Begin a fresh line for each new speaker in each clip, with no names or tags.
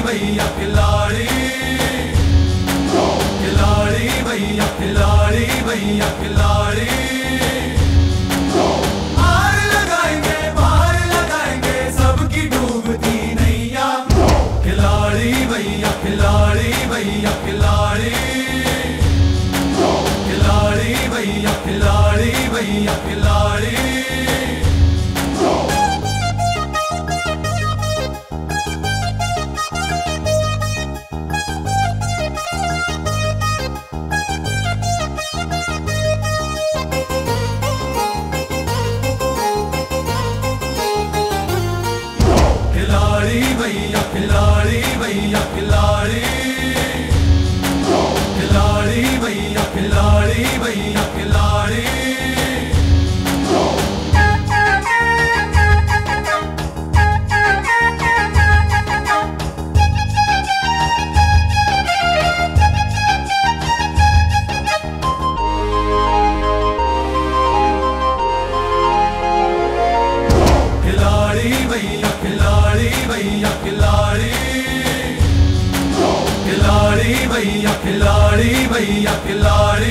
भैया खिलाड़ी, खिलाड़ी भैया खिलाड़ी, भैया खिलाड़ी। पार लगाएंगे पार लगाएंगे सबकी डूबती नैया। खिलाड़ी भैया खिलाड़ी, भैया खिलाड़ी, खिलाड़ी भैया खिलाड़ी, भैया खिलाड़ी। खिलाड़ी भैया खिलाड़ी, भैया खिलाड़ी, खिलाड़ी भैया खिलाड़ी, भैया खिलाड़ी। खिलाड़ी भैया खिलाड़ी, भैया खिलाड़ी, खिलाड़ी भैया खिलाड़ी, भैया खिलाड़ी।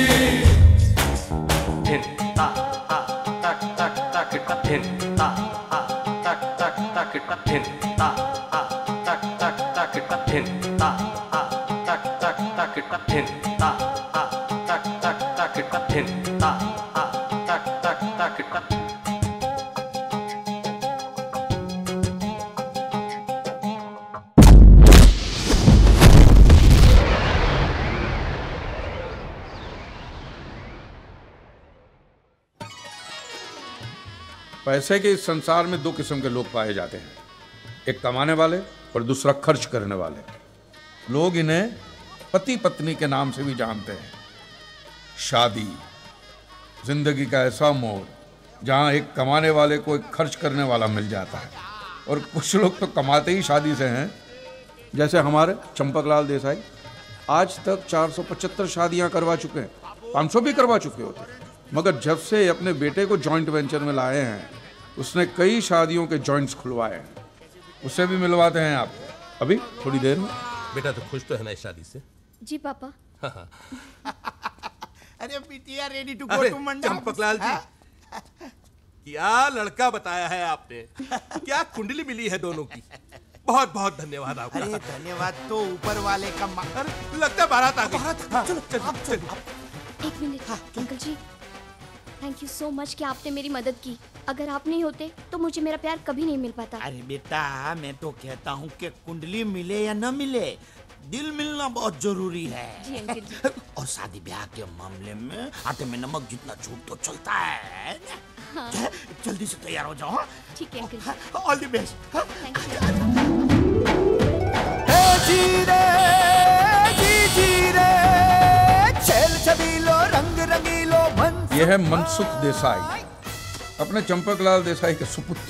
Tin ta ta tak tak tak tak tin ta ta tak tak tak tak tin ta ta tak tak tak tak tin ta ta tak tak tak tak tin ta ta tak tak tak tak tin ta ta tak tak tak tak।
पैसे के इस संसार में दो किस्म के लोग पाए जाते हैं, एक कमाने वाले और दूसरा खर्च करने वाले। लोग इन्हें पति पत्नी के नाम से भी जानते हैं। शादी जिंदगी का ऐसा मोड़ जहां एक कमाने वाले को एक खर्च करने वाला मिल जाता है। और कुछ लोग तो कमाते ही शादी से हैं, जैसे हमारे चंपकलाल देसाई आज तक 475 शादियां करवा चुके हैं, 500 भी करवा चुके होते हैं। मगर जब से अपने बेटे को जॉइंट वेंचर में लाए हैं उसने कई शादियों के जॉइंट्स खुलवाए हैं। उससे भी मिलवाते हैं आप अभी थोड़ी देर में।
बेटा तो खुश तो है ना इस शादी से?
जी पापा।
अरे बिटिया रेडी टू गो टू मंडप।
चंपकलाल जी क्या लड़का बताया है आपने, क्या कुंडली मिली है दोनों की। बहुत बहुत धन्यवाद आपका।
अरे धन्यवाद तो ऊपर वाले का।
लगता है बारात आ गई। चलो चलो चलो।
एक minute uncle ji, thank you so much कि आपने मेरी मदद की। अगर आप नहीं होते तो मुझे मेरा प्यार कभी नहीं मिल पाता।
अरे बेटा मैं तो कहता हूँ कि कुंडली मिले या न मिले, दिल मिलना बहुत जरूरी है।
जी अंकल जी।
और शादी ब्याह के मामले में आटे में नमक जितना झूठ तो चलता है।
हाँ।
जल्दी से तैयार हो जाओ।
ठीक है uncle ji.
All the best.
Thank you.
यह है मनसुख देसाई, अपने चंपकलाल देसाई के सुपुत्र।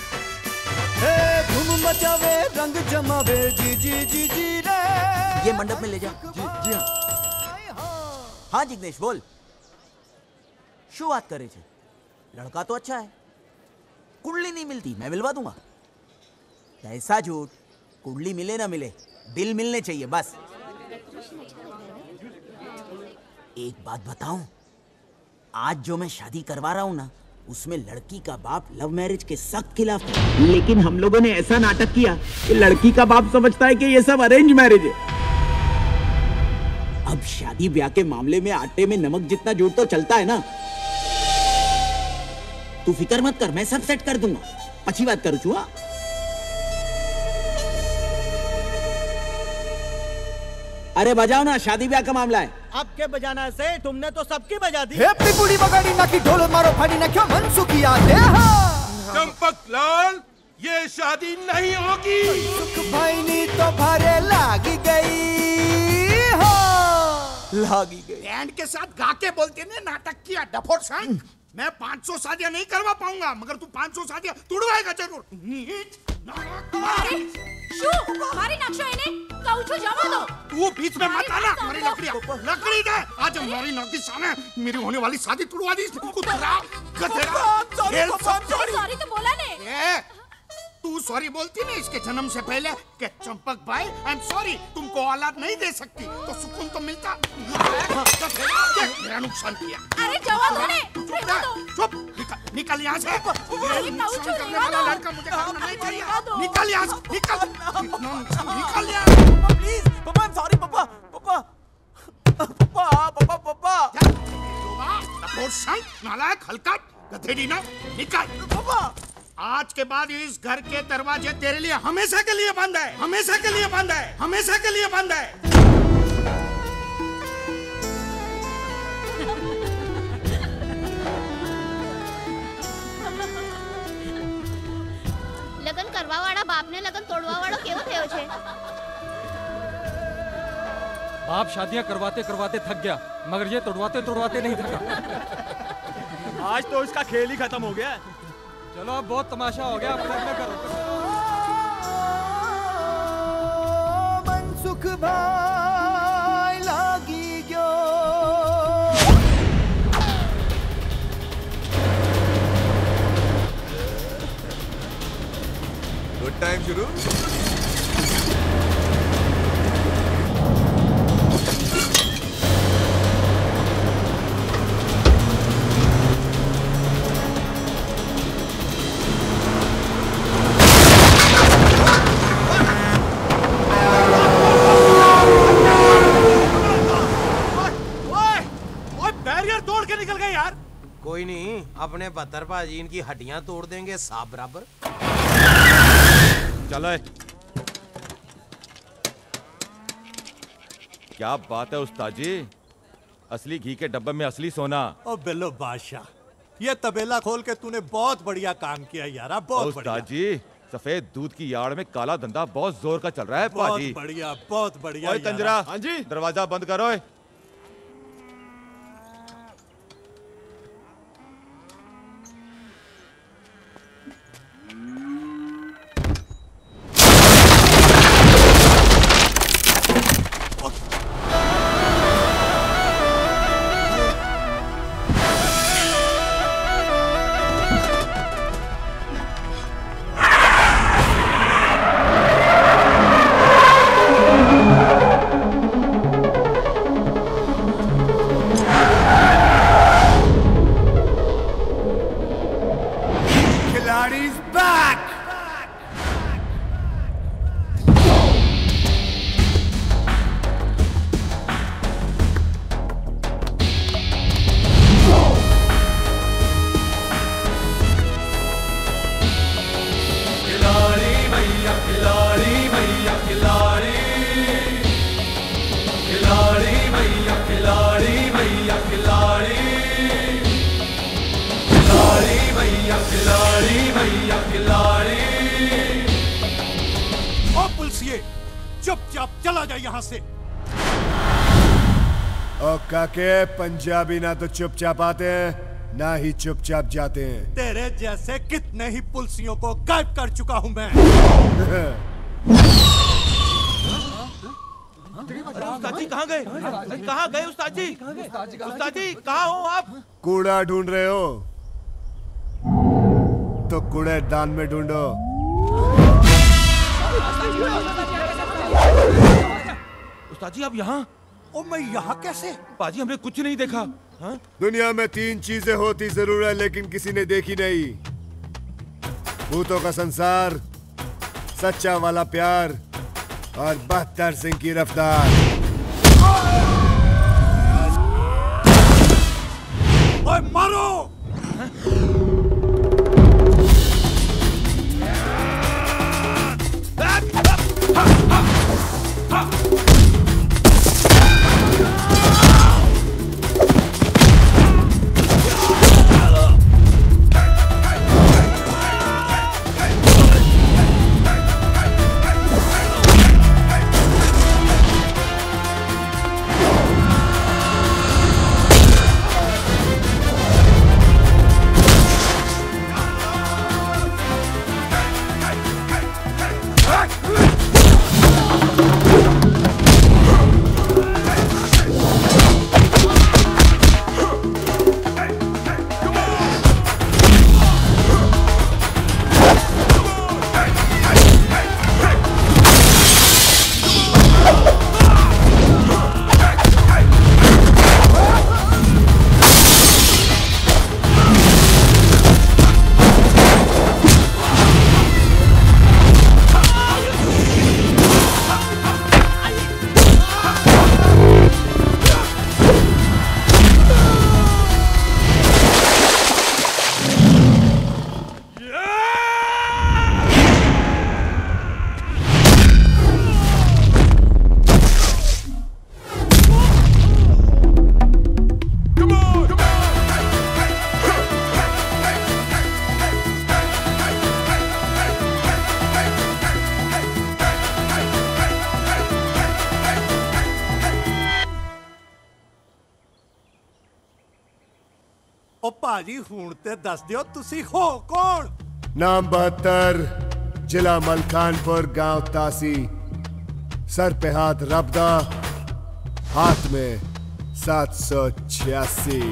धूम मचावे रंग जमावे जी जी जी जी रे।
ये मंडप में ले जा।
जी जी हाँ।
हाँ जिग्नेश बोल। शू बात करे थे? लड़का तो अच्छा है, कुंडली नहीं मिलती, मैं मिलवा दूंगा। ऐसा झूठ, कुंडली मिले ना मिले दिल मिलने चाहिए बस। एक बात बताऊं, आज जो मैं शादी करवा रहा हूं ना उसमें लड़की का बाप लव मैरिज के सख्त खिलाफ था। लेकिन हम लोगों ने ऐसा नाटक किया कि लड़की का बाप समझता है कि ये सब अरेंज मैरिज है। अब शादी ब्याह के मामले में आटे में नमक जितना झूठ तो चलता है ना। तू फिक्र मत कर, मैं सब सेट कर दूंगा। अच्छी बात करूँ चुहा। अरे बजाओ ना, शादी ब्याह का मामला है।
अब के बजाना से तुमने तो सबकी बजा दी। हेप्पी बुड़ी बगाड़ी ना की ढोल मारो फाड़ी ना क्यों मनसुखी आते हैं।
चंपकलाल ये शादी नहीं होगी।
सुख भाई नी तो भरे लागी गई हो। लागी गई।
बैंड के साथ गा के बोलते ने नाटक किया डफोर सांग। मैं 500 शादियां नहीं करवा पाऊंगा मगर तू 500 शादियां तुड़वाएगा जरूर।
मारी नक्शा इन्हें काउचो जमा दो।
तू बीच में मत आना। हमारी लकड़ी दे। आज हमारी नौकी सामने मेरी होने वाली शादी तुड़वा दी। कुत्ता गधेड़ा।
सॉरी तो बोला ने।
तू सॉरी बोलती ना इसके जन्म से पहले कि चंपक भाई आई एम सॉरी, तुमको औलाद नहीं दे सकती तो सुकून तो मिलता। मेरा नुकसान किया।
अरे जवाब दो ने।
चुप, निकल यहाँ से। नुकसान करने वाला लड़का मुझे करना नहीं चाहिए। निकल यहाँ से, निकल यहाँ से।
प्लीज पापा, आई एम सॉरी पापा। पापा पापा पापा पापा
नालायक, हलकट, गधेड़ी ना, निकल।
पापा
आज के बाद इस घर के दरवाजे तेरे लिए हमेशा के लिए बंद है, हमेशा के लिए बंद है, हमेशा के लिए बंद है।
લગન કરવા વાળા બાપને લગન તોડવા વાળો કેવો થયો છે?
बाप शादियां करवाते करवाते थक गया, मगर ये तोड़वाते तोड़वाते नहीं थका।
आज तो इसका खेल ही खत्म हो गया।
चलो अब बहुत तमाशा हो गया, अपना अपना करो।
मनसुख भाई लागी गयो।
गुड टाइम शुरू।
कोई नहीं, अपने बहत्तर भाजी इनकी हड्डियां तोड़ देंगे साफ बराबर।
चलो क्या बात है उस्ताद जी, असली घी के डब्बे में असली सोना।
ओ बिल्लो बादशाह, ये तबेला खोल के तूने बहुत बढ़िया काम किया यार, बहुत बढ़िया।
उस्ताद जी, सफेद दूध की यार्ड में काला धंधा बहुत जोर का चल रहा है पाजी।
बहुत बढ़िया, बहुत बढ़िया।
ओए तंजरा, हाँ जी, दरवाजा बंद करो।
चुपचाप चला जा यहाँ से।
ओ काके, पंजाबी ना तो चुपचाप आते हैं ना ही चुपचाप जाते हैं।
तेरे जैसे कितने ही पुलिसियों को गायब कर चुका हूँ मैं।
उस्ताद जी कहाँ गए? कहाँ गए उस्ताद जी? उस्ताद जी कहाँ हो आप?
कूड़ा ढूंढ रहे हो तो कूड़ेदान में ढूंढो।
उस्ताद जी आप यहाँ?
ओ मैं यहाँ कैसे?
पाजी हमने कुछ नहीं देखा। हाँ?
दुनिया में 3 चीजें होती जरूर है लेकिन किसी ने देखी नहीं। भूतों का संसार, सच्चा वाला प्यार और 72 सिंह की रफ्तार।
ओए मारो! ਭਾਜੀ ਹੁਣ ਤੇ ਦੱਸ ਦਿਓ ਤੁਸੀਂ ਹੋ ਕੌਣ?
नाम 72, जिला मलकानपुर, गांव तासी, सर पे हाथ रबदा, हाथ में 786।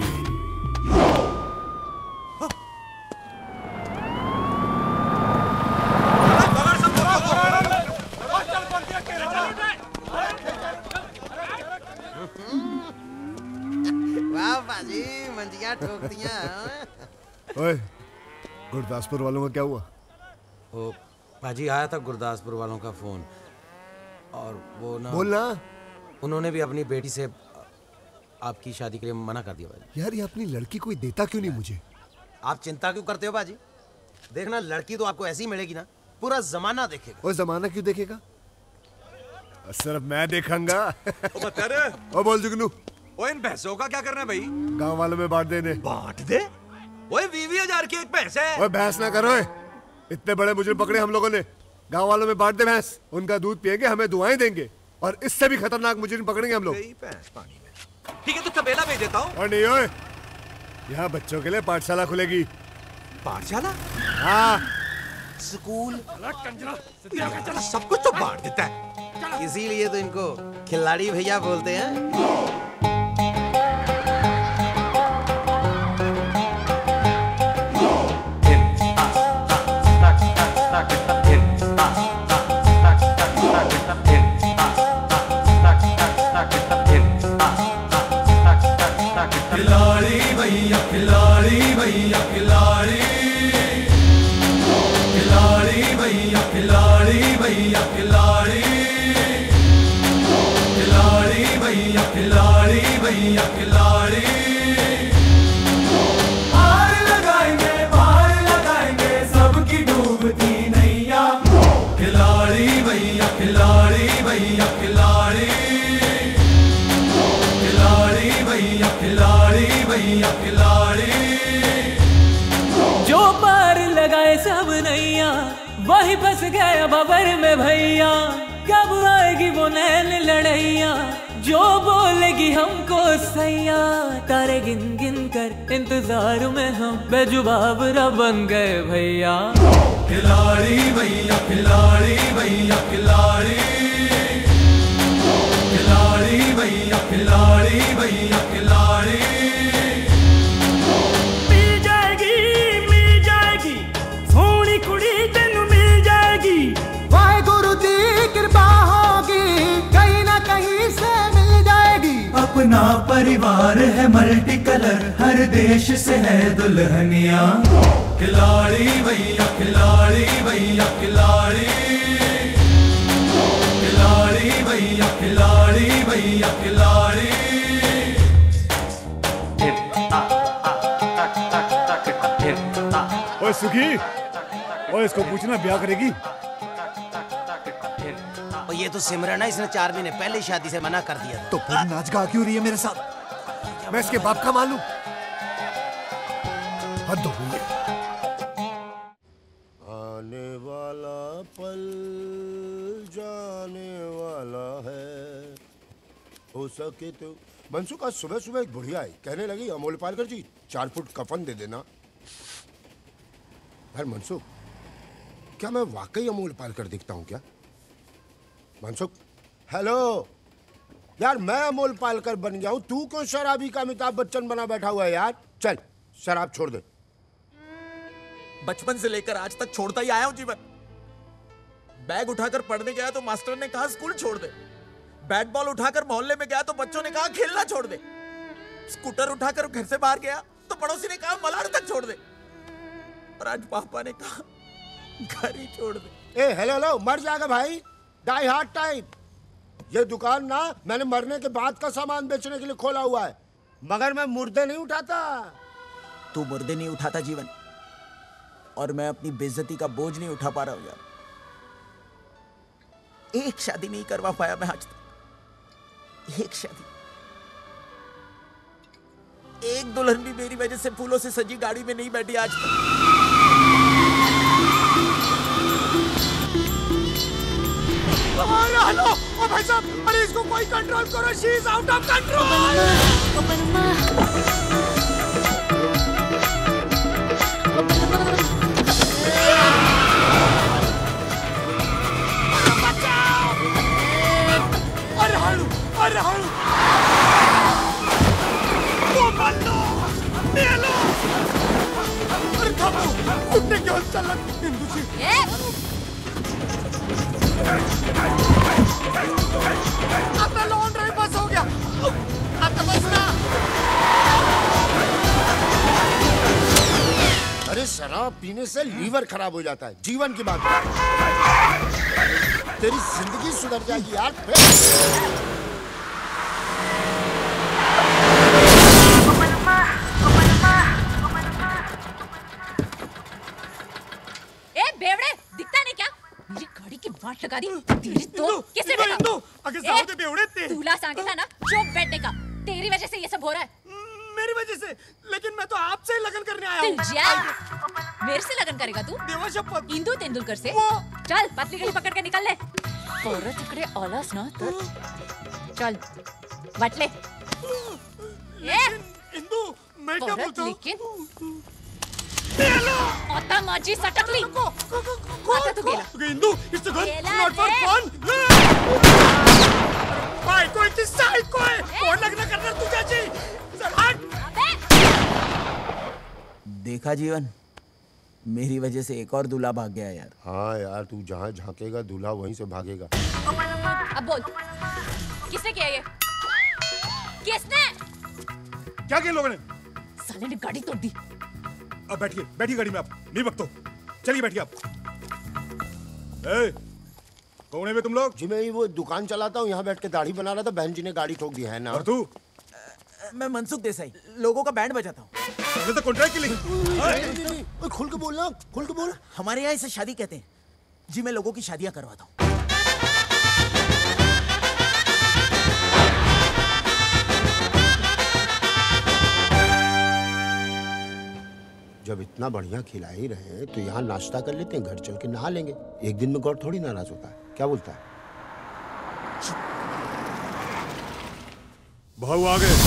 वाह बाजी मंजिया ठोक दिया।
ओए, गुरदासपुर वालों का क्या हुआ?
ओ बाजी आया था गुरदासपुर वालों का फोन और वो ना
बोलना।
उन्होंने भी अपनी बेटी से आपकी शादी के लिए मना कर दिया बाजी।
यार ये अपनी लड़की कोई देता क्यों नहीं मुझे?
आप चिंता क्यों करते हो बाजी? देखना लड़की तो आपको ऐसी मिलेगी ना पूरा जमाना देखेगा।
वो जमाना क्यों देखेगा? सिर्फ मैं देखूंगा।
बता रहे
ओ बोल जुगनू।
ओए इन भैंसों का क्या करना है भाई?
गांव वालों में बांट देने।
बांट दे? ओए 20,000 की एक भैंस है।
ओए भैंस ना करो। इतने बड़े मुजरिम पकड़े हम लोगों ने। गांव वालों में बांट दे भैंस, उनका दूध पिएंगे, हमें दुआएं देंगे और इससे भी खतरनाक मुजरिम पकड़ेंगे हम लोग।
भैंस पानी में। ठीक है तो तबेला भेज देता हूँ।
और नहीं ओए, यहाँ बच्चों के लिए पाठशाला खुलेगी।
पाठशाला?
हाँ।
स्कूल
सब कुछ तो बांट देता है।
इसीलिए तो इनको खिलाड़ी भैया बोलते हैं।
खिलाड़ी भैया खिलाड़ी भैया खिलाड़ी, खिलाड़ी भैया खिलाड़ी भैया खिलाड़ी, खिलाड़ी भैया खिलाड़ी भैया खिलाड़ी। पार लगाएंगे सबकी डूबती नैया। खिलाड़ी भैया खिलाड़ी भैया खिलाड़ी, भैया खिलाड़ी भैया खिलाड़ी।
जो पार लगाए सब नैया वही फंस गया बबर में भैया। कब आएगी वो नैन लड़ैया जो बोलेगी हमको सैया। तारे गिन गिन कर इंतजार में हम बेजुबाब बन गए भैया।
खिलाड़ी भैया खिलाड़ी भैया खिलाड़ी, खिलाड़ी भैया खिलाड़ी भैया खिलाड़ी।
मिल जाएगी सोनी कुड़ी तेनू मिल जाएगी। वाहेगुरु दी कृपा होगी कहीं ना कहीं से मिल जाएगी।
अपना परिवार है मल्टी कलर, हर देश से है दुल्हनिया। खिलाड़ी भैया खिलाड़ी भैया खिलाड़ी, खिलाड़ी भैया खिलाड़ी भैया खिलाड़ी।
ओए सुखी, ओए इसको पूछना ब्याह करेगी?
और ये तो सिमरन है, इसने 4 महीने पहले शादी से मना कर दिया।
तो फिर नाच गा क्यों रही है मेरे साथ? मैं इसके बाप का मालूम। हद हो गई है।
आने वाला पल जाने वाला है, हो सके तो। मनसुख आज सुबह सुबह एक बुढ़िया आई, कहने लगी अमोल पालकर जी 4 फुट कफन दे देना। यार मनसुख, क्या मैं वाकई अमोल पालकर दिखता हूँ क्या? मनसुख हेलो यार, मैं अमोल पालकर बन गया हूँ, तू क्यों शराबी का अमिताभ बच्चन बना बैठा हुआ है यार? चल शराब छोड़ दे।
बचपन से लेकर आज तक छोड़ता ही आया हूं जीवन। बैग उठाकर पढ़ने गया तो मास्टर ने कहा स्कूल छोड़ दे। बैट बॉल उठाकर मोहल्ले में गया तो बच्चों ने कहा खेलना छोड़ दे। स्कूटर उठाकर घर से बाहर गया तो पड़ोसी ने कहा मलाड तक छोड़ दे। और आज पापा ने कहा घर ही छोड़ दे।
ए हेलो हेलो, मर जाएगा भाई, डाई हार्ट टाइप। ये दुकान ना मैंने मरने के बाद का सामान बेचने के लिए खोला हुआ है, मगर मैं मुर्दे नहीं उठाता।
तू मुर्दे नहीं उठाता जीवन, और मैं अपनी बेइज्जती का बोझ नहीं उठा पा रहा हूं यार। एक शादी नहीं करवा पाया मैं आज तक, एक शादी।
एक दुल्हन भी मेरी वजह से फूलों से सजी गाड़ी में नहीं बैठी आज तक।
हेलो ओ भाई साहब, अरे इसको कोई कंट्रोल करो, she is out of control. अरे हालू वो बंदो नेलो अरे थांबो कुठे घेऊन चालला इंदूची आता लॉन्ग ड्राइव बस हो गया आता बस ना
अरे शराब पीने से लीवर खराब हो जाता है, जीवन की बात है। तेरी जिंदगी सुधर जाएगी यार।
ए बेवड़े, दिखता नहीं क्या? मेरी गाड़ी की वाट लगा दी। तेरी तो किसने बैठा?
अगर जाओ दे बेवड़े ते।
दूल्हा सांगे था ना, चुप बैठने का। तेरी वजह से ये सब हो रहा है।
मेरी वजह से? लेकिन मैं तो आपसे ही लगन करने आया हूँ।
मेरे से लगन करेगा तू?
देवा शपथ।
इंदू तेंदुलकर से? चल पतली गली पकड़ के निकल ले। औरत इकडे आलास ना तर चल वाट ले।
इंदू मैं क्या बोलता हूँ?
लेकिन आता माझी सटकली। आता तू गेला।
Indu it's a gun not for fun. भाई कोई की साइको है। और लग्न करना तुझ्याची। चल हट।
देखा जीवन, मेरी वजह से एक और दूल्हा भाग गया यार।
हाँ यार, तू जहाँ झांकेगा दूल्हा वहीं से भागेगा।
अब बोल, किसने किया ये? किसने?
क्या किया लोगों ने?
साले ने गाड़ी तोड़ दी।
अब बैठिए, बैठिए गाड़ी में आप। नहीं बकतो, चलिए बैठिए आप। ए, कौन है वे तुम लोग?
जी मैं वो दुकान चलाता हूँ, यहाँ बैठ के दाढ़ी बना रहा था, बहन जी ने गाड़ी ठोक दी है ना।
और तू?
मैं मनसुख देसाई, लोगों का बैंड बजाता हूँ।
तो कॉन्ट्रैक्ट के लिए।
खुल के बोलना, खुल के बोल।
हमारे यहाँ इसे शादी कहते हैं जी। मैं लोगों की शादियां करवाता हूँ।
जब इतना बढ़िया खिला ही रहे हैं तो यहाँ नाश्ता कर लेते हैं, घर चल के नहा लेंगे। एक दिन में गौर थोड़ी नाराज होता है। क्या बोलता है?
भाऊ आ गए।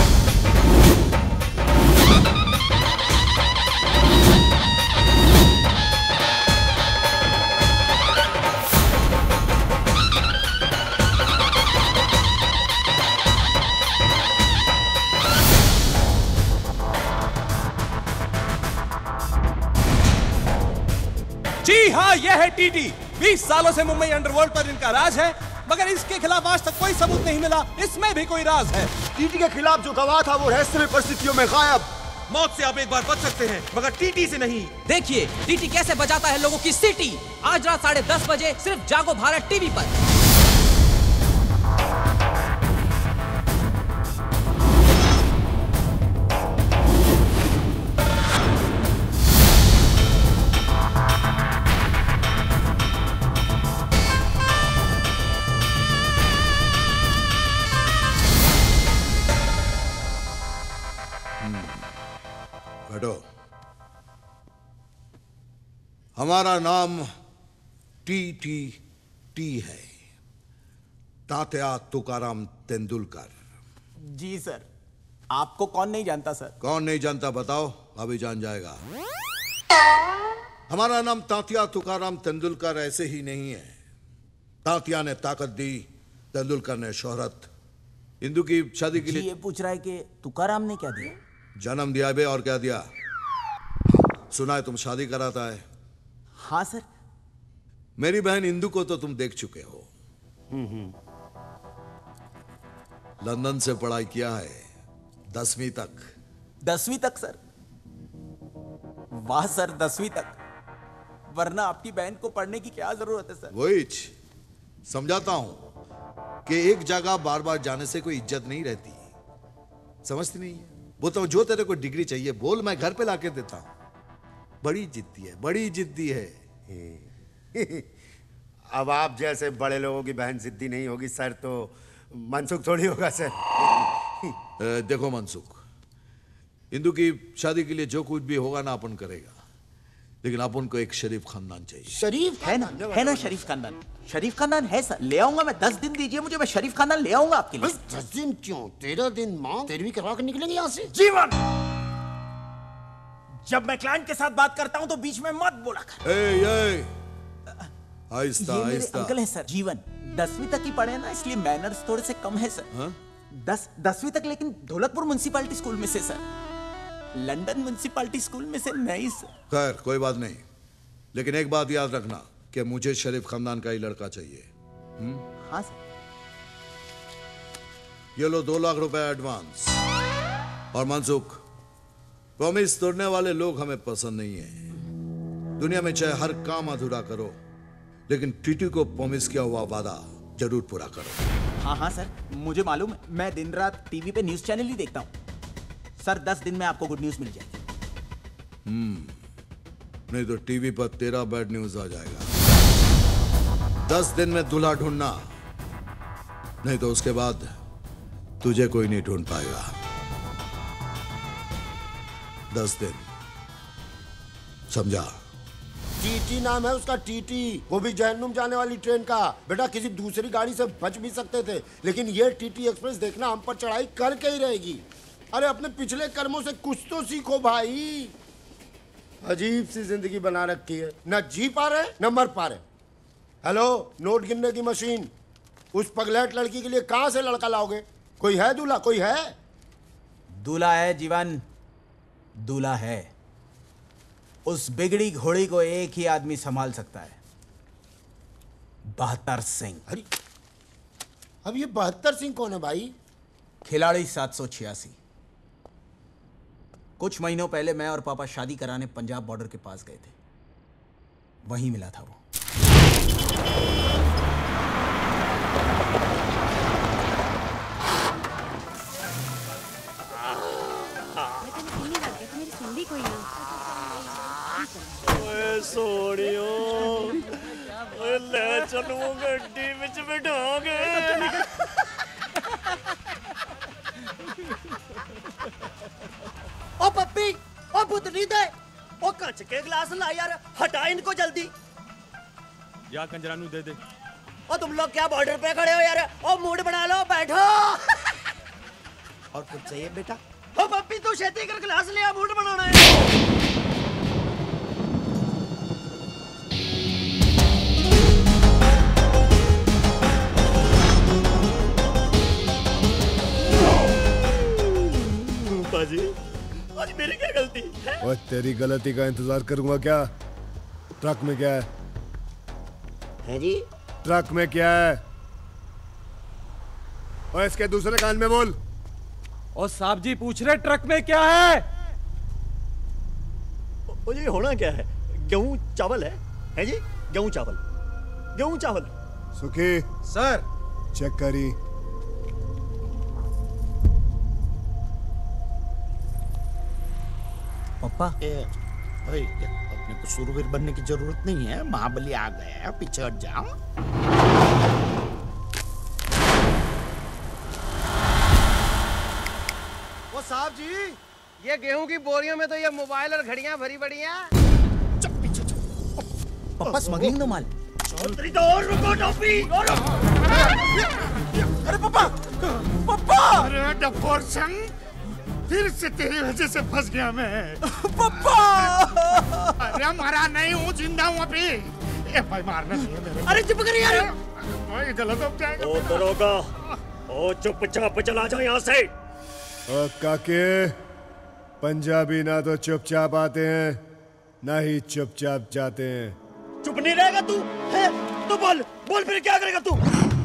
जी हाँ, यह है टीटी। 20 सालों से मुंबई अंडरवर्ल्ड पर इनका राज है, मगर इसके खिलाफ आज तक कोई सबूत नहीं मिला। इसमें भी कोई राज है।
टीटी के खिलाफ जो गवाह था वो रहस्यमय परिस्थितियों में गायब।
मौत से आप एक बार बच सकते हैं, मगर टीटी से नहीं।
देखिए टीटी कैसे बजाता है लोगों की सीटी। आज रात 10:30 बजे सिर्फ जागो भारत टीवी पर।
हमारा नाम टी है, तात्या तुकाराम तेंदुलकर।
जी सर। आपको कौन नहीं जानता सर?
कौन नहीं जानता बताओ, अभी जान जाएगा। हमारा नाम तात्या तुकाराम तेंदुलकर ऐसे ही नहीं है। तात्या ने ताकत दी, तेंदुलकर ने शोहरत। इंदू की शादी के लिए
ये पूछ रहा है कि तुकाराम ने क्या दिया?
जन्म दिया बे, और क्या दिया? सुना है तुम शादी कराता है।
हाँ सर।
मेरी बहन इंदू को तो तुम देख चुके हो। लंदन से पढ़ाई किया है 10वीं तक।
10वीं तक सर? वाह सर, 10वीं तक। वरना आपकी बहन को पढ़ने की क्या जरूरत है सर?
वही समझाता हूं कि एक जगह बार बार जाने से कोई इज्जत नहीं रहती। समझती नहीं है? वो तो जो तेरे को डिग्री चाहिए बोल, मैं घर पे लाके देता हूं। बड़ी जिद्दी है, बड़ी जिद्दी है।
अब आप जैसे बड़े लोगों की बहन जिद्दी नहीं होगी सर तो मनसुख थोड़ी होगा सर।
देखो मनसुख, इंदू की शादी के लिए जो कुछ भी होगा ना अपन करेगा, लेकिन अपन को एक शरीफ खानदान चाहिए।
शरीफ है ना? है ना शरीफ खानदान? शरीफ खानदान है सर, ले आऊंगा मैं। 10 दिन दीजिए मुझे, मैं शरीफ खानदान ले आऊंगा आपके लिए।
10 दिन क्यों? 13 दिन मां 13वीं करवा के निकलेंगे यहाँ से।
जीवन
जब मैं क्लाइंट के साथ बात करता हूं तो बीच में मत बोला कर।
ये
आहिस्ता
मेरे
आहिस्ता।
अंकल हैं सर, जीवन। 10वीं तक ही पढ़े हैं ना, इसलिए मैनर्स थोड़े से कम है सर।
हाँ?
10वीं तक, लेकिन ढोलकपुर म्युनिसिपैलिटी स्कूल में से सर, लंदन म्युनिसिपैलिटी स्कूल में से नहीं सर।
खैर कोई बात नहीं, लेकिन एक बात याद रखना कि मुझे शरीफ खानदान का ही लड़का चाहिए।
हाँ सर।
ये लो 2 लाख रुपए एडवांस। और मनसुख, प्रॉमिस तोड़ने वाले लोग हमें पसंद नहीं है। दुनिया में चाहे हर काम अधूरा करो, लेकिन टीटी को प्रॉमिस किया हुआ वादा जरूर पूरा करो।
हाँ हाँ सर, मुझे मालूम है। मैं दिन रात टीवी पे न्यूज चैनल ही देखता हूँ सर। 10 दिन में आपको गुड न्यूज मिल जाएगी।
नहीं तो टीवी पर तेरा बैड न्यूज आ जाएगा। 10 दिन में दूल्हा ढूंढना, नहीं तो उसके बाद तुझे कोई नहीं ढूंढ पाएगा। 10 दिन, समझा?
टीटी नाम है उसका, टीटी। वो भी जहन्नुम जाने वाली ट्रेन का। बेटा किसी दूसरी गाड़ी से बच भी सकते थे, लेकिन ये टीटी एक्सप्रेस देखना हम पर चढ़ाई करके ही रहेगी। अरे अपने पिछले कर्मों से कुछ तो सीखो भाई। अजीब सी जिंदगी बना रखी है, न जी पा रहे न मर पा रहे। हेलो, नोट गिनने की मशीन, उस पगलेट लड़की के लिए कहां से लड़का लाओगे? कोई है दूल्हा? कोई है?
दूल्हा है जीवन, दूल्हा है। उस बिगड़ी घोड़ी को एक ही आदमी संभाल सकता है, 72 सिंह।
अरे अब ये 72 सिंह कौन है भाई?
खिलाड़ी 786। कुछ महीनों पहले मैं और पापा शादी कराने पंजाब बॉर्डर के पास गए थे, वहीं मिला था वो।
ओए सोनियो, ओए ले चलो गड्डी विच बिठाओगे।
ओ पप्पी, ओ पुतली दे, ओ कच के गिलास ला यार, हटा इनको जल्दी।
या कंजरानू दे दे।
ओ तुम लोग क्या बॉर्डर पे खड़े हो यार? ओ मूड बना लो, बैठो।
और कुछ चाहिए बेटा?
ओ पप्पी तू छेती कर गिलास ले आ, मूड बनाना है।
बाजी, आज मेरी क्या गलती है?
और तेरी गलती का इंतजार करूंगा क्या? ट्रक में क्या
है जी?
ट्रक में क्या है? और इसके दूसरे कान में बोल।
और साहब जी पूछ रहे ट्रक में क्या है?
ओ जी होना क्या है? गेहूं चावल है जी? गेहूं चावल, गेहूं चावल।
सुखी
सर,
चेक करी।
पापा भाई, अपने को शूरवीर बनने की जरूरत नहीं है। महाबली आ गया है, पीछे हट जाओ।
ओ साहब जी, ये गेहूं की बोरियों में तो ये मोबाइल और घड़ियां भरी पड़ी हैं।
पापा स्मगलिंग दो माल।
चौधरी तो और रुको टोपी, और
अरे पापा, पापा! अरे डफोर संग, फिर से तेरी वजह से फंस गया मैं। पापा! अरे मरा नहीं हूँ, जिंदा हूँ अभी। ए भाई मारना नहीं है मेरे।
अरे चुप कर यार।
भाई गलत हो जाएगा।
ओ दरोगा, ओ चुपचाप चला जाओ यहाँ से।
ओ काके, पंजाबी ना तो चुपचाप आते हैं, ना ही चुपचाप जाते हैं।
चुप नहीं रहेगा तू? है? तो बोल, बोल फिर क्या करेगा तू?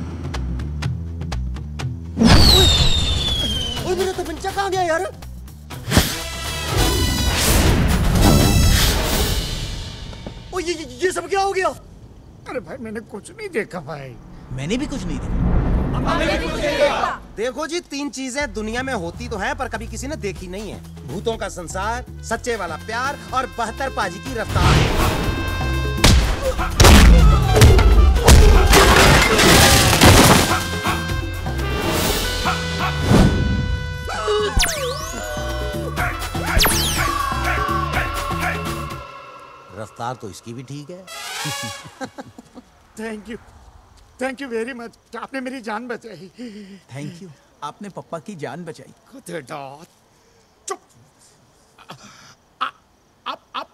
ओए मेरा तो पंचा कहाँ गया यार? ओ ये सब क्या हो गया?
अरे भाई मैंने कुछ नहीं देखा भाई।
मैंने भी कुछ नहीं देखा।
देखो जी, 3 चीजें दुनिया में होती तो हैं पर कभी किसी ने देखी नहीं है। भूतों का संसार, सच्चे वाला प्यार और 72 पाजी की रफ्तार।
रफ्तार तो इसकी भी ठीक है।
थैंक यू वेरी मच, आपने मेरी जान बचाई।
थैंक यू, आपने पप्पा की जान बचाई।
चुप।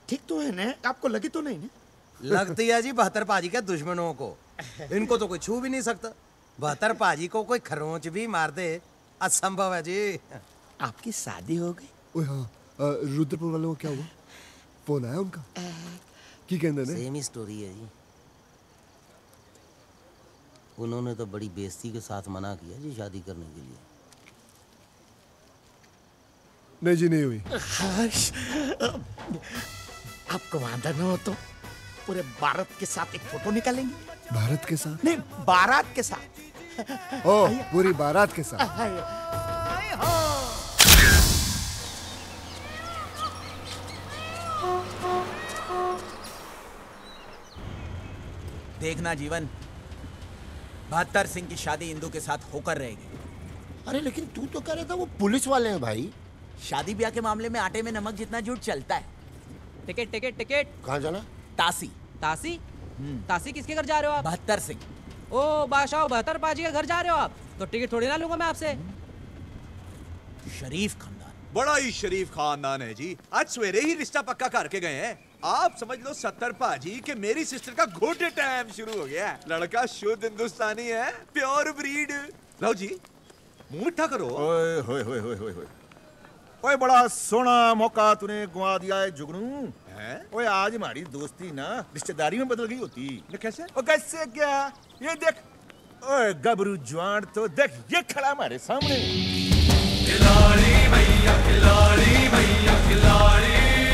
ठीक तो है ना? आपको लगी तो नहीं ना?
लगती है जी बहत्तर पाजी के दुश्मनों को। इनको तो कोई छू भी नहीं सकता। बहत्तर पाजी को कोई खरोंच भी मार दे असंभव है जी।
आपकी शादी हो गई?
ओए हाँ, रुद्रपुर वालों को क्या हुआ? फोन आया उनका? की कहते ने?
सेम ही स्टोरी है जी। उन्होंने तो बड़ी बेइज्जती के साथ मना किया जी शादी करने के लिए।
नहीं जी, नहीं हुई।
आपको वादा न हो तो पूरे भारत के साथ एक फोटो निकालेंगे।
भारत के साथ?
नहीं, बारात के साथ।
ओ, पूरी बारात के साथ।
देखना जीवन, बहत्तर सिंह की शादी इंदू के साथ होकर रहेगी।
अरे लेकिन तू तो कह रहा था वो पुलिस वाले हैं भाई।
शादी ब्याह के मामले में आटे में नमक जितना झूठ चलता है।
Ticket ticket ticket.
कहाँ जाना?
तासी।
तासी? तासी किसके घर जा रहे हो आप?
बहत्तर सिंह।
ओ बादशाह, बहत्तर पाजी के घर जा रहे हो आप? तो टिकट थोड़ी ना लूंगा मैं आपसे।
शरीफ खानदान।
बड़ा ही शरीफ खानदान है जी। आज सवेरे ही रिश्ता पक्का करके गए हैं। आप समझ लो 70 पाजी कि मेरी सिस्टर का गुड टाइम शुरू हो गया है। लड़का शुद्ध हिंदुस्तानी है, प्योर ब्रीड। लो जी, मुंह मीठा करो।
ओए होए होए होए होए होए। ओए बड़ा सोना मौका तूने गुआ दिया है जुगनू। ओए आज हमारी दोस्ती ना रिश्तेदारी में बदल गई होती।
कैसे?
ओ कैसे क्या? ये देख, ओए गबरू जवान तो देख, ये खड़ा हमारे सामने।
खिलाड़ी भैया, खिलाड़ी भैया, खिलाड़ी,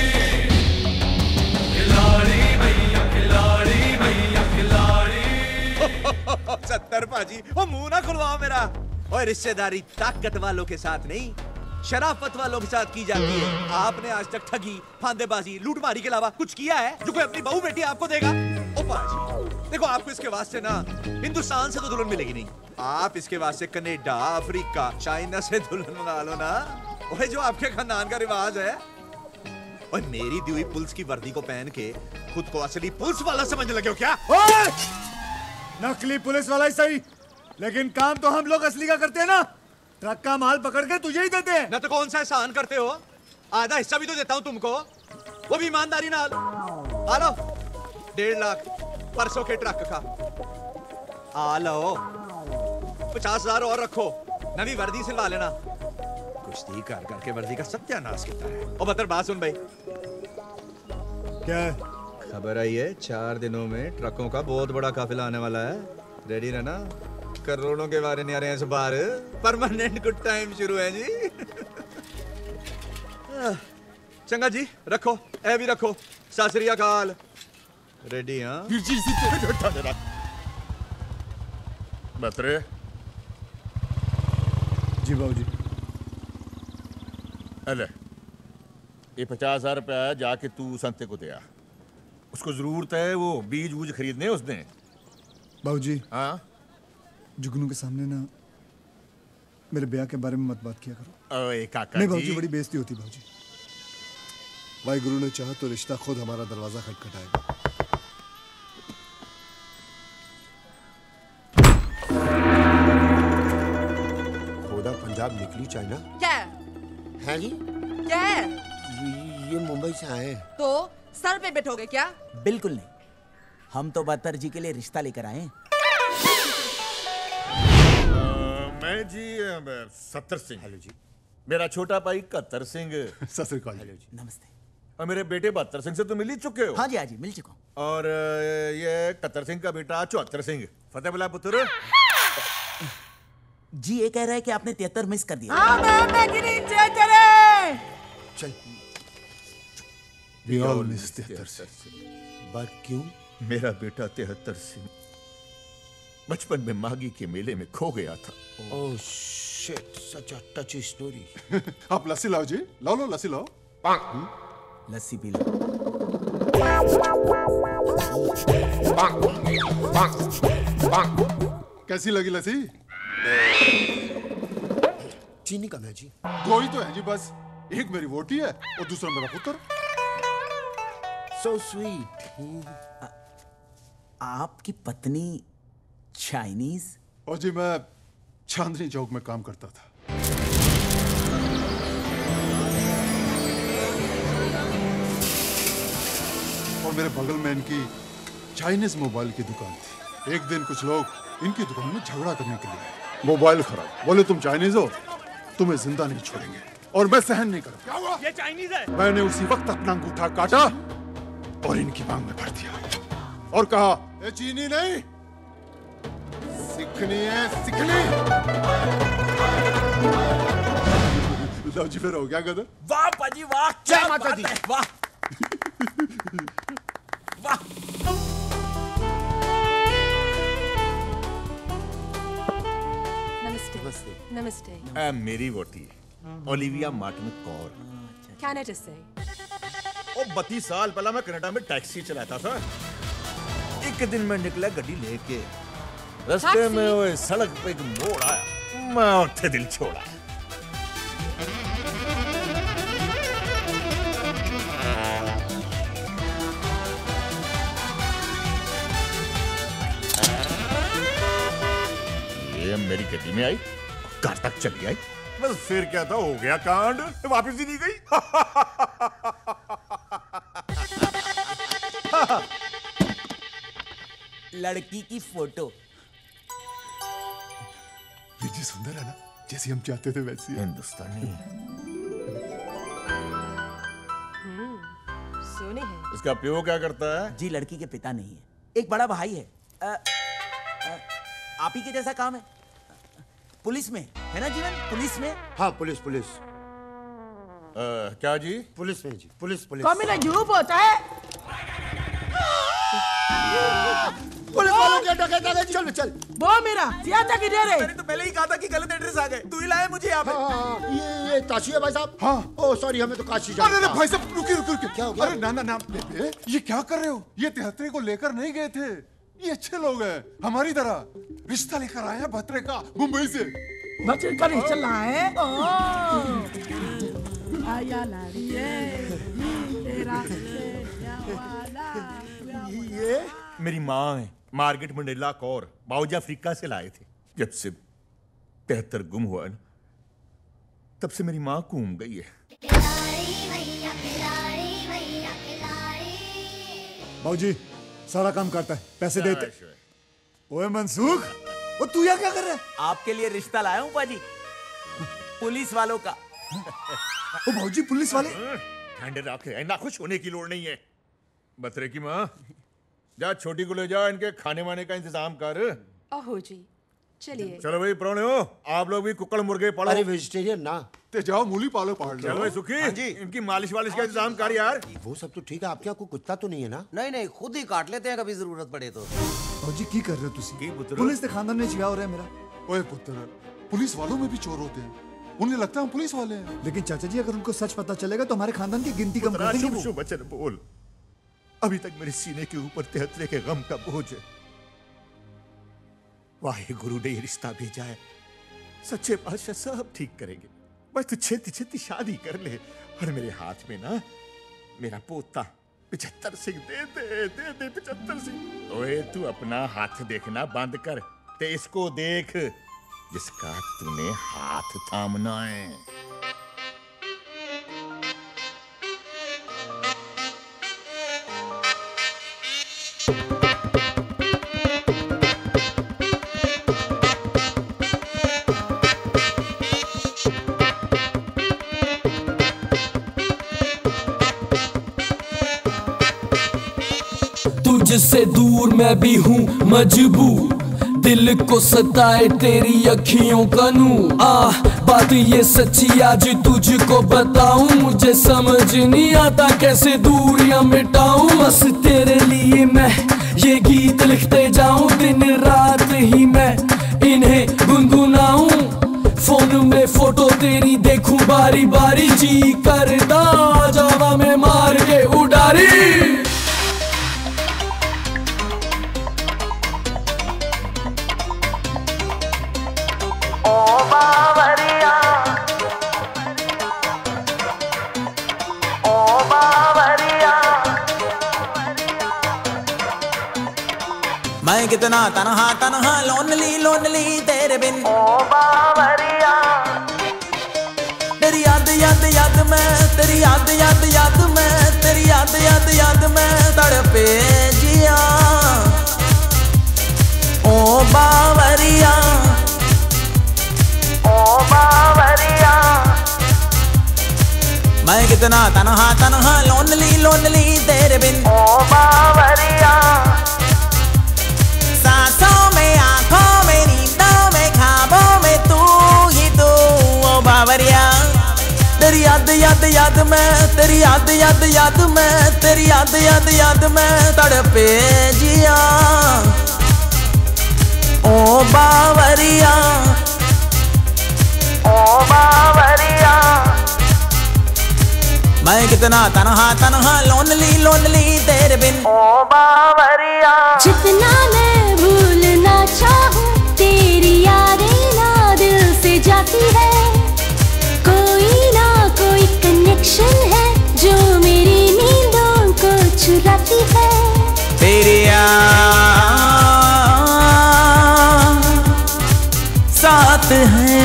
खिलाड़ी भैया, खिलाड़ी भैया, खिलाड़ी।
70 पाजी, वो मुंह ना खुलवाओ मेरा। ओए रिश्तेदारी ताकत वालों के साथ नहीं, शराफत वालों के साथ की जाती है। आपने आज तक ठगी, फांदेबाजी, लूटमारी के अलावा कुछ किया है जो कोई अपनी बहू बेटी आपको देगा? ओ पाजी, देखो आपको इसके वास्ते ना हिंदुस्तान से तो दुल्हन मिलेगी नहीं। आप इसके वास्ते कनाडा, अफ्रीका, चाइना से दुल्हन मंगा लो ना। ओए जो आपके खानदान का रिवाज है। और मेरी दी हुई पुलिस की वर्दी को पहन के खुद को असली पुलिस वाला समझने लगे हो क्या?
नकली पुलिस वाला ही सही, लेकिन काम तो हम लोग असली का करते हैं ना। ट्रक का माल पकड़ के तुझे ही देते हैं।
ना तो कौन सा एहसान करते हो? आधा हिस्सा भी तो देता हूं तुमको, वो भी ईमानदारी नाल। आ लो 1.5 लाख परसों के ट्रक का। आ लो 50,000 और रखो, नवी वर्दी सिलवा लेना। कुश्ती कर करके वर्दी का सत्यानाश किया है। और बतर बात सुन भाई,
क्या
खबर आई है 4 दिनों में ट्रकों का बहुत बड़ा काफिला आने वाला है। रेडी रहना, करोड़ों के बारे नहीं आ रहे हैं इस बार। परमानेंट गुड टाइम शुरू है जी। चंगा जी, रखो, ए भी रखो। सत श्री अकाल। रेडी? हाँ
बतरे
जी बाबूजी।
अले ये 50,000 रुपया जाके तू संते को दिया। उसको जरूरत है वो बीज वूज खरीदने उसने।
बाबूजी।
हाँ
जुगनू के सामने ना मेरे ब्याह के बारे में मत बात किया करो।
ओए काका
नहीं
जी।
बाबूजी, बड़ी बेइज्जती होती बाबूजी। वाहिगुरु ने चाहा तो रिश्ता खुद हमारा दरवाजा खटखटाएगा।
खोदा पंजाब निकली चाइना।
क्या
है जी?
क्या है?
ये मुंबई से आए।
तो सर पे बैठोगे क्या?
बिल्कुल नहीं, हम तो बहत्तर जी के लिए रिश्ता लेकर आए हैं।
मैं जी 70 सिंह। हेलो जी। मेरा छोटा भाई 71 सिंह।
सत श्री अकाल।
हेलो जी।
नमस्ते।
और मेरे बेटे 72 सिंह से तो मिल ही चुके हो।
हाँ जी, हाँ जी, मिल चुका हूँ।
और ये 71 सिंह का बेटा 74 सिंह। फतेह बुला पुत्र।
जी ये कह रहा है कि आपने 73 मिस कर दिया।
चल
We all miss 73
सिंह। बात क्यों? मेरा बेटा 73 सिंह बचपन में मागी के मेले में खो गया था।
Oh shit, such a touchy story.
आप लस्सी लाओ जी, लाओ लो लस्सी लाओ।
लस्सी पी लो।
कैसी लगी लस्सी?
चीनी कम है जी।
दो ही तो है जी बस, एक मेरी वोटी है और दूसरा मेरा पुत्र।
So sweet।
आपकी पत्नी चाइनीज?
और जी मैं चांदनी चौक में काम करता था।
और मेरे बगल में इनकी चाइनीज मोबाइल की दुकान थी। एक दिन कुछ लोग इनकी दुकान में झगड़ा करने के लिए आए। मोबाइल खराब, बोले तुम चाइनीज हो, तुम्हें जिंदा नहीं छोड़ेंगे और मैं सहन नहीं करूंगा।
क्या हुआ? ये चाइनीज है।
मैंने उसी वक्त अपना अंगूठा काटा और इनकी मांग में भर दिया और कहा, ये चीनी नहीं, सीखनी है, सीखनी। लो जी, फिर हो गया गदर।
वाह पाजी वाह,
जय माता दी।
वाह वाह।
नमस्ते। नमस्ते।
मेरी वोटी ओलिविया मार्टिन कौर।
कनाडा से।
ओ 32 साल पहला मैं कनाडा में टैक्सी चलाता था। एक दिन मैं निकला गड्डी लेके, रास्ते में वो सड़क पे एक मोड़ आया, मैं उठे दिल छोड़ा। ये मेरी गड्डी में आई, घर तक चली आई, बस फिर क्या था, हो गया कांड, वापस ही नहीं गई।
लड़की की फोटो।
ये जी सुंदर है ना, जैसी हम चाहते थे वैसी।
हिंदुस्तानी
सोने है।
इसका प्यो क्या करता है?
जी लड़की के पिता नहीं है, एक बड़ा भाई है। आप ही के जैसा काम है, पुलिस में है ना जीवन? पुलिस में?
हाँ पुलिस पुलिस।
क्या जी?
पुलिस में जी, पुलिस पुलिस।
कौन मेरा झूठ होता है?
पुलिस वालों के डकैत आ गए। चल चल।
वो मेरा सियाता किधर है?
मैंने तो पहले ही कहा था कि गलत एड्रेस आ गए, तू ही लाया मुझे यहाँ पे।
हाँ, ये काशी है भाई साहब। हाँ। ओ सॉरी, हमें तो काशी जाना।
अरे भाई साहब रुकिए रुकिए रुकिए।
क्या हो गया?
अरे ना ना ना बेबे, ये क्या कर रहे हो? ये तेहत्रे को लेकर नहीं गए थे, ये अच्छे लोग हैं, हमारी तरह। रिश्ता लेकर आए हैं भत्रे का, मुंबई से।
बच्चे का रिश्ता लाए? आया लाड़ी तेरा
ये मेरी माँ है, मार्गरेट मंडेला कौर, बाउजा अफ्रीका से लाए थे। जब से 73 गुम हुआ ना, तब से मेरी माँ घूम गई है।
बाबूजी सारा काम करता है, पैसे देते। ओए मनसूख, वो तू यहाँ क्या कर रहा है?
आपके लिए रिश्ता लाया हूँ पाजी, पुलिस वालों का।
ओ बाबूजी, पुलिस वाले?
ठंडे रखे, ना खुश होने की लोड़ नहीं है। बतरे की माँ, जा छोटी को ले जा, इनके खाने वाने का इंतजाम कर।
ओहो जी, चलिए।
चलो भाई प्रोने हो, आप लोग भी कुकड़ मुर्गे पालो।
अरे वेजिटेरियन ना,
ते जाओ मूली पालो पाल लो।
चलो भाई सुखी, जी इनकी मालिश वालिश का इंतजाम कर यार।
वो सब तो ठीक है, आपके यहाँ कोई कुत्ता तो नहीं है ना?
नहीं नहीं, खुद ही काट लेते हैं कभी जरूरत पड़े तो।
बाबूजी की कर रहे हो तुसी? पुलिस के खानदान में छिया हो रहा है मेरा।
ओए पुत्र, पुलिस वालों में भी चोर होते हैं, उन्हें लगता है हम पुलिस वाले हैं।
लेकिन चाचा जी, अगर उनको सच पता चलेगा तो हमारे खानदान की गिनती कम कर देंगे।
शुभ वचन बोल, अभी तक मेरे सीने के ऊपर तेहत्रे के गम का बोझ है। वाहे गुरु ने ये रिश्ता भेजा है, सच्चे बादशाह सब ठीक करेंगे। बस तू छेती छेती शादी कर ले, और मेरे हाथ में ना मेरा पोता 75 सिंह दे दे 75 सिंह। ओए तू अपना हाथ देखना बंद कर, ते इसको देख जिसका तूने हाथ थामना है।
तुझसे दूर मैं भी हूँ मजबूर, दिल को सताए तेरी अखियों का नूर। बात ये सच्ची आज तुझको बताऊं, मुझे समझ नहीं आता कैसे दूरियां मिटाऊं। बस तेरे लिए मैं ये गीत लिखते जाऊं, दिन रात ही मैं इन्हें गुनगुनाऊं। फोन में फोटो तेरी देखूं बारी बारी, जी करदा जावा में मार के उडारी।
मैं कितना तन्हा तन्हा लोनली लोनली तेरे बिन। ओ बावरिया, तेरी याद याद याद में, तेरी याद याद याद में, तेरी तेरी याद याद याद में तड़पे जिया ओ बावरिया ओ बावरिया मैं कितना तन्हा तन्हा लोनली लोनली तेरे बिन ओ बावरिया सांसों में आंखों में नींदों में ख्वाबों में तू ही तू ओ बावरिया तेरी याद याद याद में तेरी याद याद याद में तेरी याद याद याद में तड़पे जिया ओ बावरिया ओ बावरिया मैं कितना तन्हा तन्हा लोनली लोनली तेरे बिन ओ बावरिया
जितना मैं भूलना चाहूं तेरी यादें ना दिल से जाती है कोई ना कोई कनेक्शन है जो मेरी नींदों को चुराती है
तेरी याद साथ है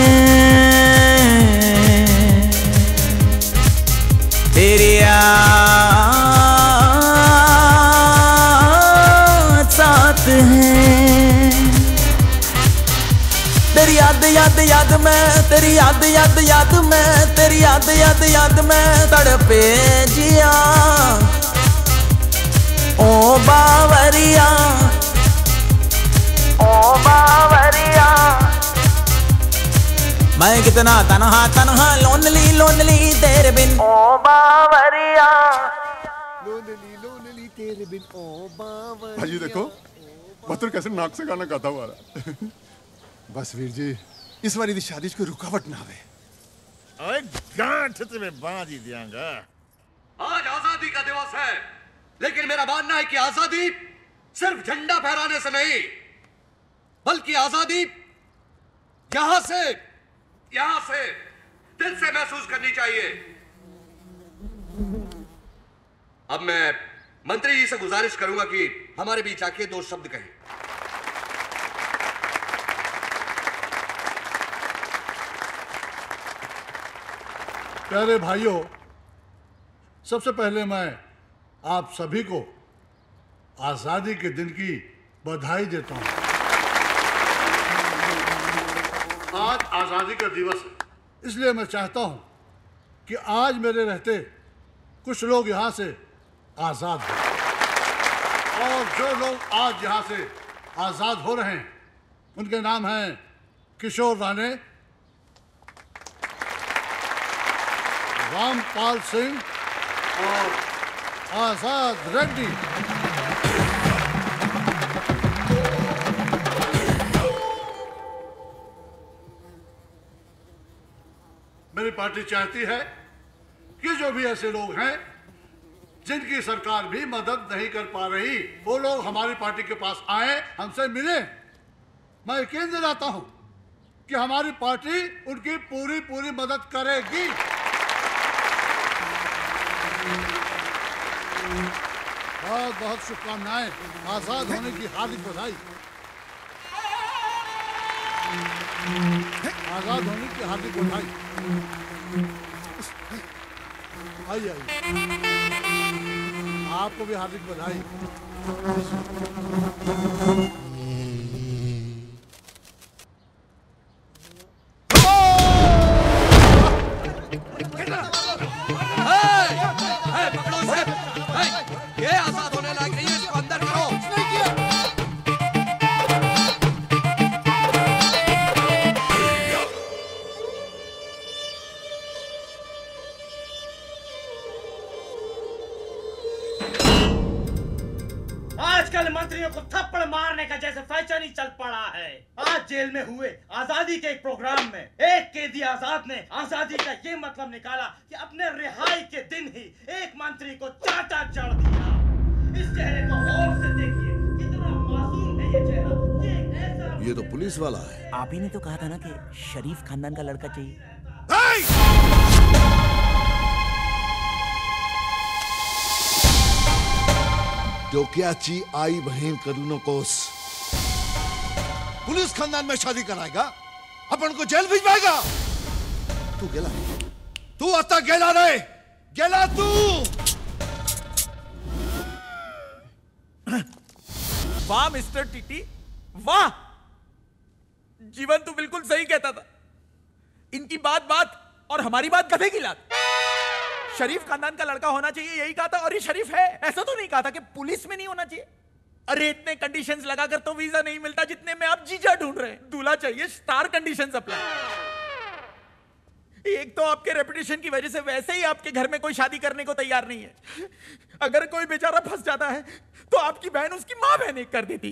तेरी याद साथ है तेरी याद याद याद में तेरी याद याद याद में तेरी याद याद याद में तड़पे जिया ओ बावरिया ओ बावरिया मैं कितना तन्हा तन्हा लोनली लोनली तेरे बिन ओ बावरिया
लोनली लोनली तेरे बिन ओ बावरिया
भाजी देखो बतुर कैसे नाक से गाना गाता हुआ रहा बस वीर जी इस बार यदि शादी कोई रुकावट ना आवे
अरे गांठ तुम्हें बांध ही दियांगा।
आज आजादी का दिवस है लेकिन मेरा मानना है कि आजादी सिर्फ झंडा फहराने से नहीं बल्कि आजादी यहां से दिल से महसूस करनी चाहिए। अब मैं मंत्री जी से गुजारिश करूंगा कि हमारे बीच आके दो शब्द कहें।
प्यारे भाइयों, सबसे पहले मैं आप सभी को आजादी के दिन की बधाई देता हूं। आज आजादी का दिवस है, इसलिए मैं चाहता हूं कि आज मेरे रहते कुछ लोग यहां से आजाद हो और जो लोग आज यहां से आजाद हो रहे हैं उनके नाम हैं किशोर राणे, रामपाल सिंह और आजाद रेड्डी। मेरी पार्टी चाहती है कि जो भी ऐसे लोग हैं जिनकी सरकार भी मदद नहीं कर पा रही वो लोग हमारी पार्टी के पास आए, हमसे मिले। मैं यकीन दिलाता हूं कि हमारी पार्टी उनकी पूरी पूरी मदद करेगी। बहुत बहुत शुभकामनाएं, आजाद होने की हार्दिक बधाई। आजाद होने की हार्दिक बधाई। आइए आइए, आपको भी हार्दिक बधाई।
पकड़ो इसे। ये आजाद होने लायक नहीं है, इसको अंदर करो।
आजकल मंत्रियों को थप्पड़ मारने का जैसे फैशन ही चल पड़ा है। आज जेल में हुए आजादी के एक प्रोग्राम में एक कैदी आजाद ने आजादी का ये मतलब निकाला कि अपने रिहाई के दिन ही एक मंत्री को चाटा चढ़ दिया। इस चेहरे को गौर से देखिए, कितना मासूम है ये चेहरा।
ये तो पुलिस वाला है।
आप ही ने तो कहा था ना कि शरीफ खानदान का लड़का चाहिए।
डोक्याची आई बहन करू नकोस। पुलिस खानदान में शादी कराएगा, अपन को जेल भिजवाएगा। तू गेला, तू आता गेला रे, गेला तू।
वाह मिस्टर टीटी, वाह। जीवन तू बिल्कुल सही कहता था। इनकी बात बात और हमारी बात गधे की लात। शरीफ खानदान का लड़का होना चाहिए यही कहा था, और ये शरीफ है। ऐसा तो नहीं कहा था कि पुलिस में नहीं होना चाहिए। अरे इतने कंडीशंस लगाकर तो वीजा नहीं मिलता जितने में आप जीजा ढूंढ रहे हैं। दूल्हा चाहिए स्टार कंडीशंस अप्लाई। एक तो आपके रेपुटेशन की वजह से वैसे ही आपके घर में कोई शादी करने को तैयार नहीं है। अगर कोई बेचारा फंस जाता है तो आपकी बहन उसकी मां बहन एक कर देती।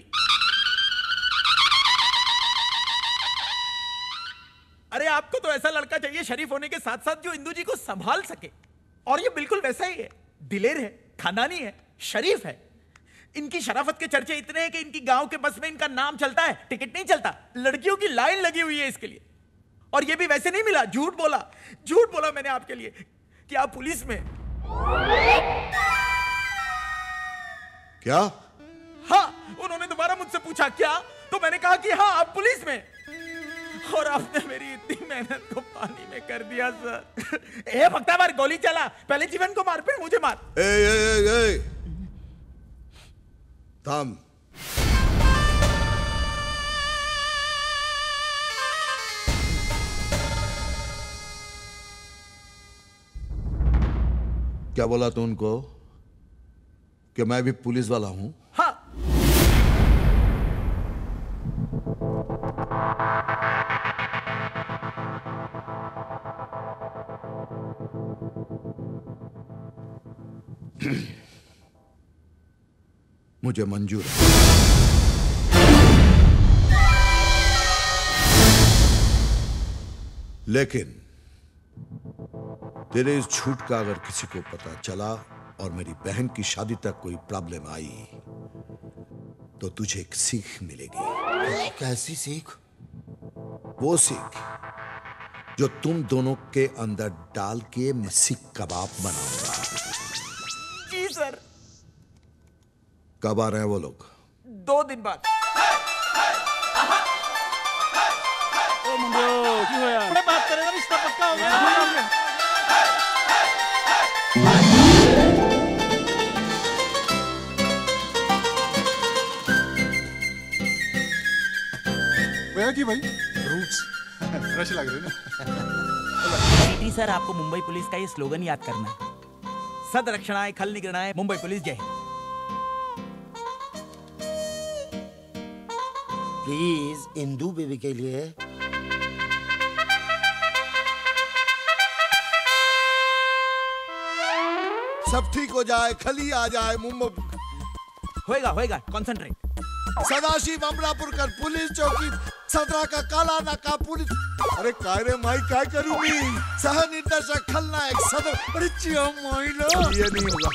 अरे आपको तो ऐसा लड़का चाहिए शरीफ होने के साथ साथ जो इंदू जी को संभाल सके, और ये बिल्कुल वैसा ही है। दिलेर है, खानदानी है, शरीफ है। इनकी शराफत के चर्चे इतने हैं कि इनकी गांव के बस में इनका नाम चलता है, टिकट नहीं चलता। लड़कियों की लाइन लगी हुई है इसके लिए। और ये भी वैसे नहीं मिला, झूठ बोला मैंने आपके लिए कि आप पुलिस में।
क्या?
हाँ, उन्होंने दोबारा मुझसे पूछा क्या, तो मैंने कहा कि हाँ आप पुलिस में। और आपने मेरी इतनी मेहनत को पानी में कर दिया सर। ए भक्ता मार, गोली चला, पहले जीवन को मार फिर मुझे मार।
ए, थाम। क्या बोला तू उनको कि मैं भी पुलिस वाला हूं?
हाँ।
मुझे मंजूर है, लेकिन तेरे इस झूठ का अगर किसी को पता चला और मेरी बहन की शादी तक कोई प्रॉब्लम आई तो तुझे एक सीख मिलेगी।
कैसी सीख?
वो सीख जो तुम दोनों के अंदर डाल के मैं सीख कबाब बनाऊंगा।
जी सर।
कब आ रहे हैं वो लोग?
2 दिन बाद।
ओ मुंडो की होया? बड़े बात करेगा, रिश्ता पक्का हो गया।
भैया की भाई रूट्स फ्रेश लग रहे ना।
टीटी सर, आपको मुंबई पुलिस का ये स्लोगन याद करना है। सद रक्षणाय खल निगरणाय मुंबई पुलिस जय हिंद।
प्लीज इंदू बेबी के लिए।
सब ठीक हो जाए, खली आ जाए मुंबई।
होएगा, कॉन्सेंट्रेट।
सदाशिव अमरापुरकर पुलिस चौकी सदरा का काला नाका पुलिस। अरे काय रे माई काय करूं मैं? सह निर्देशक खलनायक सदर। अरे चिया माई लो, ये नहीं होगा।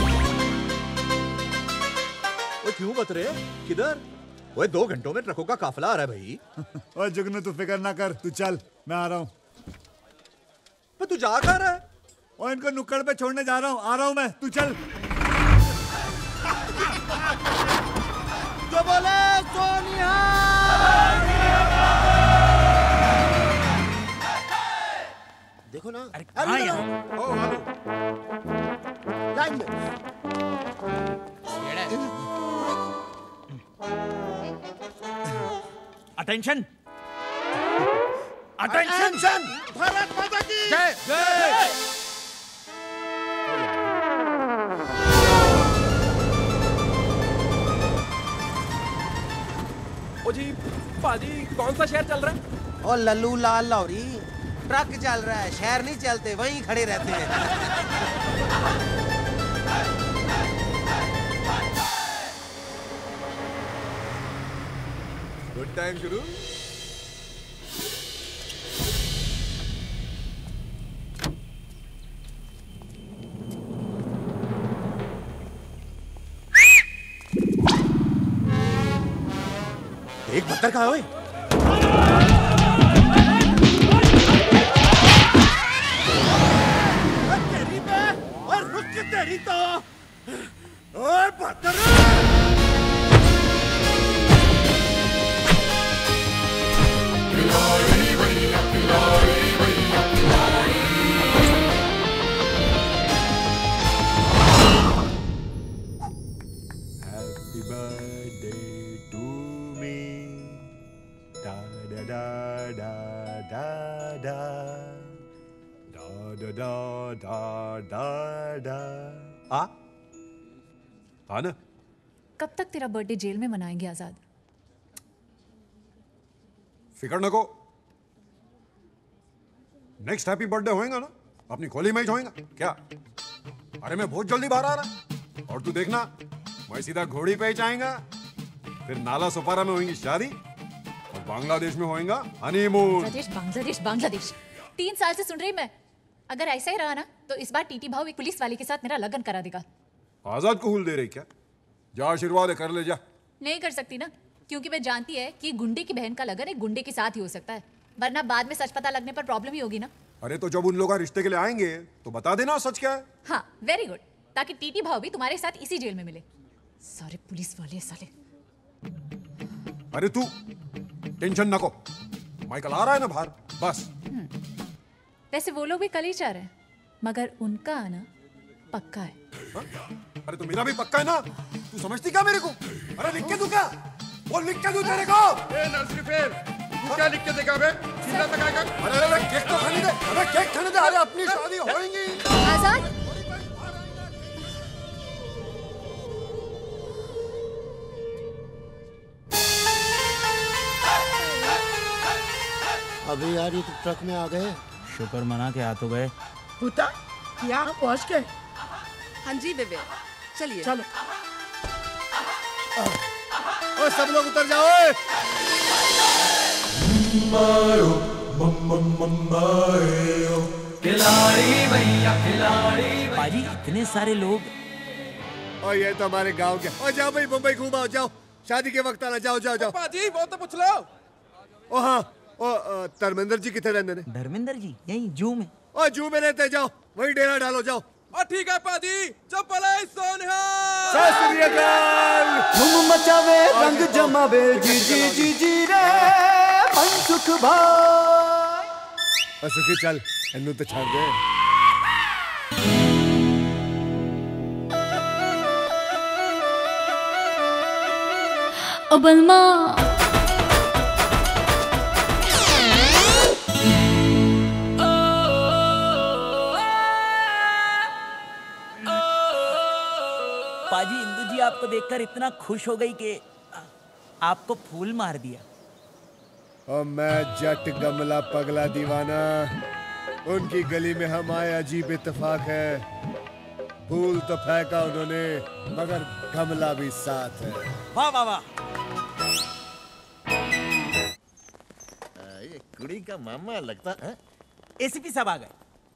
वो क्यों बत रहे? किधर? ओए 2 घंटों में ट्रकों का काफिला आ रहा है भाई।
ओए जुगनू तू फिक्र ना कर, तू चल, मैं आ रहा हूँ।
तू जा कहाँ रहा है?
और इनको नुक्कड़ पे छोड़ने जा रहा हूँ, आ रहा हूँ मैं, तू चल।
जो बोले सोनिया।
देखो ना।
अरे कहाँ यहाँ?
लाइन में।
Attention,
attention. भारत माता की
जय जय।
ओ जी पाजी, कौन सा शहर चल रहा है?
ओ लल्लू लाल लौरी, ट्रक चल रहा है, शहर नहीं चलते, वहीं खड़े रहते हैं।
गुड टाइम शुरू।
एक बत्तर कहाँ हुए?
तेरी पे और रुक के तेरी तो। ओए बत्तर।
Happy birthday
डा डा डा डा डा डा आ ना।
कब तक तेरा बर्थडे जेल में मनाएंगे आजाद?
फिक्र न को, नेक्स्ट हैप्पी बर्थडे होएगा ना अपनी खोली में ही होएगा क्या? अरे मैं बहुत जल्दी बाहर आ रहा और तू देखना मैं सीधा घोड़ी पे ही जाएगा, फिर नाला सुपारा में होगी शादी और बांग्लादेश में होएगा हनीमून।
बांग्लादेश बांग्लादेश 3 साल से सुन रही मैं। अगर ऐसा ही रहा ना तो इस बार टीटी भाव एक पुलिस वाले के साथ मेरा लगन करा देगा।
आजाद को हुल दे रही क्या? जा आशीर्वाद कर ले जा।
नहीं कर सकती ना, क्योंकि मैं जानती है कि गुंडे की बहन का लगन एक गुंडे के साथ ही हो सकता है, वरना बाद में सच पता लगने पर प्रॉब्लम ही होगी ना।
अरे तो जब उन लोग रिश्ते के लिए आएंगे तो बता देना सच क्या है।
हाँ वेरी गुड, ताकि टीटी भाव भी तुम्हारे साथ इसी जेल में मिले। सारे पुलिस वाले साले।
अरे तू टेंशन न को, माइकल आ रहा है ना बाहर बस।
वैसे वो लोग भी कल ही चाह रहे हैं, मगर उनका आना पक्का है।
अरे तो मेरा भी पक्का है ना, तू समझती क्या मेरे को? अरे लिख के दूं क्या? वो लिख के दूं तेरे को?
ए नर्सरी फेर, तू क्या लिख के देगा बे? चिल्ला तक आएगा।
अरे केक तो खाने दे, अरे केक खाने दे। अरे अपनी शादी होएगी।
आजाद
अबे यार ये तो ट्रक में आ गए।
शुक्र मना के आ तो गए।
पुता यहाँ पहुँच गए।
हाँ जी बेबे चलिए।
चलो
ओ सब लोग उतर जाओ।
मारो मारो खिलाड़ी भैया खिलाड़ी।
पाजी इतने सारे लोग।
और ये तो हमारे गांव के। और जाओ भाई मुंबई घूमाओ, जाओ शादी के वक्त आना। जाओ जाओ जाओ।
पाजी वो तो पूछ लो।
ओ हाँ ओ धर्मेंद्र जी कितने रहते हैं?
धर्मेंद्र जी यही जू में।
ओ जू में रहते, जाओ वही डेरा डालो जाओ।
ठीक है पाजी, चप्पल सोनिया।
सत श्री अकाल।
धूम मचावे रंग जमावे जी जी जी जी रे मनसुख भाई।
सुखी चल इन्नू तो छोड़ दे।
ओ बलमा
पाजी इंदु जी आपको देखकर इतना खुश हो गई कि आपको फूल मार दिया।
और मैं जट गमला पगला दीवाना, उनकी गली में हम आए अजीब इत्तेफाक है। फूल तो फेंका उन्होंने मगर गमला भी साथ है।
वाह वाह वाह।
ये कुड़ी का मामा लगता है।
एसीपी साहब आ गए।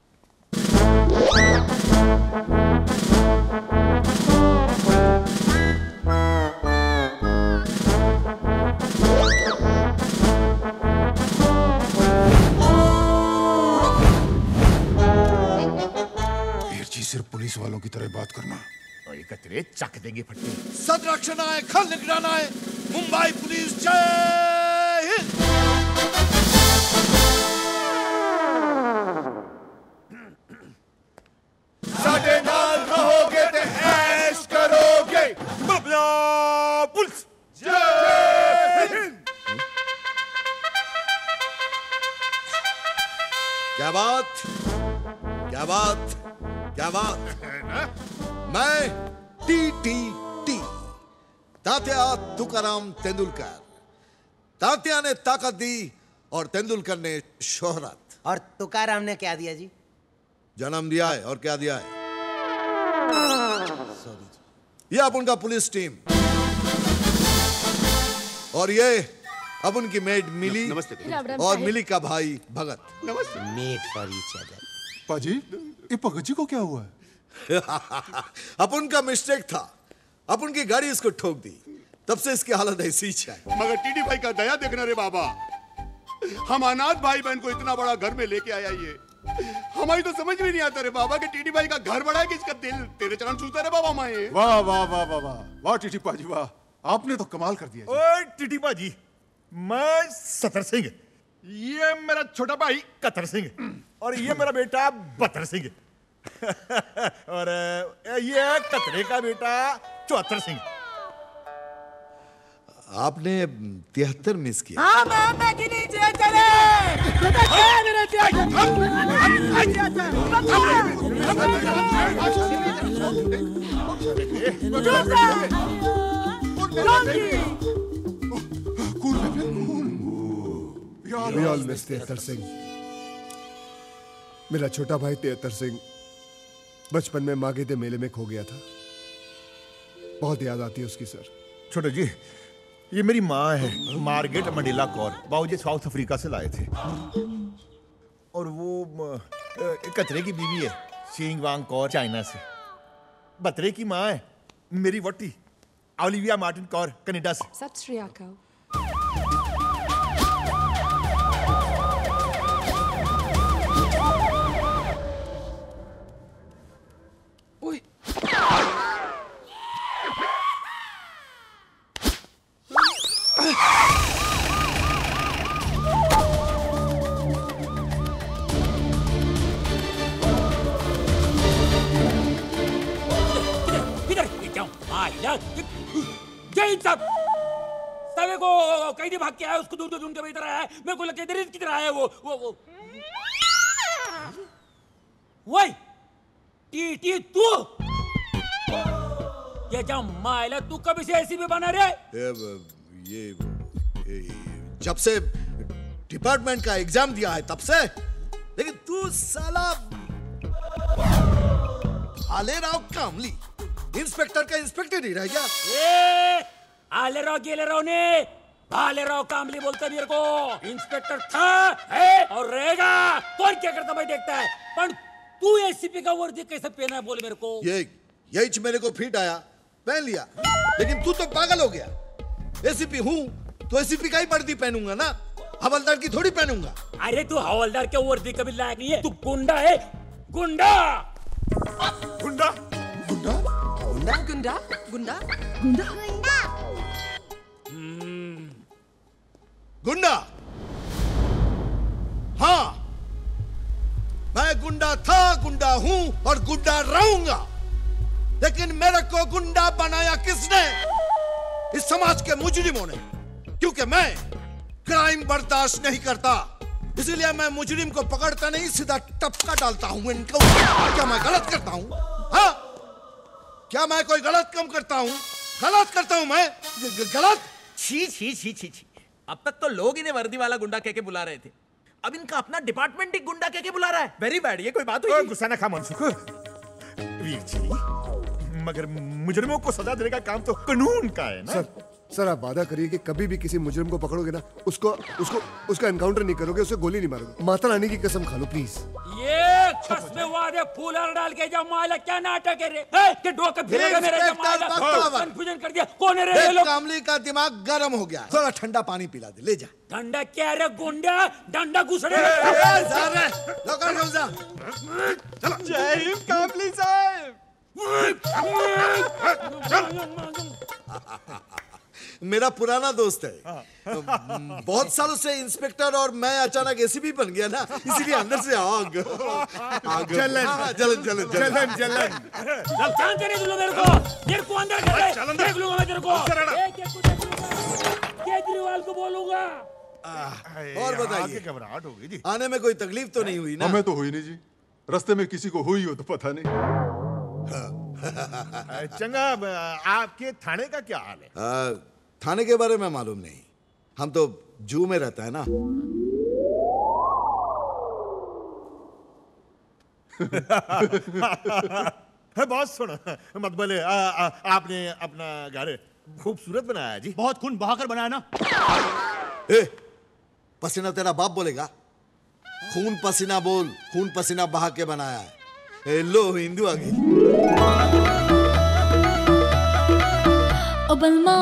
सिर्फ पुलिस वालों की तरह बात करना।
और ये कतरे चक देंगे फट्टे।
संरक्षण आए, खल निगरान आए, मुंबई पुलिस जय हिंद।
साडे नाल रहोगे ते ऐश करोगे।
पुलिस
जय हिंद।
क्या बात, क्या बात, क्या बात। मैं टी तात्या तुकाराम तेंदुलकर। तात्या ने ताकत दी और तेंदुलकर ने शोहरत।
और तुकाराम ने क्या दिया जी?
जन्म दिया है। और क्या दिया है? ये अपन का पुलिस टीम और ये अपन की मेड मिली।
नमस्ते।
और मिली का भाई भगत।
नमस्ते। Made for each other.
पाजी ये भगत जी को क्या हुआ है?
अपन का मिस्टेक था, अपन की गाड़ी इसको ठोक दी, तब से इसकी हालत ऐसी ही है।
मगर टीडी भाई का दया देखना रे बाबा, हम अनाथ भाई बहन को इतना बड़ा घर में लेके आया। ये हमारी तो समझ में नहीं आता रे बाबा कि टीडी भाई का घर बड़ा है कि इसका दिल तेरे चरण छूता रे बाबा। माए
वाह वाह वाह वाह वाह वाह टीटी पाजी वाह, आपने तो कमाल कर दिया।
ओए टीटी पाजी, मैं सतर सिंह, ये मेरा छोटा भाई कतर सिंह और ये मेरा बेटा बतर सिंह और ये कतरे का बेटा चौहत्तर सिंह।
आपने 73 मिस किया।
हाँ मैं के नीचे चले।
We all miss तेतर सिंह। मेरा छोटा भाई तेतर सिंह बचपन में माघी के मेले में खो गया था। बहुत याद आती है उसकी सर।
छोटे जी, ये मेरी माँ है, मार्गरेट मंडेला कौर। बाबूजी साउथ अफ्रीका से लाए थे। और वो कतरे की बीवी है, सिंग वांग कौर, चाइना से। बतरे की माँ है मेरी वोटी, ओलिविया मार्टिन कौर, कनाडा से।
सत श्री अकाल।
को कहीं भाग के आया, उसको ढूंढ के इधर आया है। मेरे को लगा इधर किधर आया वो वही टी तू ये क्या मायला, तू कभी से ऐसी भी बना रे?
ये जब से डिपार्टमेंट का एग्जाम दिया है तब से। लेकिन तू साला भालेराव कामली इंस्पेक्टर का इंस्पेक्टर ही रह गया।
आलेराव गेलेराव ने भालेराव कामली बोलता मेरे को। इंस्पेक्टर था, है और रहेगा। कौन क्या करता भाई देखता है। पर तू एसीपी का वर्दी कैसे पहना है बोले मेरे को?
यही मेरे को फिट आया, पहन लिया। लेकिन तू तो पागल हो गया। एसीपी हूँ तो एसीपी का ही वर्दी पहनूंगा ना, हवलदार की थोड़ी पहनूंगा।
अरे तू हवलदार के वर्दी कभी लायक नहीं है। तू गुंडा है, गुंडा।
गुंडा
गुंडा गुंडा गुंडा गुंडा
गुंडा। हाँ, मैं गुंडा था, गुंडा हूं और गुंडा रहूंगा। लेकिन मेरे को गुंडा बनाया किसने? इस समाज के मुजरिमों ने। क्योंकि मैं क्राइम बर्दाश्त नहीं करता, इसलिए मैं मुजरिम को पकड़ता नहीं, सीधा टपका डालता हूं इनको। क्या मैं गलत करता हूं? हाँ, क्या मैं कोई गलत काम करता हूं? गलत करता हूं मैं? गलत?
छी छी छी छी छी। अब तक तो लोग इन्हें वर्दी वाला गुंडा कह के बुला रहे थे, अब इनका अपना डिपार्टमेंट ही गुंडा कह के बुला रहा है। Very bad. ये कोई बात हुई?
गुस्सा ना खा मनसुख। वीर जी, मगर मुजरिमों को सजा देने का काम तो कानून का है ना।
सर आप वादा करिए कि कभी भी किसी मुजरिम को पकड़ोगे ना, उसका एनकाउंटर नहीं करोगे, उसे गोली नहीं मारोगे। माता रानी की कसम खा लो प्लीज।
ये कसमें वादे फूलर डाल के जब माला क्या नाटक है रे? कि डोके फिरेगा मेरे जब माला कंफ्यूजन कर दिया। कौन है रे ये लोग?
कामली का दिमाग गर्म हो गया, थोड़ा ठंडा पानी पिला दे, ले जा।
ठंडा क्या रे गुंडा? डंडा घुसड़े।
जय हिंद कामली साहब।
मेरा पुराना दोस्त है, बहुत सालों से इंस्पेक्टर, और मैं अचानक एसीपी बन गया ना, इसीलिए अंदर से आग जलन जलन जलन
जलन जलन।
जानते नहीं तुम मेरे को अंदर कर ले, देख लूंगा मैं तेरे को। केजरीवाल को बोलूंगा।
और बताइए,
घबराहट हो गई जी।
आने में कोई तकलीफ तो नहीं हुई ना?
हमें तो हुई नहीं जी, रास्ते में किसी को हुई हो तो पता नहीं।
चंगा, आपके थाने का क्या हाल है?
थाने के बारे में मालूम नहीं, हम तो जू में रहता है ना।
बहुत सुना मत बोले। आपने अपना घर खूबसूरत बनाया जी। बहुत खून बहाकर बनाया ना।
पसीना तेरा बाप बोलेगा? खून पसीना बोल, खून पसीना बहा के बनाया है। लो हिंदू आ गई।
ओबलमा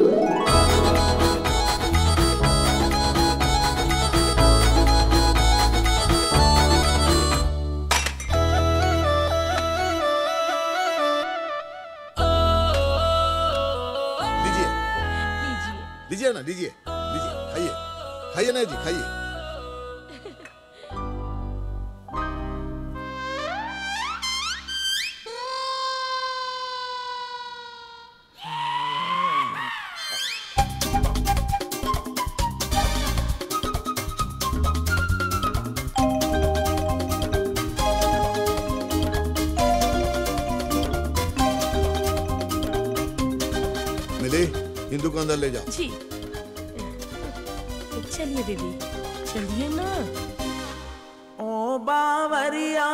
लीजिए ना, लीजिए लीजिए, खाइए खाइए ना जी, खाइए। हिंदू को अंदर ले जाओ।
जी चलिए दीदी, चलिए ना।
ओ बावरिया,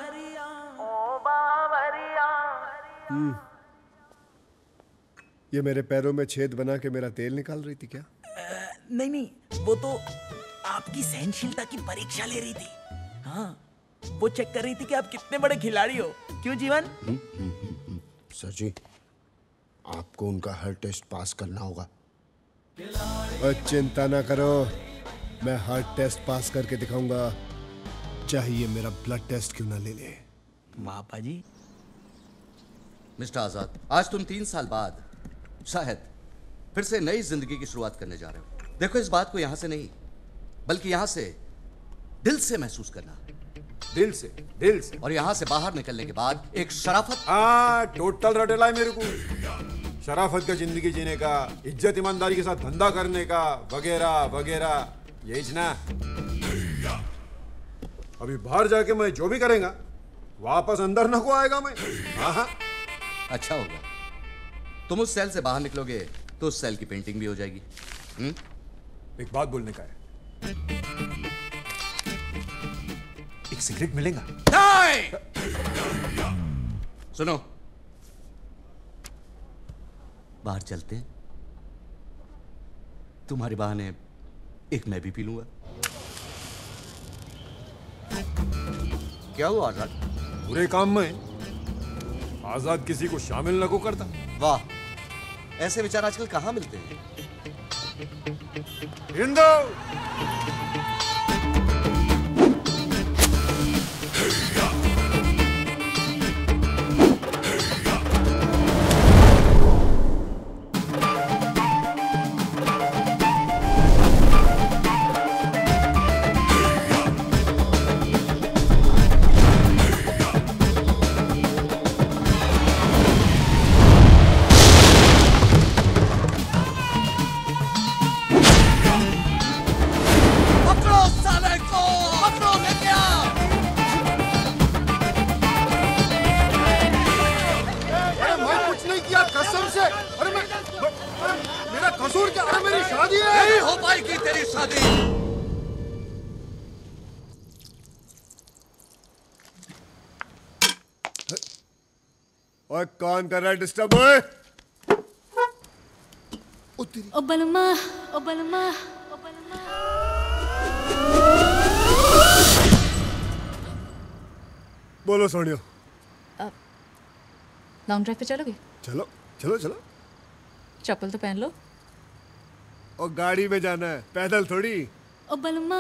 ये मेरे पैरों में छेद बना के मेरा तेल निकाल रही थी क्या?
नहीं नहीं, वो तो आपकी सहनशीलता की परीक्षा ले रही थी। हाँ, वो चेक कर रही थी कि आप कितने बड़े खिलाड़ी हो। क्यों जीवन?
सर जी, आपको उनका हर टेस्ट पास करना होगा। और चिंता ना करो, मैं हर टेस्ट पास करके दिखाऊंगा, चाहिए मेरा ब्लड टेस्ट क्यों ना ले ले।
पापा जी।
मिस्टर आजाद, आज तुम 3 साल बाद शायद फिर से नई जिंदगी की शुरुआत करने जा रहे हो। देखो, इस बात को यहां से नहीं बल्कि यहां से दिल से महसूस करना।
दिल से, दिल से।
और यहां से बाहर निकलने के बाद एक शराफत।
टोटल रटेला है मेरे को। शराफत का जिंदगी जीने का, इज्जत ईमानदारी के साथ धंधा करने का, वगैरह वगैरह, यही ना। अभी बाहर जाके मैं जो भी करेगा वापस अंदर न को आएगा मैं। हाँ।
अच्छा होगा, तुम उस सेल से बाहर निकलोगे तो उस सेल की पेंटिंग भी हो जाएगी।
एक बात बोलने का है, एक सिगरेट मिलेगा?
सुनो, बाहर चलते हैं, तुम्हारे बहाने एक मैं भी पी लूंगा। क्या हुआ आजाद?
बुरे काम में आजाद किसी को शामिल न को करता।
वाह, ऐसे विचार आजकल कहां मिलते हैं?
हिंदू
और कौन कर रहा है डिस्टर्ब? ओए
ओ बलमा, ओ बलमा, ओ बलमा।
बोलो सोनियो।
लॉन्ग ड्राइव पे चलोगे?
चलो चलो चलो।
चप्पल तो पहन लो।
और गाड़ी में जाना है, पैदल थोड़ी।
ओ बलमा,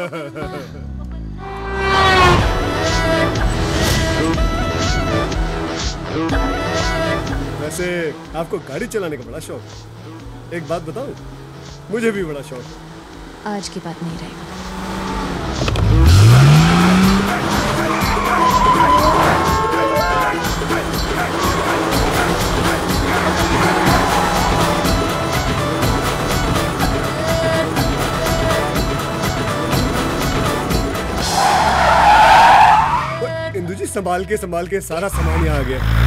वैसे आपको गाड़ी चलाने का बड़ा शौक। एक बात बताऊं, मुझे भी बड़ा शौक।
आज की बात नहीं रहेगा।
इंदु जी, संभाल के सारा सामान यहाँ आ गया।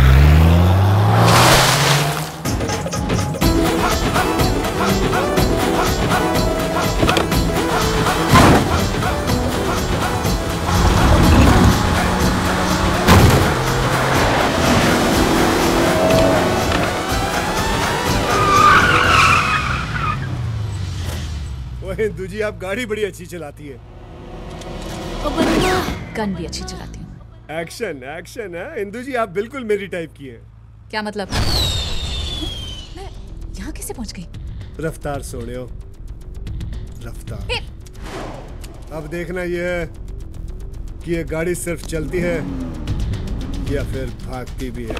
इंदु जी, आप गाड़ी बड़ी अच्छी चलाती है।
गन भी अच्छी चलाती हूँ।
एक्शन एक्शन है इंदु जी, आप बिल्कुल मेरी टाइप की है।
क्या मतलब? मैं यहाँ कैसे पहुँच गई?
रफ्तार सोनियो, रफ्तार। अब देखना यह है कि ये गाड़ी सिर्फ चलती है या फिर भागती भी है।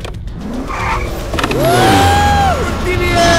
उड़ती भी है।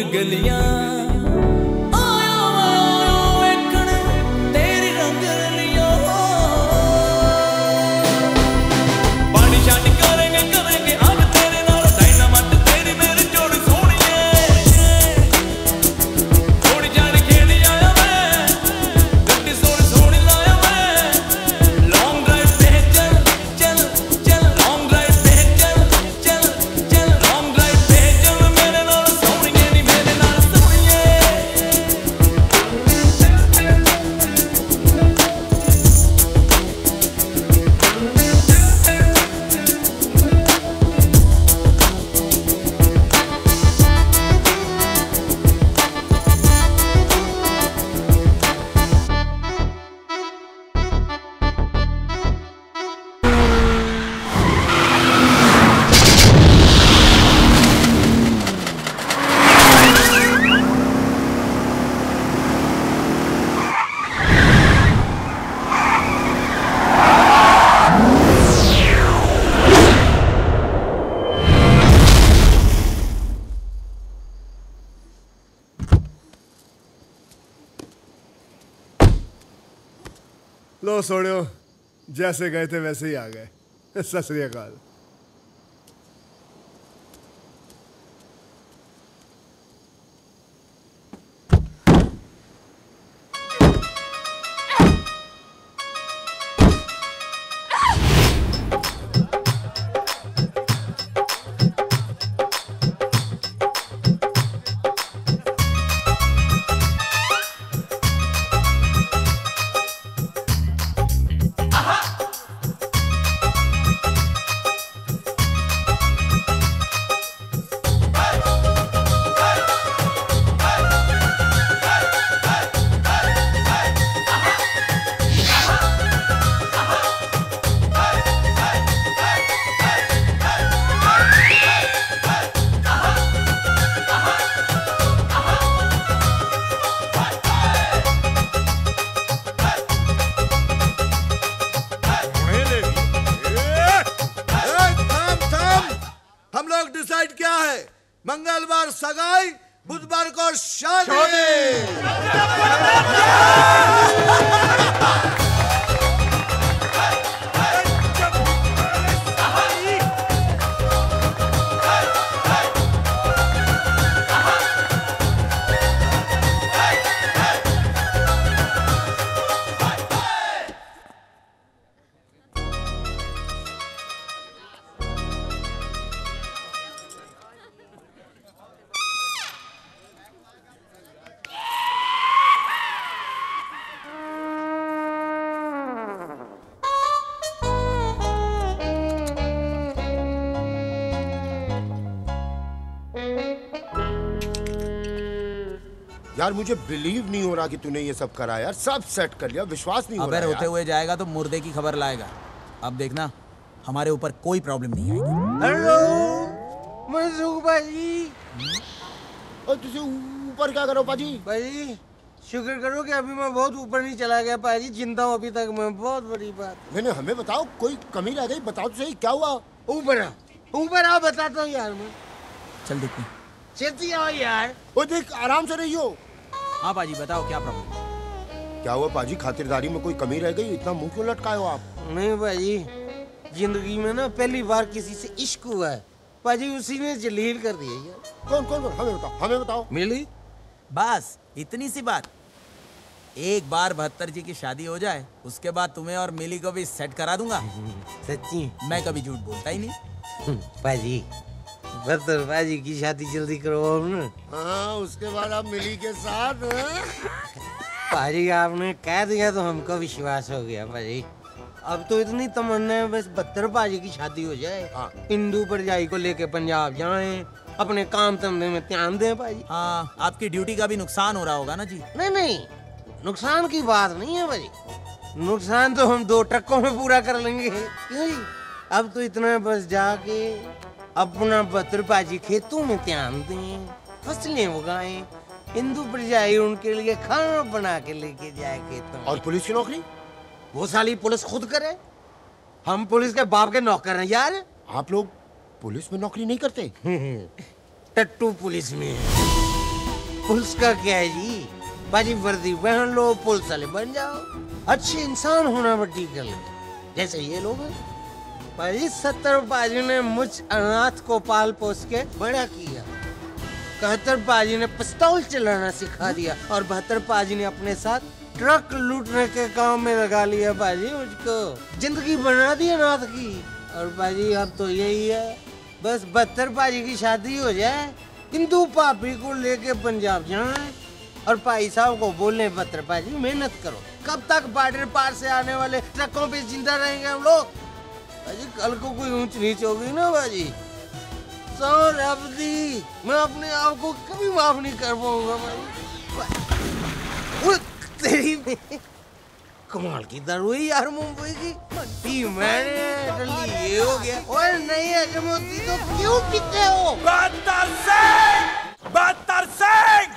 गलियां आयो आयो वेखण तेरी रंग रलियां पानी शानी करेंगे करेंगे अब तेरे नाल डायनामाइट तेरी मेरी जोड़ी सोहणीए थोड़ी जान खेल आया मैं गड्डी सोहनी सोहनी लाया मैं लॉन्ग ड्राइव पे चल चल चल लॉन्ग ड्राइव पे चल चल चल लॉन्ग ड्राइव पे चल मेरे नाल सोहणीए नी मेरे नाल सोहणीए
लो सोड़ियो, जैसे गए थे वैसे ही आ गए। सत श्री अकाल।
हम लोग डिसाइड क्या है? मंगलवार सगाई, बुधवार को शादी।
यार मुझे बिलीव नहीं हो रहा कि तूने ये सब करा यार। सब सेट कर लिया, विश्वास नहीं हो रहा।
अगर
यार
होते हुए जाएगा तो मुर्दे की खबर लाएगा। अब देखना हमारे ऊपर कोई प्रॉब्लम नहीं आएगी।
हेलो मनसुख भाई।
और तुझे ऊपर क्या करो पाजी?
भाई शुक्र करो कि अभी मैं बहुत ऊपर नहीं चला गया पाजी, जिंदा हूँ अभी तक मैं। बहुत बड़ी बात।
मैंने हमें बताओ, कोई कमी रह गई? बताओ तो सही, क्या हुआ?
ऊपर आओ बताता हूँ यार मैं।
चल देखते।
छेती आओ यार।
ओ देख, आराम से रहियो।
हाँ पाजी बताओ क्या प्रॉब्लम?
क्या हुआ पाजी? खातिरदारी में कोई कमी रह गई? इतना मुंह क्यों लटकाए हो आप?
नहीं पाजी, जिंदगी में ना पहली बार किसी से इश्क हुआ है पाजी, उसी ने जलील कर दिया यार।
कौन कौन कौन? हमें बताओ, हमें बताओ।
मिली?
बस इतनी सी बात। एक बार 72 जी की शादी हो जाए, उसके बाद तुम्हें और मिली को भी सेट करा दूंगा।
सच्ची?
मैं कभी झूठ बोलता ही नहीं।
पाजी 72 पाजी की शादी जल्दी करवाओ ना।
हाँ, उसके बाद आप मिली के साथ।
पाजी आपने कह दिया तो हमको विश्वास हो गया पाजी। अब तो इतनी तमन्ना है बस 72 पाजी की शादी हो जाए। इंदू परजाई को लेके पंजाब जाएं, अपने काम धंधे में ध्यान दें पाजी।
हाँ, आपकी ड्यूटी का भी नुकसान हो रहा होगा ना जी?
नहीं नहीं, नुकसान की बात नहीं है भाई। नुकसान तो हम 2 ट्रकों में पूरा कर लेंगे। क्यों जी? अब तो इतना बस जाके अपना 72 पाजी खेतों में ध्यान दें, फसलें उगाएं, हिंदू परजाई उनके लिए खाना बना के लेके जाए खेतों में।
और पुलिस की नौकरी?
वो साली पुलिस खुद करे। हम पुलिस के बाप के नौकर हैं यार।
आप लोग पुलिस में नौकरी नहीं करते?
टट्टू पुलिस में है। पुलिस का क्या है जी? बाजी वर्दी पहन लो, पुलिस वाले बन जाओ, अच्छे इंसान होना बड़ी गल है, जैसे ये लोग हैं। बाजी 70 बाजी ने मुझ अनाथ को पाल पोस के बड़ा किया, 71 बाजी ने पिस्तौल चलाना सिखा दिया और 72 बाजी ने अपने साथ ट्रक लूटने के काम में लगा लिया। बाजी मुझको जिंदगी बना दी अनाथ की। और बाजी अब तो यही है, बस 72 बाजी की शादी हो जाए, हिंदू पापी को लेके पंजाब जाना है और भाई साहब को बोलने 72 बाजी मेहनत करो। कब तक बॉर्डर पार से आने वाले ट्रकों पे जिंदा रहेंगे हम लोग? बाजी कल को कोई ऊंच नीच होगी ना बाजी, सौर अवधि मैं अपने आप को कभी माफ नहीं कर पाऊंगा भाई। तेरी कमाल की दारू है यार मुंबई की। पी मैंने जल्दी ये हो गया। ओए नहीं अजमोती तो क्यों पीते हो?
बहत्तर सिंह, बहत्तर सिंह,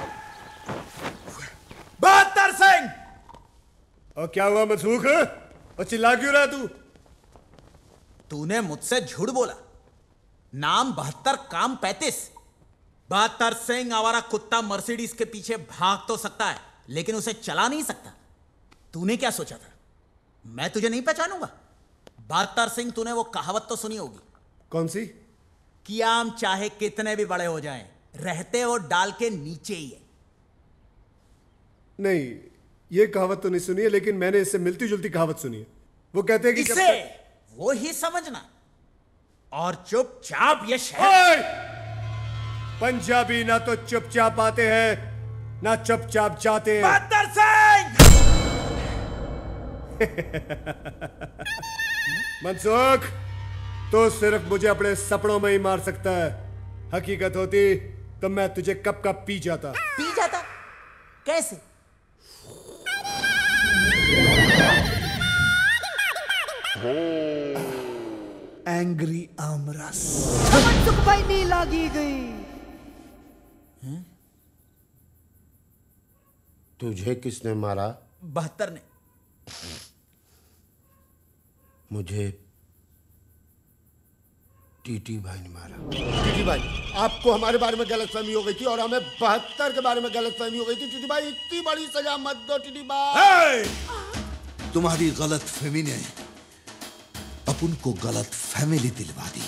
बहत्तर सिंह।
और क्या हुआ मनसूख? और चिल्ला क्यों रहा तू?
तूने मुझसे झूठ बोला। नाम 72, काम 35। बहत्तर सिंह आवारा कुत्ता मर्सिडीज के पीछे भाग तो सकता है, लेकिन उसे चला नहीं सकता। तूने क्या सोचा था मैं तुझे नहीं पहचानूंगा? 72 सिंह, तूने वो कहावत तो सुनी होगी।
कौन सी?
कि आम चाहे कितने भी बड़े हो जाएं, रहते वो डाल के नीचे ही है।
नहीं, ये कहावत तो नहीं सुनी है, लेकिन मैंने इससे मिलती जुलती कहावत सुनी है। वो कहते हैं कि
इसे वो ही समझना और चुपचाप ये शहर।
पंजाबी ना तो चुपचाप आते हैं ना चुपचाप जाते हैं।
72 सिंह!
मनसुख, तो सिर्फ मुझे अपने सपनों में ही मार सकता है। हकीकत होती तो मैं तुझे कब का पी जाता।
पी जाता? कैसे?
एंग्री आमरस।
मनसुख भाई नी लागी गई।
तुझे किसने मारा?
72 ने।
मुझे टीटी भाई ने मारा।
टीटी भाई, आपको हमारे बारे में गलतफहमी हो गई थी और हमें 72 के बारे में गलतफहमी हो गई थी। टीटी भाई, इतनी बड़ी सजा मत दो टीटी भाई।
तुम्हारी गलत फहमी ने अपन को गलत फैमिली दिलवा दी।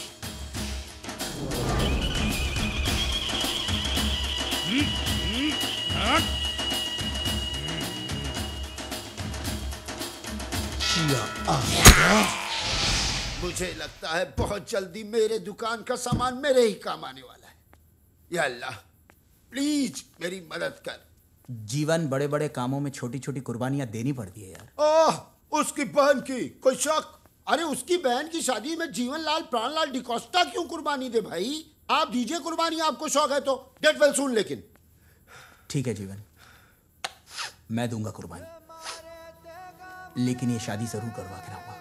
मुझे लगता है बहुत जल्दी मेरे दुकान का सामान मेरे ही काम आने वाला है। या अल्लाह, प्लीज मेरी मदद कर।
जीवन बड़े बड़े कामों में छोटी छोटी कुर्बानियां देनी पड़ती है यार।
ओह, उसकी बहन की कोई शक? अरे उसकी बहन की शादी में जीवनलाल प्राणलाल डिकोस्टा क्यों कुर्बानी दे भाई? आप दीजिए कुर्बानी, आपको शौक है तो। Get well soon. लेकिन
ठीक है जीवन, मैं दूंगा कुर्बानी, लेकिन ये शादी जरूर करवा के रहूंगा।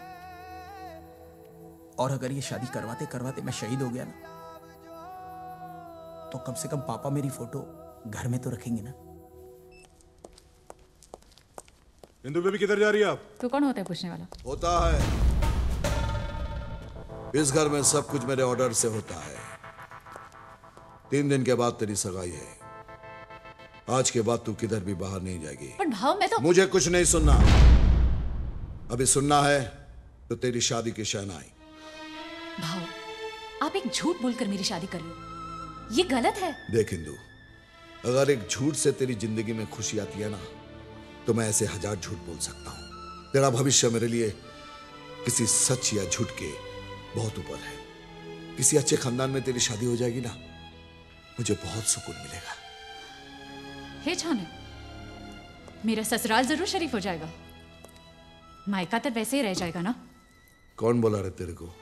और अगर ये शादी करवाते करवाते मैं शहीद हो गया ना, तो कम से कम पापा मेरी फोटो घर में तो रखेंगे ना।
इंदु बेबी किधर जा रही है आप?
तू कौन होता है पूछने वाला?
होता है, इस घर में सब कुछ मेरे ऑर्डर से होता है। 3 दिन के बाद तेरी सगाई है। आज के बाद तू किधर भी बाहर नहीं जाएगी।
पर भाव में तो
मुझे कुछ नहीं सुनना। अभी सुनना है तो तेरी शादी की शहनाई।
भाव, आप एक झूठ बोलकर मेरी शादी कर लो, ये गलत है।
देख इंदु, अगर एक झूठ से तेरी जिंदगी में खुशी आती है ना, तो मैं ऐसे 1000 झूठ बोल सकता हूं। तेरा भविष्य मेरे लिए किसी सच या झूठ के बहुत ऊपर है। किसी अच्छे खानदान में तेरी शादी हो जाएगी ना, मुझे बहुत सुकून मिलेगा।
हे छाने, मेरा ससुराल जरूर शरीफ हो जाएगा, मायका तो वैसे ही रह जाएगा ना।
कौन बोला रे तेरे को?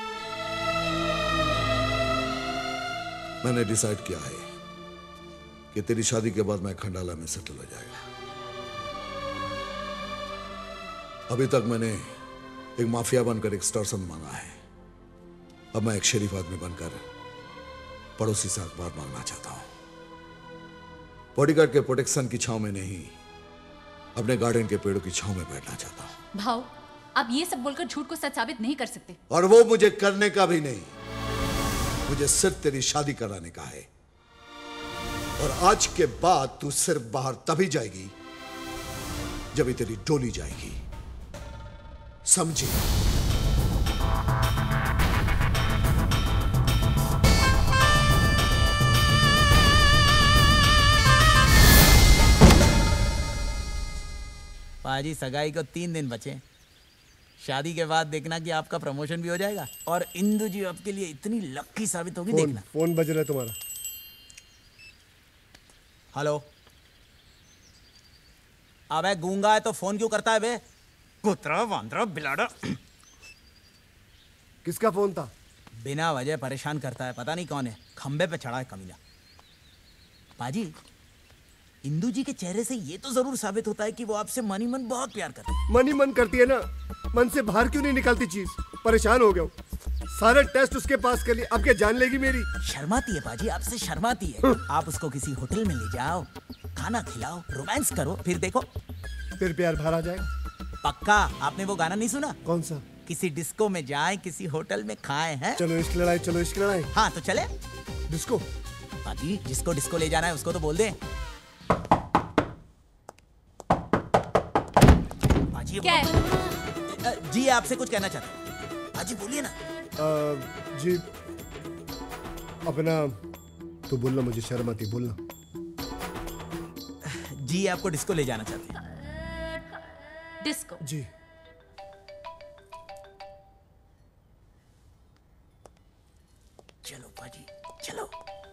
मैंने डिसाइड किया है कि तेरी शादी के बाद मैं खंडाला में सेटल हो जाएगा। अभी तक मैंने एक माफिया बनकर एक्सटॉर्शन मांगा है, अब मैं एक शरीफ आदमी बनकर पड़ोसी से अखबार मांगना चाहता हूं। बॉडीगार्ड के प्रोटेक्शन की छांव में नहीं, अपने गार्डन के पेड़ों की छांव में बैठना चाहता हूं।
भाव, आप ये सब बोलकर झूठ को सच साबित नहीं कर सकते।
और वो मुझे करने का भी नहीं, मुझे सिर्फ तेरी शादी कराने का है। और आज के बाद तू सिर्फ बाहर तभी जाएगी जब ही तेरी डोली जाएगी, समझी?
पाजी सगाई को 3 दिन बचे। शादी के बाद देखना कि आपका प्रमोशन भी हो जाएगा और इंदु जी आपके लिए इतनी लकी साबित होगी, देखना।
फोन बज रहा है तुम्हारा।
हेलो। अबे गूंगा है तो फोन क्यों करता है बे? कुतरा वांदरा बिलाड़ा।
किसका फोन था?
बिना वजह परेशान करता है, पता नहीं कौन है, खंबे पे चढ़ा है कमीना। पाजी इंदु जी के चेहरे से ये तो जरूर साबित होता है कि वो आपसे मनी मन बहुत प्यार करती है।
मनी मन करती है ना, मन से बाहर क्यों नहीं निकलती चीज? परेशान हो गया हूँ, सारे टेस्ट उसके पास कर लिए, अब क्या जान लेगी मेरी?
शर्माती है पाजी, आपसे शर्माती है। आप उसको किसी होटल में ले जाओ, खाना खिलाओ, रोमांस करो, फिर देखो
फिर प्यार बाहर आ जाएगा।
पक्का। आपने वो गाना नहीं सुना?
कौन सा?
किसी डिस्को में जाएं, किसी होटल में खाएं, हैं?
चलो इश्क लड़ाई, चलो इश्क लड़ाई।
हाँ तो चले।
डिस्को?
पाजी जिसको डिस्को ले जाना है उसको तो बोल दे। पाजी
क्या है?
जी आपसे कुछ कहना चाहते हैं। पाजी बोलिए ना।
जी अपना तो बोलना, मुझे शर्म आती, बोलना।
जी आपको डिस्को ले जाना चाहते हैं।
डिस्को?
जी।
चलो पाजी चलो।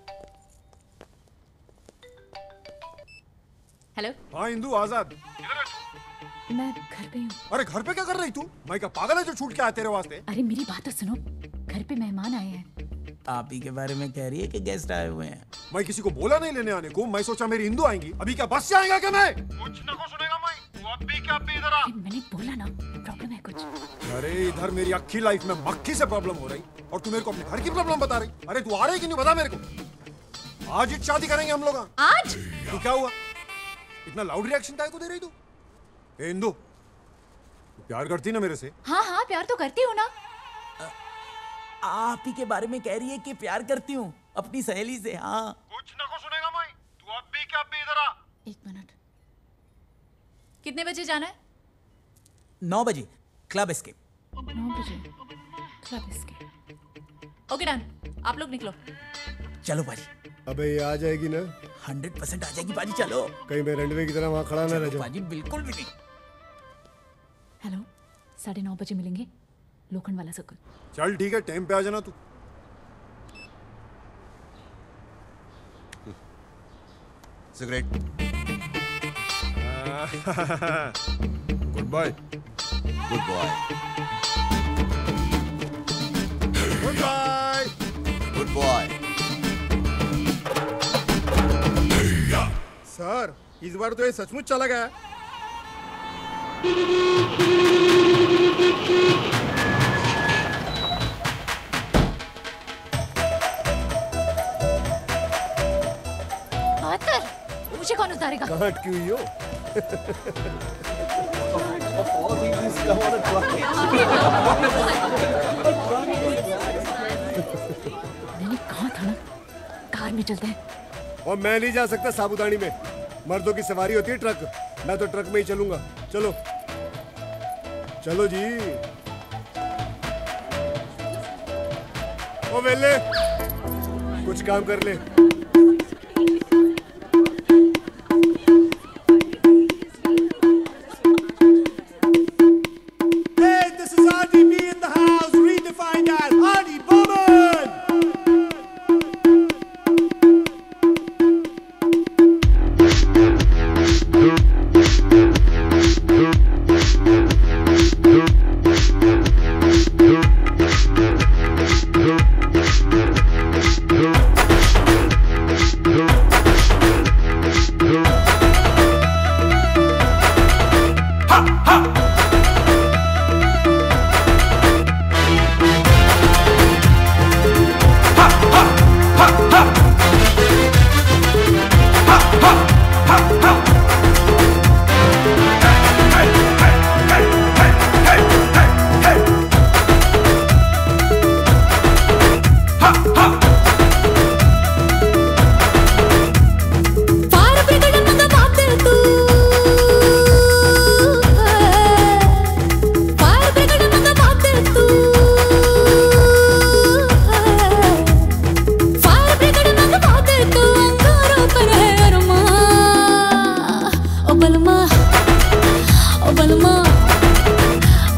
हेलो।
हाँ इंदु आजाद।
मैं घर पे हूँ।
अरे घर पे क्या कर रही तू? मैं क्या पागल है जो छूट के आया तेरे वास्ते?
अरे मेरी बात तो सुनो, घर पे मेहमान आए हैं।
आप ही के बारे में कह रही है कि गेस्ट आए हुए हैं।
मैं किसी को बोला नहीं लेने आने को, मैं सोचा मेरी इंदु आएंगी। अभी क्या बस से आएगा क्या मैं? कुछ ना को सुनेगा मैं। तू अब भी क्या भी इधर आ।
मैंने बोला ना प्रॉब्लम है कुछ।
अरे इधर मेरी अक्खी लाइफ में मक्खी से प्रॉब्लम हो रही और तू मेरे को अपने घर की प्रॉब्लम बता रही। अरे तू आ रही कि नहीं बता मेरे को। आज ही शादी करेंगे हम लोग।
आज?
तू क्या हुआ? इतना लाउड रिएक्शन काय को दे रही तू? ए इंदु, तू प्यार करती ना मेरे से?
हाँ हाँ प्यार तो करती हूँ ना।
आप ही के बारे में कह रही है कि प्यार करती हूँ अपनी सहेली से। हाँ
कुछ ना को सुनेगा मैं। तू अब भी क्या भी इधर आ।
1 मिनट। कितने बजे जाना है?
9 बजे क्लब एस्केप।
9 बजे क्लब एस्केप। ओके डन, आप लोग निकलो।
चलो पाजी।
अबे ये आ जाएगी ना?
100% आ जाएगी पाजी, चलो।
कहीं मैं रनवे की तरह वहां खड़ा ना रह जाऊं।
पाजी बिल्कुल भी नहीं।
हेलो, 9:30 बजे मिलेंगे, लोखंड वाला सर्कल।
चल ठीक है, टाइम पे आ जाना तू।
Cigarette.
Good bye.
Good boy.
Good bye.
Good boy.
Sir इस बार तो ये सचमुच चला गया।
मुझे कौन उतारेगा?
कहाँ अटकी हुई हो?
मैंने कहा था ना, कार में चलते हैं।
और मैं नहीं जा सकता साबुदानी में, मर्दों की सवारी होती है ट्रक, मैं तो ट्रक में ही चलूंगा। चलो चलो जी। ओ वेले, कुछ काम कर ले।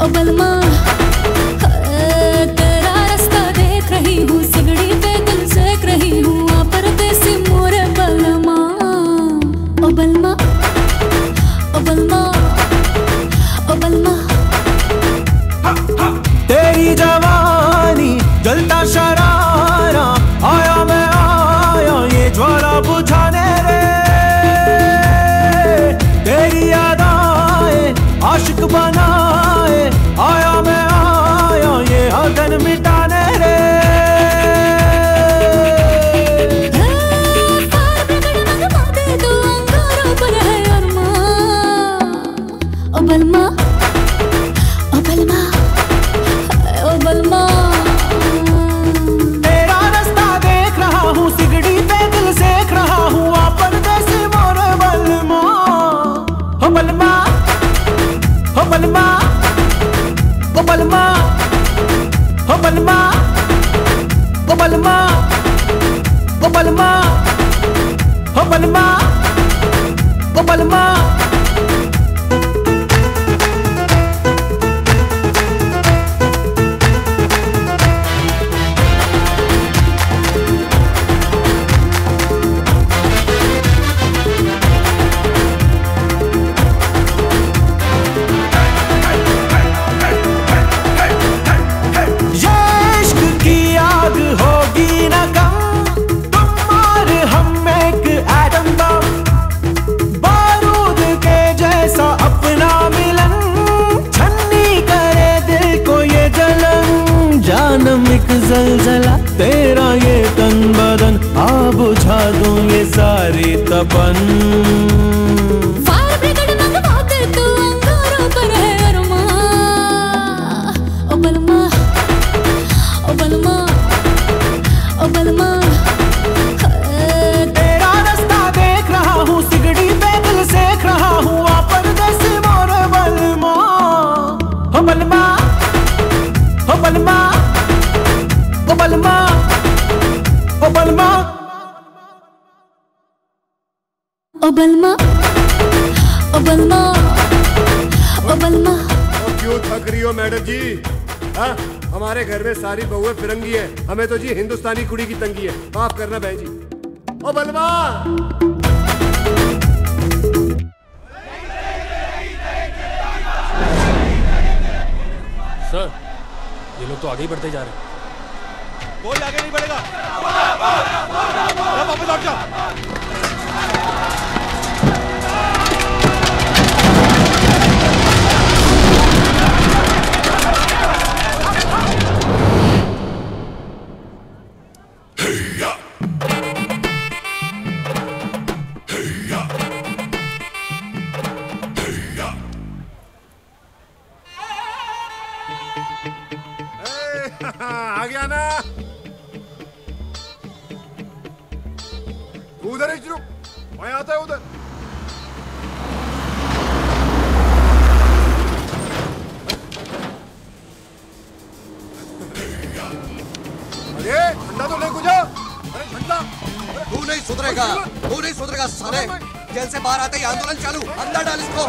ओ बलमा तेरा रास्ता देख रही हूँ, सिगड़ी पे दिल सेक रही हूँ, आ परदेसी मोरे बलमा। ओ बलमा ओ बलमा ओ बलमा।
तेरी जवानी जलता शरारा, आया मैं आया ये ज्वाला बुझाने रे। तेरी यादाएं आशिक बनाए, आया मैं आया ये अगन मिटाने रे।
ओ बलमा ओ बलमा ओ बलमा।
तेरा रास्ता देख रहा हूँ, सिगड़ी पे दिल सेक रहा हूँ, आ परदेसी मोरे बलमा। हो बलमा हो बलमा ओ बलमा हो बलमा ओ बलमा ओ बलमा हो बलमा ओ बलमा। जलजला तेरा ये तन बदन, आ बुझा दूं ये सारी तपन।
फायर ब्रिगेड मंगवा दे तू, अंगारों पर है अरमा। ओ बलमा ओ बलमा ओ बलमा।
तेरा रास्ता देख रहा हूँ, सिगड़ी पे दिल सेक रहा हूँ, आ परदेसी मोरे बलमा। हो बलमा हो बलमा ओ बलमा ओ बलमा
ओ बलमा ओ बलमा ओ बलमा।
क्यों थक रही हो मैडम जी? हाँ, हमारे घर में सारी बहुएं फिरंगी हैं, हमें तो जी हिंदुस्तानी कुड़ी की तंगी है, माफ करना बहन जी। ओ बलमा
सर, ये लोग तो आगे ही बढ़ते जा रहे हैं।
कोई आगे नहीं बढ़ेगा। वापस लौट जाओ।
आ गया ना? उधर ही रुक, मैं आता है उधर। अरे ठंडा तो ले गुजा। अरे ठंडा।
तू नहीं सुधरेगा, तू नहीं सुधरेगा साले। जेल से बाहर आते ही आंदोलन चालू, अंदर डाल इसको।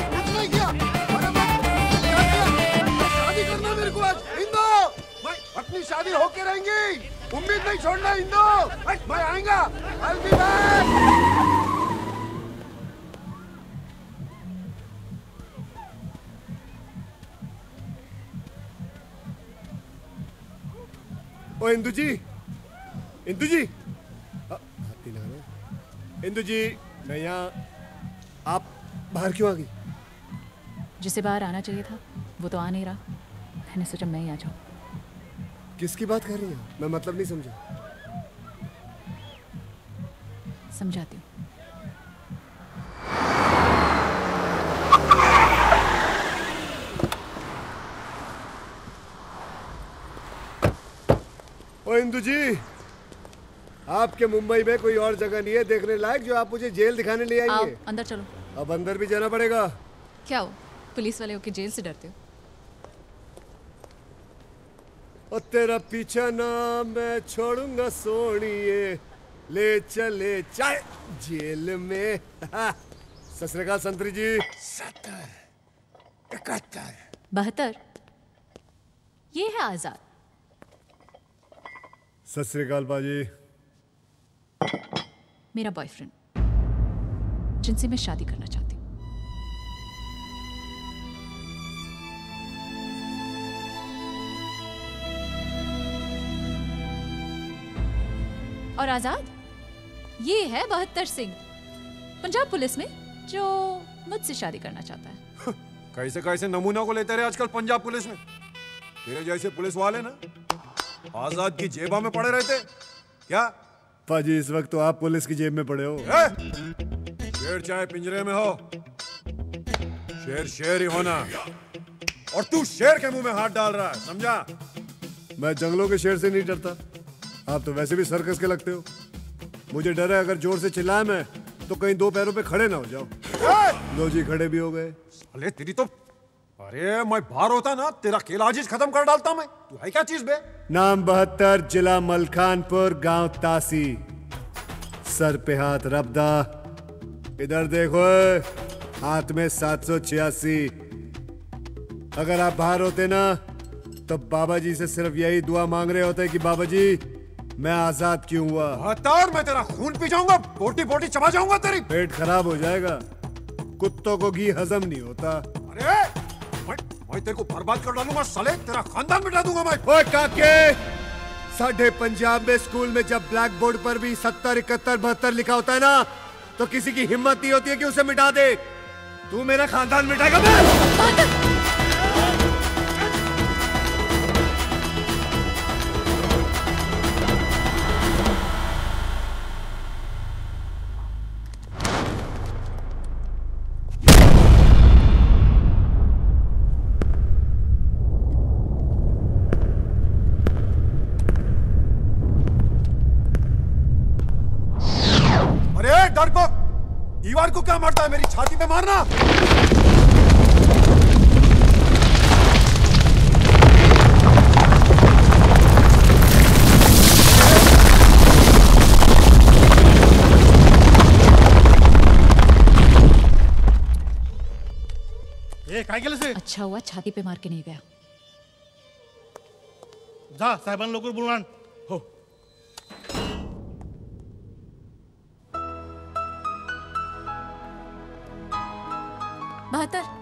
शादी करना मेरे को आज हिंदू, मैं अपनी शादी होके रहेंगी, उम्मीद नहीं छोड़ना हिंदू। मैं आएगा, I'll be back। ओ इंदू जी, इंदू जी, इंदू जी, मैं यहाँ, आप बाहर क्यों आ गई?
जिसे बाहर आना चाहिए था वो तो आ नहीं रहा, मैंने सोचा मैं ही आ जाऊं।
किसकी बात कर रही हैं? मैं मतलब नहीं समझा।
समझाती हूँ।
ओ इंदू जी, आपके मुंबई में कोई और जगह नहीं है देखने लायक जो आप मुझे जेल दिखाने ले आई
आओ
हैं?
अंदर चलो।
अब अंदर भी जाना पड़ेगा।
क्या हो, पुलिस वाले होके जेल से डरते हो?
और तेरा पीछा ना मैं छोड़ूंगा सोनिए, ले चले चाहे जेल में। सत श्री अकाल संतरी जी।
72 ये है आजाद।
सत श्री अकाल बाजी।
मेरा बॉयफ्रेंड, जिनसे मैं शादी करना चाहती हूँ। और आजाद, ये है 72 सिंह, पंजाब पुलिस में, जो मुझसे शादी करना चाहता है।
कैसे कैसे नमूना को लेते रहे आजकल पंजाब पुलिस में। तेरे जैसे पुलिस वाले ना आजाद की जेबा में पड़े रहते क्या?
पाजी इस वक्त तो आप पुलिस की जेब में पड़े हो।
शेर चाहे पिंजरे में हो, शेर शेर ही होना। और तू शेर के मुंह में हाथ डाल रहा है, समझा?
मैं जंगलों के शेर से नहीं डरता। आप तो वैसे भी सर्कस के लगते हो। मुझे डर है अगर जोर से चिल्लाया मैं तो कहीं दो पैरों पे खड़े ना हो जाओ। लो जी, खड़े भी हो गए।
अरे तेरी तो, अरे मैं बाहर होता ना तेरा केला आजीज खत्म कर डालता मैं। तू है क्या चीज बे?
नाम 72, जिला मलखानपुर, गांव तासी, सर पे हाथ रबदा। इधर देखो, हाथ में 786। अगर आप बाहर होते ना तो बाबा जी से सिर्फ यही दुआ मांग रहे होते कि बाबा जी मैं आजाद क्यों हुआ।
हतार, मैं तेरा खून पी जाऊंगा, बोटी बोटी चबा जाऊंगा तेरी।
पेट खराब हो जाएगा, कुत्तों को घी हजम नहीं होता।
अरे मैं तेरे को बर्बाद कर डालूंगा साले, तेरा खानदान मिटा दूंगा मैं।
ओए काके, साढ़े पंजाब में स्कूल में जब ब्लैक बोर्ड पर भी 70, 71, 72 लिखा होता है ना, तो किसी की हिम्मत नहीं होती है कि उसे मिटा दे। तू मेरा खानदान मिटाएगा मैं?
दीवार को क्या मारता है, मेरी छाती पे मारना।
काय केलं से? अच्छा हुआ छाती पे मार के नहीं गया।
जा साहेबान लवकर बोलवा। हो
बहत्तर।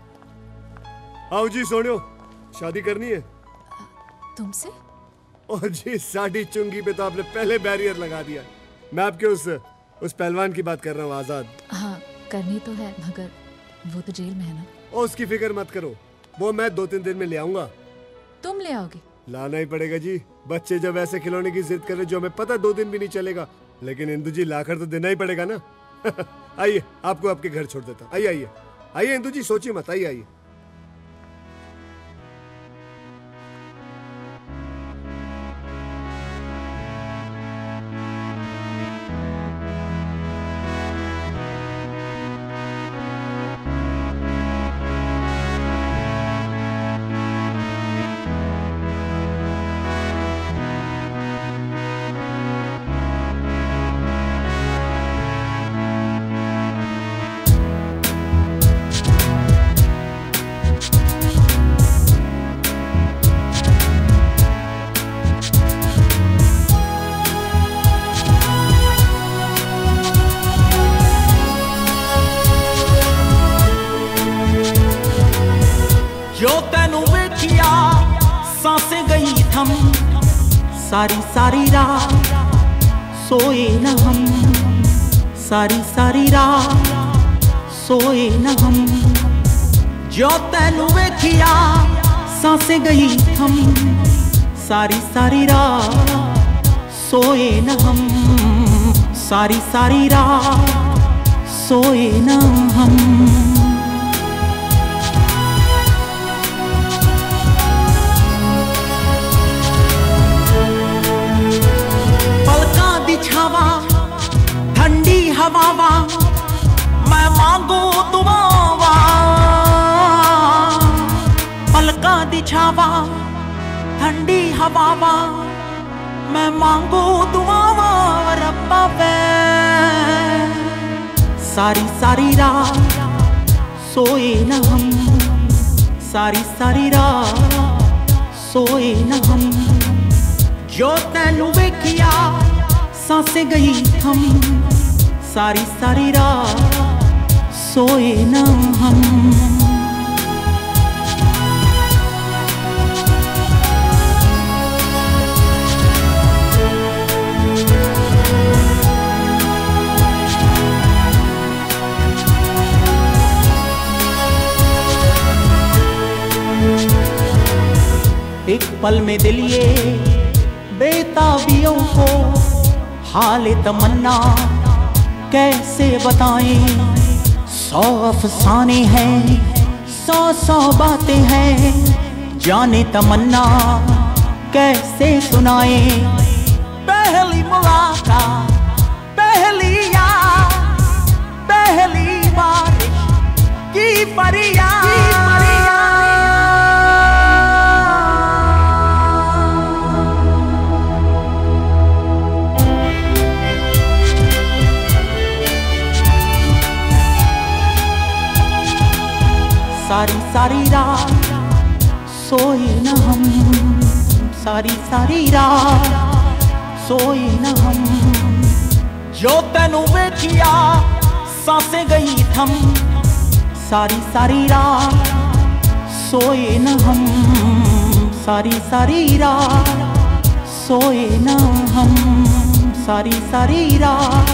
आओ जी सोनियो, शादी करनी है
तुमसे?
और जी साड़ी चुंगी पे तो आपने पहले बैरियर लगा दिया। मैं आपके उस पहलवान की बात कर रहा हूँ, आजाद।
हाँ करनी तो है, मगर वो तो जेल में है ना।
और उसकी फिक्र मत करो, वो मैं 2-3 दिन में ले आऊंगा।
तुम ले आओगे?
लाना ही पड़ेगा जी। बच्चे जब ऐसे खिलौने की जिद करे जो हमें पता 2 दिन भी नहीं चलेगा, लेकिन इंदु जी लाकर तो देना ही पड़ेगा ना। आइए, आपको आपके घर छोड़ देता। आइए आइए आइए इंदु जी, सोचिए मत, आइए आइए।
सारी सारी रात सोए न हम, सारी सारी रात सोए न हम, जो तैनू वेखिया सांसें गई थम, सारी सारी रात सोए न हम, सारी सारी रात सोए न हम। छावा ठंडी हवावा मैं मांगू दुआवा, पलका दी छावा ठंडी हवावा मैं मांगू दुआवा रब्बा वे, सारी सारी रात सोए न हम, सारी सारी रात
सोए न हम जो तैनू वेखिया सांसे गई थम सारी सारी रात सोए न हम एक पल में दिल ये बेताबियों को हाल तमन्ना कैसे बताएं 100 अफसाने हैं 100 बातें हैं जाने तमन्ना कैसे सुनाए पहली मुलाकात पहली याद पहली बारिश की फरियाद सारी सारी रात सोए न हम सारी सारी रात सोए न हम जो तैनू वेखिया सांसें गई थम सारी सारी रात सोए न हम सारी सारी रात सोए न हम सारी सारी रात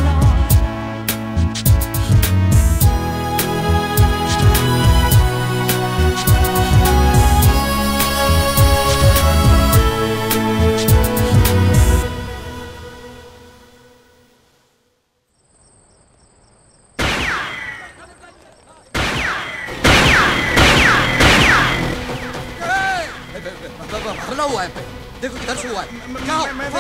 भरना हुआ है पे देखो किधर से हुआ है क्या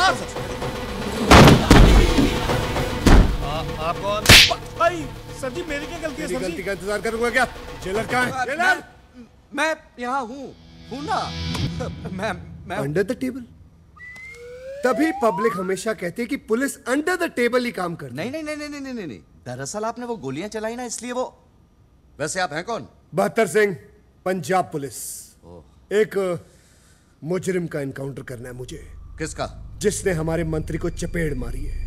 आप कौन भाई सर जी मेरी क्या गलती है सर जी
गलती का इंतजार करूंगा क्या जेलर कहाँ है जेलर
मैं यहाँ हूँ ना मैं
अंडर द टेबल तभी पब्लिक हमेशा कहती है कि पुलिस अंडर द टेबल ही काम करती है।
नहीं दरअसल आपने वो गोलियां चलाई ना इसलिए वो वैसे आप हैं कौन?
बहत्तर सिंह पंजाब पुलिस एक मुजरिम का एनकाउंटर करना है मुझे।
किसका?
जिसने हमारे मंत्री को चपेड़ मारी है।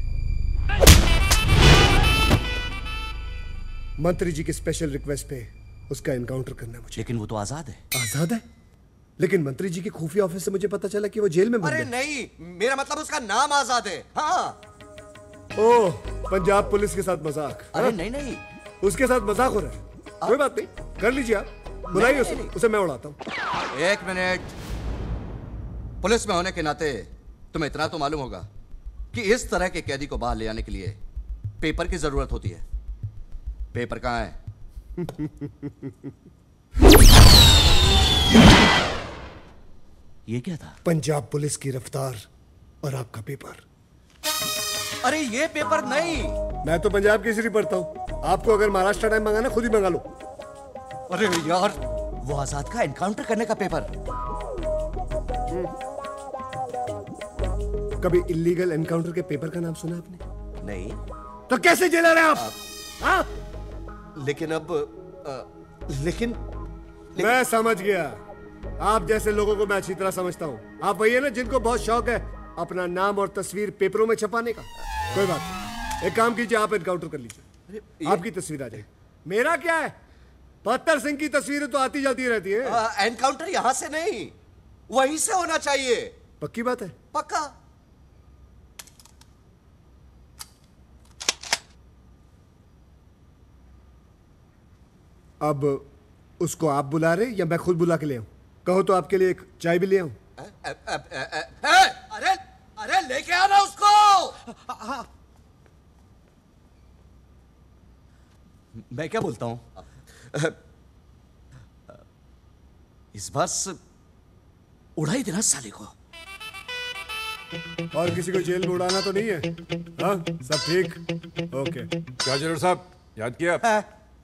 मंत्री जी की स्पेशल रिक्वेस्ट पे उसका एनकाउंटर करना है मुझे।
लेकिन वो तो आजाद है।
आजाद है? लेकिन मंत्री जी के खुफिया ऑफिस से मुझे पता चला कि वो जेल में बंद है।
अरे नहीं, मेरा मतलब उसका नाम आजाद है। हाँ।
ओह, पंजाब पुलिस के साथ मजाक।
अरे नहीं
उसके साथ मजाक हो रहा है। कोई बात नहीं, कर लीजिए आप, बुलाइए उसे मैं उड़ाता हूँ।
एक मिनट, पुलिस में होने के नाते तुम्हें इतना तो मालूम होगा कि इस तरह के कैदी को बाहर ले आने के लिए पेपर की जरूरत होती है। पेपर कहाँ है? ये क्या था?
पंजाब पुलिस की रफ्तार और आपका पेपर।
अरे ये पेपर नहीं।
मैं तो पंजाब केसरी पढ़ता हूँ। आपको अगर महाराष्ट्र टाइम मंगाना खुद ही मंगा लो।
अरे यार, वो आजाद का एनकाउंटर करने का पेपर।
कभी इलीगल एनकाउंटर के पेपर का नाम सुना आपने?
नहीं।
तो कैसे जेलर है आप? हाँ?
लेकिन अब लेकिन
मैं समझ गया। आप जैसे लोगों को मैं अच्छी तरह समझता हूँ। आप वही है ना जिनको बहुत शौक है अपना नाम और तस्वीर पेपरों में छपाने का। कोई बात नहीं, एक काम कीजिए, आप एनकाउंटर कर लीजिए, आपकी तस्वीर आ जाएगी। मेरा क्या है, बहत्तर सिंह की तस्वीरें तो आती जाती रहती है।
एनकाउंटर यहाँ से नहीं, वहीं से होना चाहिए।
पक्की बात है?
पक्का।
अब उसको आप बुला रहे या मैं खुद बुला के ले आऊं? कहो तो आपके लिए एक चाय भी ले आऊं।
अरे अरे लेके आना उसको। मैं क्या बोलता हूं, इस बार उड़ा ही देना साले को।
और किसी को जेल में उड़ाना तो नहीं है? हाँ, सब ठीक? ओके।
क्या जरूर साहब, याद किया?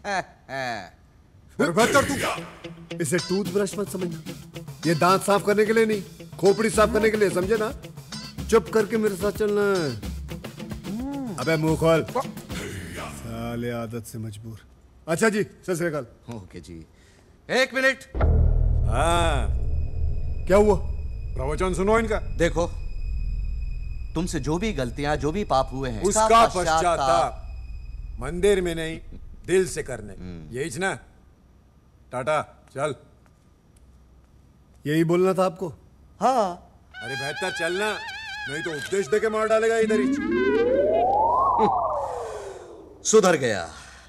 तू इसे टूथब्रश मत समझना, ये दांत साफ करने के लिए नहीं, खोपड़ी साफ करने के लिए, समझे ना? चुप करके मेरे साथ चलना है। अबे मुंह खोल, साले आदत से मजबूर। अच्छा जी, सत श्री अकाल।
ओके जी, एक मिनट।
हाँ, क्या हुआ?
प्रवचन सुनो इनका।
देखो, तुमसे जो भी गलतियां, जो भी पाप हुए हैं,
उसका पश्चाताप मंदिर में नहीं, दिल से करने। यही ना? टाटा, चल।
यही बोलना था आपको?
हाँ।
अरे बेहतर चलना, नहीं तो उपदेश दे के मार डालेगा इधर ही।
सुधर गया।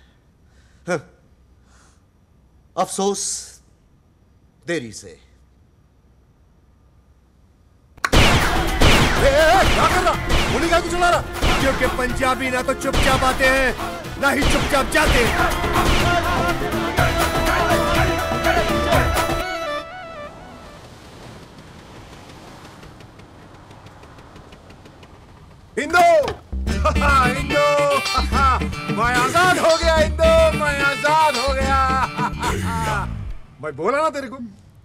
अफसोस देरी से।
क्या कर रहा? गोली क्या चला रहा? क्योंकि पंजाबी ना तो चुपचाप आते हैं, ना ही चुपचाप जाते हैं।
हिंदू, हिंदू, मैं आजाद हो गया। हिंदू, मैं आजाद हो गया। मैं बोला ना तेरे को।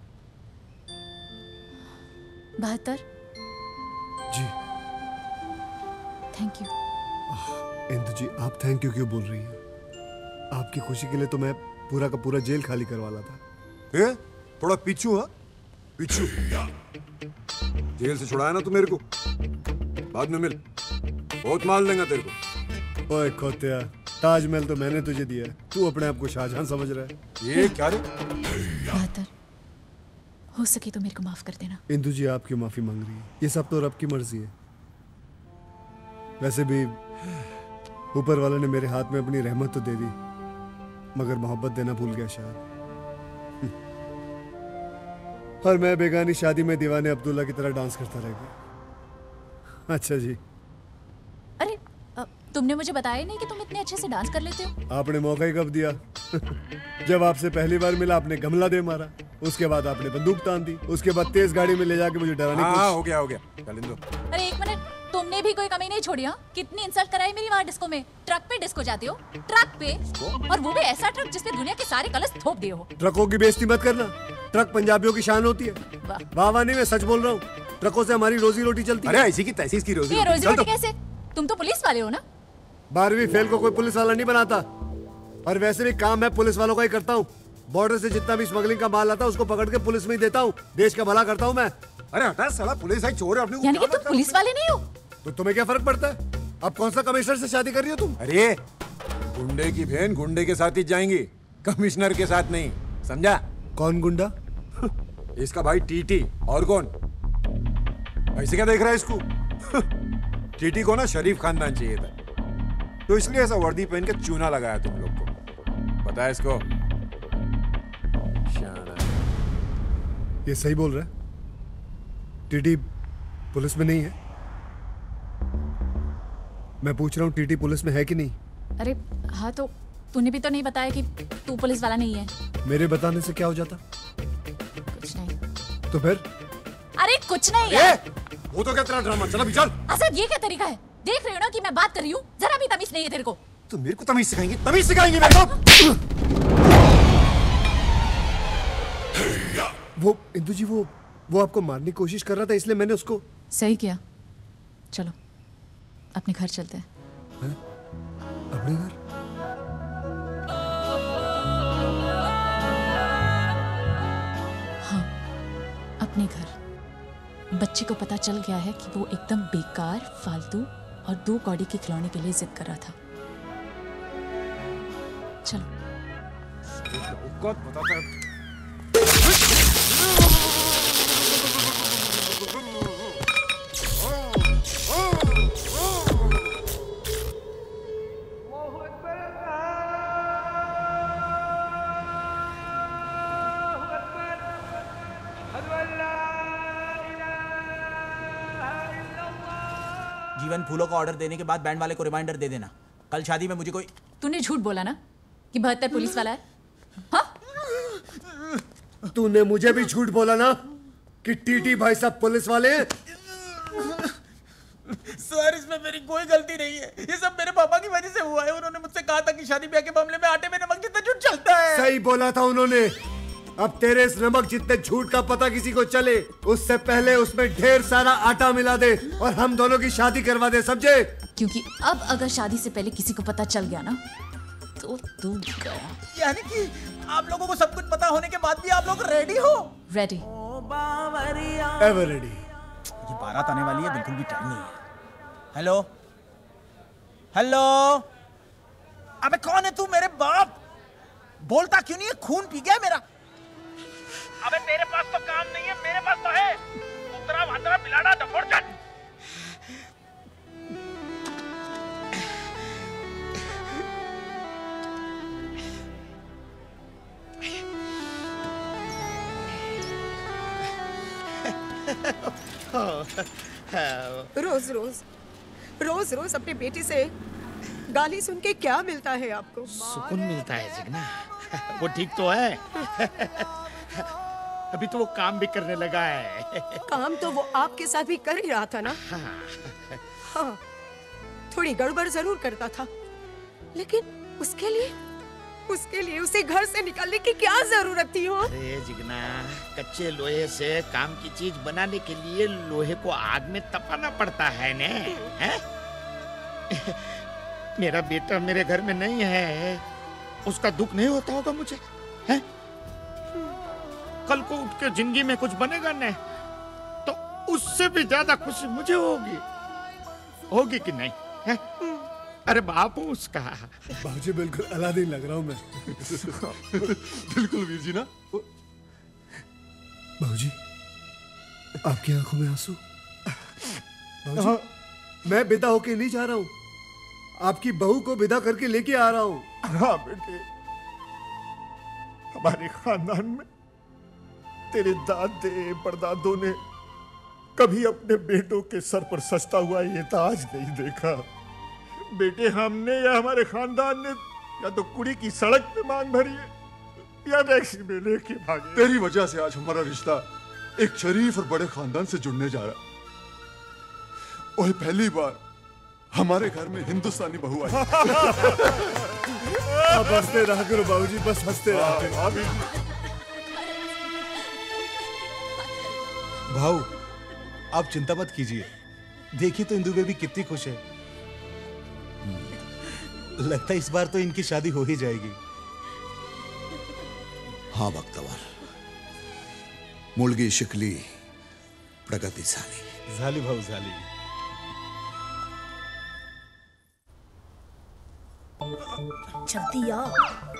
72।
जी।
Thank you.
इंदु जी, आप थैंक यू क्यों बोल रही हैं? आपकी खुशी के लिए तो मैं पूरा का पूरा जेल खाली करवाला था।
ए? थोड़ा पीछू, हाँ? पीछू। जेल से छुड़ाया ना तू मेरे को, बाद में मिल, बहुत माल देगा तेरे को।
ओए खोतिया, ताजमहल तो मैंने तुझे दिया है, तू अपने आप को शाहजहां समझ रहा है।
ये क्या रे?
72, हो सके तो मेरे को माफ कर देना।
इंदु जी, आप क्यों माफी मांग रही है? ये सब तो रब की मर्जी है। वैसे भी ऊपर वाले ने मेरे हाथ में अपनी रहमत तो दे दी, मगर मोहब्बत देना भूल गया शायद। और मैं बेगानी शादी में दीवाने अब्दुल्ला की तरह डांस करता रह गया। अच्छा जी।
अरे तुमने मुझे बताया ही नहीं कि तुम इतने अच्छे से डांस कर लेते हो।
आपने मौका ही कब दिया? जब आपसे पहली बार मिला आपने गमला दे मारा, उसके बाद आपने बंदूक तान दी, उसके बाद तेज गाड़ी में ले जाके मुझे डराने की
कोशिश। हो गया, हो गया। चल इंदु।
अरे एक मिनट, तुमने भी कोई कमी नहीं छोड़ी? हाँ, कितनी इंसल्ट कराई मेरी वहाँ डिस्को में। ट्रक पे डिस्को जाते हो, ट्रक पे, और वो भी ऐसा ट्रक जिसपे दुनिया के सारे कलश थोप दिए हो।
ट्रकों की बेइज्जती मत करना, ट्रक पंजाबियों की शान होती है। वाह वाह नहीं, मैं सच बोल रहा हूँ, ट्रकों से हमारी रोजी रोटी चलती है।
अरे ऐसी की तैसी की रोजी
रोटी कैसे? तुम तो पुलिस वाले हो ना?
12वीं फेल को कोई पुलिस वाला नहीं बनाता, और वैसे भी काम मैं पुलिस वालों का ही करता हूँ। बॉर्डर से जितना भी स्मगलिंग का माल आता है उसको पकड़ के पुलिस में ही देता हूँ, देश का भला करता हूँ मैं।
अरे हटा साला, पुलिस है, चोर है अपने।
यानी कि तुम पुलिस वाले नहीं हो?
तो तुम्हें क्या फर्क पड़ता है? अब कौन सा कमिश्नर से शादी कर रही हो तुम?
अरे गुंडे की बहन गुंडे के साथ ही जाएंगी, कमिश्नर के साथ नहीं, समझा?
कौन गुंडा?
इसका भाई टीटी। और कौन? ऐसे क्या देख रहा है इसको? टीटी को ना शरीफ खानदान चाहिए था, तो इसलिए ऐसा वर्दी पहन के चूना लगाया तुम लोग को। पता है इसको?
ये सही बोल रहा है? टीटी पुलिस में नहीं है? मैं पूछ रहा हूँ, टीटी पुलिस में है कि नहीं?
अरे हाँ, तो तूने भी तो नहीं बताया कि तू पुलिस वाला नहीं है।
मेरे बताने से क्या हो जाता?
कुछ नहीं।
तो फिर?
अरे कुछ नहीं यार।
वो तो क्या तेरा ड्रामा? चल अभी चल।
असद, ये क्या तरीका है? देख रहे हो ना कि मैं बात कर रही हूँ, जरा भी तमीज नहीं है तेरे को।
तो मेरे को तमीज सिखाएंगे? तमीज सिखाएंगे मेरे को?
वो इंदु जी, वो आपको मारने की कोशिश कर रहा था, इसलिए मैंने उसको।
सही किया। चलो अपने घर चलते हैं।
अपने घर?
हाँ, अपने घर। बच्चे को पता चल गया है कि वो एकदम बेकार, फालतू और 2 कौड़ी के खिलौने के लिए जिद कर रहा था। चलो।
जीवन, फूलों का ऑर्डर देने के बाद बैंड वाले को रिमाइंडर दे देना, कल शादी में मुझे कोई।
तूने झूठ बोला ना कि 72 पुलिस वाला है? हाँ?
तूने मुझे भी झूठ बोला ना कि टीटी भाई साहब पुलिस वाले हैं?
सर, इसमें मेरी कोई गलती नहीं है, ये सब मेरे पापा की वजह से हुआ है। उन्होंने मुझसे कहा था कि शादी ब्याह के मामले में आटे में नमक जितना झूठ चलता है।
सही बोला था उन्होंने। अब तेरे इस नमक जितने झूठ का पता किसी को चले, उससे पहले उसमें ढेर सारा आटा मिला दे और हम दोनों की शादी करवा दे, समझे?
क्योंकि अब अगर शादी से पहले किसी को पता चल गया ना, तो तू
यानी कि आप लोगों को सब कुछ पता होने के बाद भी आप लोग रेडी हो?
रेडी।
Ever ready.
ये बारात आने वाली है, बिल्कुल भी टाइम नहीं है। हेलो हेलो, अबे कौन है तू? मेरे बाप, बोलता क्यों नहीं है? खून पी गया मेरा। अबे तेरे पास तो काम नहीं है, मेरे पास तो है। उतरा भाद्रा बिलाड़ा डफोड़चट।
रोज रोज रोज रोज अपने बेटे से गाली सुन के क्या मिलता है आपको?
सुकून मिलता है जिगना। वो ठीक तो है। अभी तो वो काम भी करने लगा है।
काम तो वो आपके साथ भी कर ही रहा था ना। हाँ, थोड़ी गड़बड़ जरूर करता था, लेकिन उसके लिए उसे घर से निकालने की क्या जरूरत थी? हो
अरे जिगना, कच्चे लोहे से काम की चीज बनाने के लिए लोहे को आग में तपाना पड़ता है ने? हैं? मेरा बेटा मेरे घर में नहीं है, उसका दुख नहीं होता होगा मुझे? हैं? कल को उठ के जिंदगी में कुछ बनेगा ने, तो उससे भी ज्यादा खुशी मुझे होगी कि नहीं? हैं? अरे बाप हूँ उसका।
बाबूजी बिल्कुल अलादीन लग रहा हूँ मैं।
बिल्कुल वीर जी ना।
बाबूजी आपकी आंखों में आंसू? बाबूजी मैं विदा होके नहीं जा रहा हूँ, आपकी बहू को विदा करके लेके आ रहा हूँ।
हाँ बेटे, हमारे खानदान में तेरे दादे परदादों ने कभी अपने बेटों के सर पर सजता हुआ ये ताज नहीं देखा। बेटे, हमने या हमारे खानदान ने या तो कुड़ी की सड़क पे मांग भरी है या टैक्सी में लेके भागे।
तेरी वजह से आज हमारा रिश्ता एक शरीफ और बड़े खानदान से जुड़ने जा रहा। ओए, पहली बार हमारे घर में हिंदुस्तानी बहू आई।
आप हंसते रहा करो बाबूजी, बस हंसते रहा करो।
भाऊ, आप चिंता मत कीजिए, देखिए तो इंदु बेबी कितनी खुश है। लगता है इस बार तो इनकी शादी हो ही जाएगी।
हाँ बख्तवर, मुलगी शिकली प्रगतिशाली
झाली भाऊ झाली।
जल्दी आ।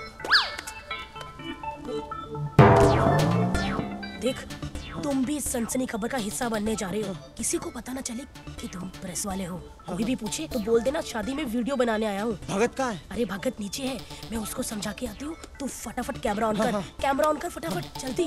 देख, तुम भी इस सनसनी खबर का हिस्सा बनने जा रहे हो। किसी को पता ना चले कि तुम प्रेस वाले हो। कोई भी पूछे तो बोल देना शादी में वीडियो बनाने आया हूँ।
भगत कहाँ है?
अरे भगत नीचे है, मैं उसको समझा के आती हूँ। तू फटाफट कैमरा ऑन कर। कैमरा ऑन कर फटाफट, जल्दी।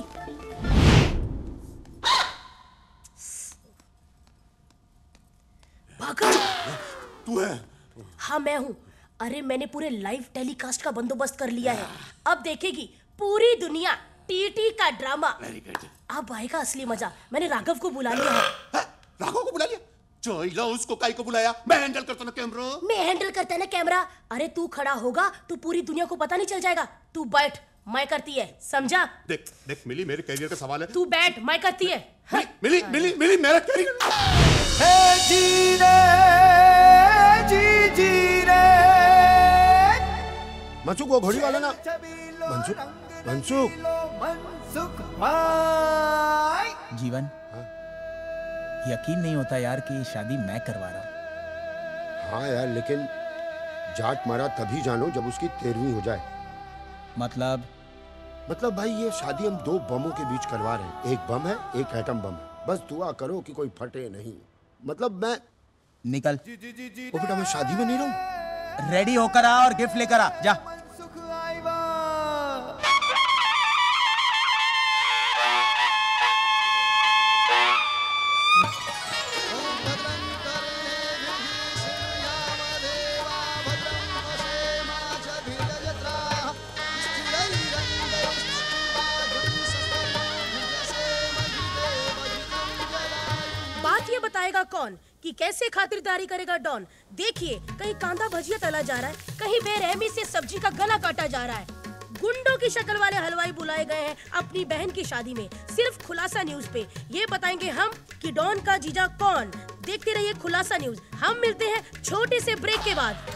भगत
तू है?
हाँ मैं हूँ। अरे मैंने पूरे लाइव टेलीकास्ट का बंदोबस्त कर लिया है। अब देखेगी पूरी दुनिया टीटी का ड्रामा। अब आएगा असली मजा। मैंने राघव को बुला लिया है।
राघव को बुला लिया? चलो उसको काई को बुलाया? मैं हैंडल करता ना कैमरा।
मैं हैंडल करता ना कैमरा। अरे तू खड़ा होगा तो पूरी दुनिया को पता नहीं चल जाएगा। तू बैठ, मैं करती है, समझा?
देख देख मिली, मेरे कैरियर का सवाल है।
तू बैठ, मैं करती है।
मिली मिली मिली मेरा कैरियर।
जी रे जी रे।
मनसुख वो घोड़ी वाला ना? मनसुख
जीवन, यकीन नहीं होता यार कि ये शादी मैं करवा रहा हूँ।
हाँ यार, लेकिन जाट मारा तभी जानो जब उसकी 13वीं हो जाए। मतलब भाई ये शादी हम 2 बमों के बीच करवा रहे हैं। एक बम है, एक एटम बम है। बस दुआ करो कि कोई फटे नहीं। मतलब मैं
निकल।
वो बेटा, मैं शादी में नहीं रहूं।
रेडी होकर आ और गिफ्ट लेकर आ जा।
बात ये बताएगा कौन कि कैसे खातिरदारी करेगा डॉन। देखिए, कहीं कांदा भजिया तला जा रहा है, कहीं बेरहमी से सब्जी का गला काटा जा रहा है। गुंडों की शक्ल वाले हलवाई बुलाए गए हैं अपनी बहन की शादी में। सिर्फ खुलासा न्यूज पे ये बताएंगे हम कि डॉन का जीजा कौन। देखते रहिए खुलासा न्यूज। हम मिलते हैं छोटे से ब्रेक के बाद।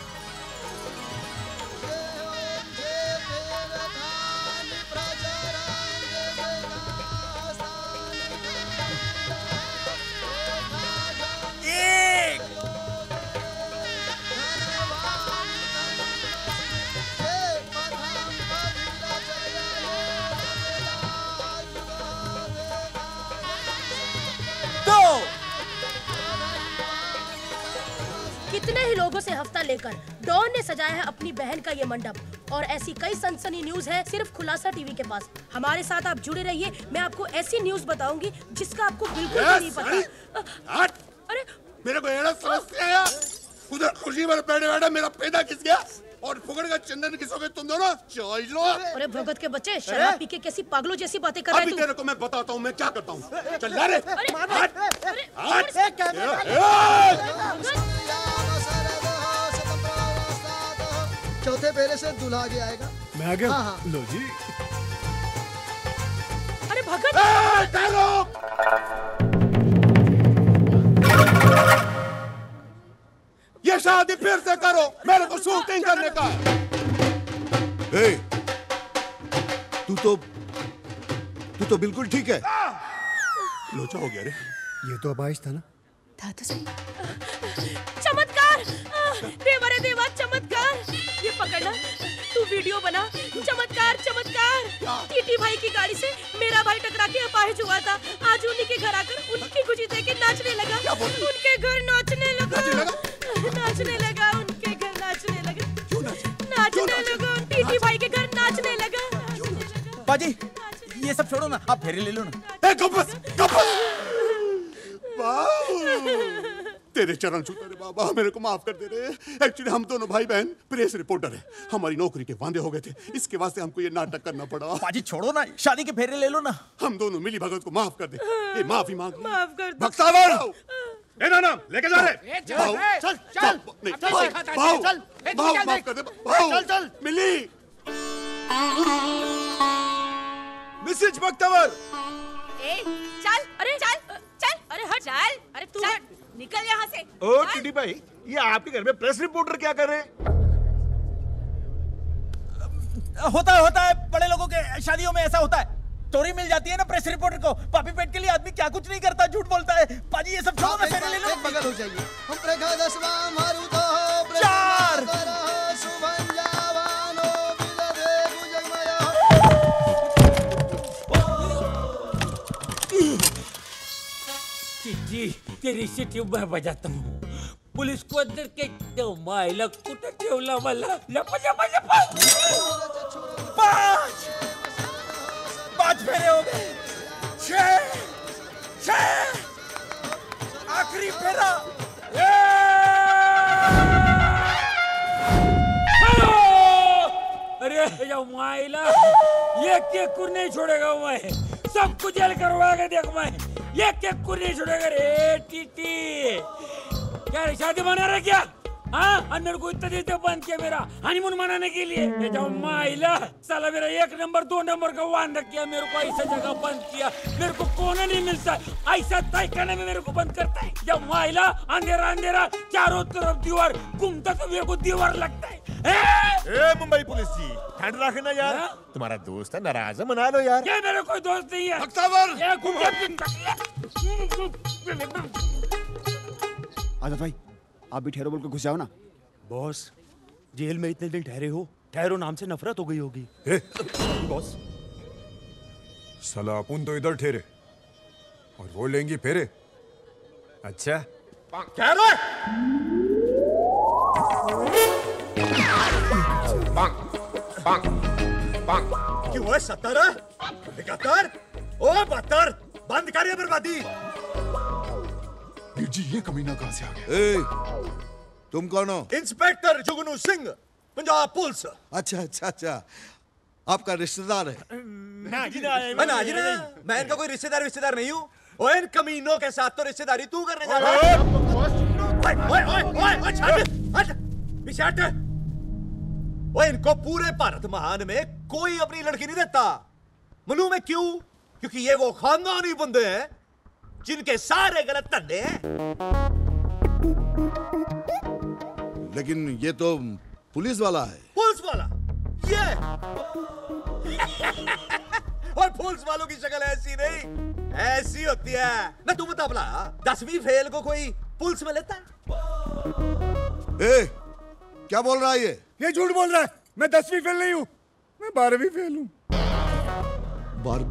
इतने ही लोगों से हफ्ता लेकर डॉन ने सजाया है अपनी बहन का ये मंडप। और ऐसी कई सनसनी न्यूज है सिर्फ खुलासा टीवी के पास। हमारे साथ आप जुड़े रहिए, मैं आपको ऐसी न्यूज बताऊंगी जिसका आपको बिल्कुल भी नहीं पता।
अरे मेरे को एड़ा समझते हैं यार। उधर खुशी पर बैठे बैठे मेरा पैदा किस गया और फुकड़ का चंदन किसोगे तुम दोनों? चलो।
अरे भगत के बच्चे, शराब पी के कैसी पागलों जैसी बातें कर रहे
अभी
तू?
तेरे को मैं बताता हूँ मैं क्या करता हूँ। चल रे।
चौथे फेरे से दूल्हा आगे आएगा।
मैं आ गया।
हाँ।
लो जी।
अरे भगत।
ये शादी फिर से करो, मेरे को शूटिंग करने का है।
ए, तू तो बिल्कुल ठीक है।
लोचा हो गया रे।
ये तो अबाइश था ना?
था तो सही। चमत्कार! देवा रे देवा, चमत्कार! ये पकड़ना, तू वीडियो बना। चमत्कार चमत्कार! टीटी भाई की गाड़ी से मेरा भाई टकरा के अपाहिज हुआ था। आज उन्हीं के घर आकर उनकी खुशी देख के नाचने लगा। उनके घर नाचने लगा। नाचने लगा, उनके घर नाचने लगा। नाचने लगा, टीटी भाई के घर नाचने लगा।
बाजी, ये सब छोड़ो ना, आप फेरे ले लो ना।
तेरे चरण छूते रे बाबा, मेरे को माफ कर दे रे। एक्चुअली हम दोनों भाई बहन प्रेस रिपोर्टर हैं। हमारी नौकरी के वादे हो गए थे, इसके वास्ते हमको ये नाटक करना पड़ा।
बाजी छोड़ो ना, शादी के फेरे ले लो ना।
हम दोनों मिली भगत को माफ कर दे। ये माफी मांग।
माफ कर दो।
भक्तावर ए ना लेके जा रे।
चल
भाव माफ कर दे।
चल चल
मिली।
मिसेज भक्तावर।
चल, अरे चल, चल, अरे हट, चल, अरे तू हट, निकल यहाँ से।
ओ टीटी भाई, ये आपके घर में प्रेस रिपोर्टर क्या कर रहे हैं?
होता है बड़े लोगों के शादियों में ऐसा होता है। चोरी मिल जाती है ना प्रेस रिपोर्टर को। पापी पेट के लिए आदमी क्या कुछ नहीं करता, झूठ बोलता है। पाजी ये सब छोड़ो ना, फेरे ले लो।
बगल हो जाइए। हम प्रगादस्वा मारुतो
चार
सुभंजावानो विदधे भुजगमयो।
जी तेरी सिटी मैं बजाता हूँ। पुलिस को अंदर के तो मायला कुठे ठेवला मला। लपा लपा लपा।
पांच फेरे हो गए। छह आखिरी फेरा।
अरे मायला, ये केक नहीं छोड़ेगा मैं। सबको जेल करवाएगा देख मैं। ये केक को नहीं छोड़ेगा रे टीटी। क्या रे, शादी मना रहे क्या? हाँ, अन्नर को इतना देते बंद किया मेरा हनीमून मनाने के लिए। ये जाओ माइला, साला मेरा 1 नंबर 2 नंबर का वादा किया, मेरे को ऐसा जगह बंद किया। मेरे को कोना नहीं मिलता, ऐसा तय करने में मेरे को बंद करता है। जब माइला अंधेरा अंधेरा, चारों तरफ दीवार, घूमता तो मेरे को दीवार लगता है।
ए मुंबई पुलिस जी, ठंड रखना यार। तुम्हारा दोस्त है, नाराज है, मना लो यार।
ये मेरे कोई दोस्त नहीं है।
आजाद भाई, आप भी ठहरो बोल के घुस जाओ ना।
बॉस, जेल में इतने दिन ठहरे हो, ठहरो नाम से नफरत हो गई होगी।
बॉस, साला अपन तो इधर ठहरे और वो लेंगी फेरे। अच्छा
ठहरो। क्यों है 70? 71? ओ 72? बंद करिए बर्बादी।
जी ये कमीना कहां से आ गया? तुम कौन हो?
इंस्पेक्टर जुगनू सिंह, पंजाब पुलिस।
अच्छा, आपका रिश्तेदार है?
ना जी मैं इनका कोई रिश्तेदार नहीं हूँ। ओए इन कमीनों के साथ तो रिश्तेदारी तू करने जा रहा है। ओए इनको पूरे भारत महान में कोई अपनी लड़की नहीं देता। मालूम है क्यों? क्योंकि ये वो खानदानी बंदे हैं जिनके सारे गलत धंधे हैं।
लेकिन ये तो पुलिस वाला है।
पुलिस वाला? ये और पुलिस वालों की शक्ल ऐसी नहीं, ऐसी होती है ना। तू बता भला, 10वीं फेल को कोई पुलिस में लेता है?
क्या बोल रहा है ये
झूठ बोल रहा है। मैं 10वीं फेल नहीं हूँ, मैं 12वीं फेल हूँ।
12?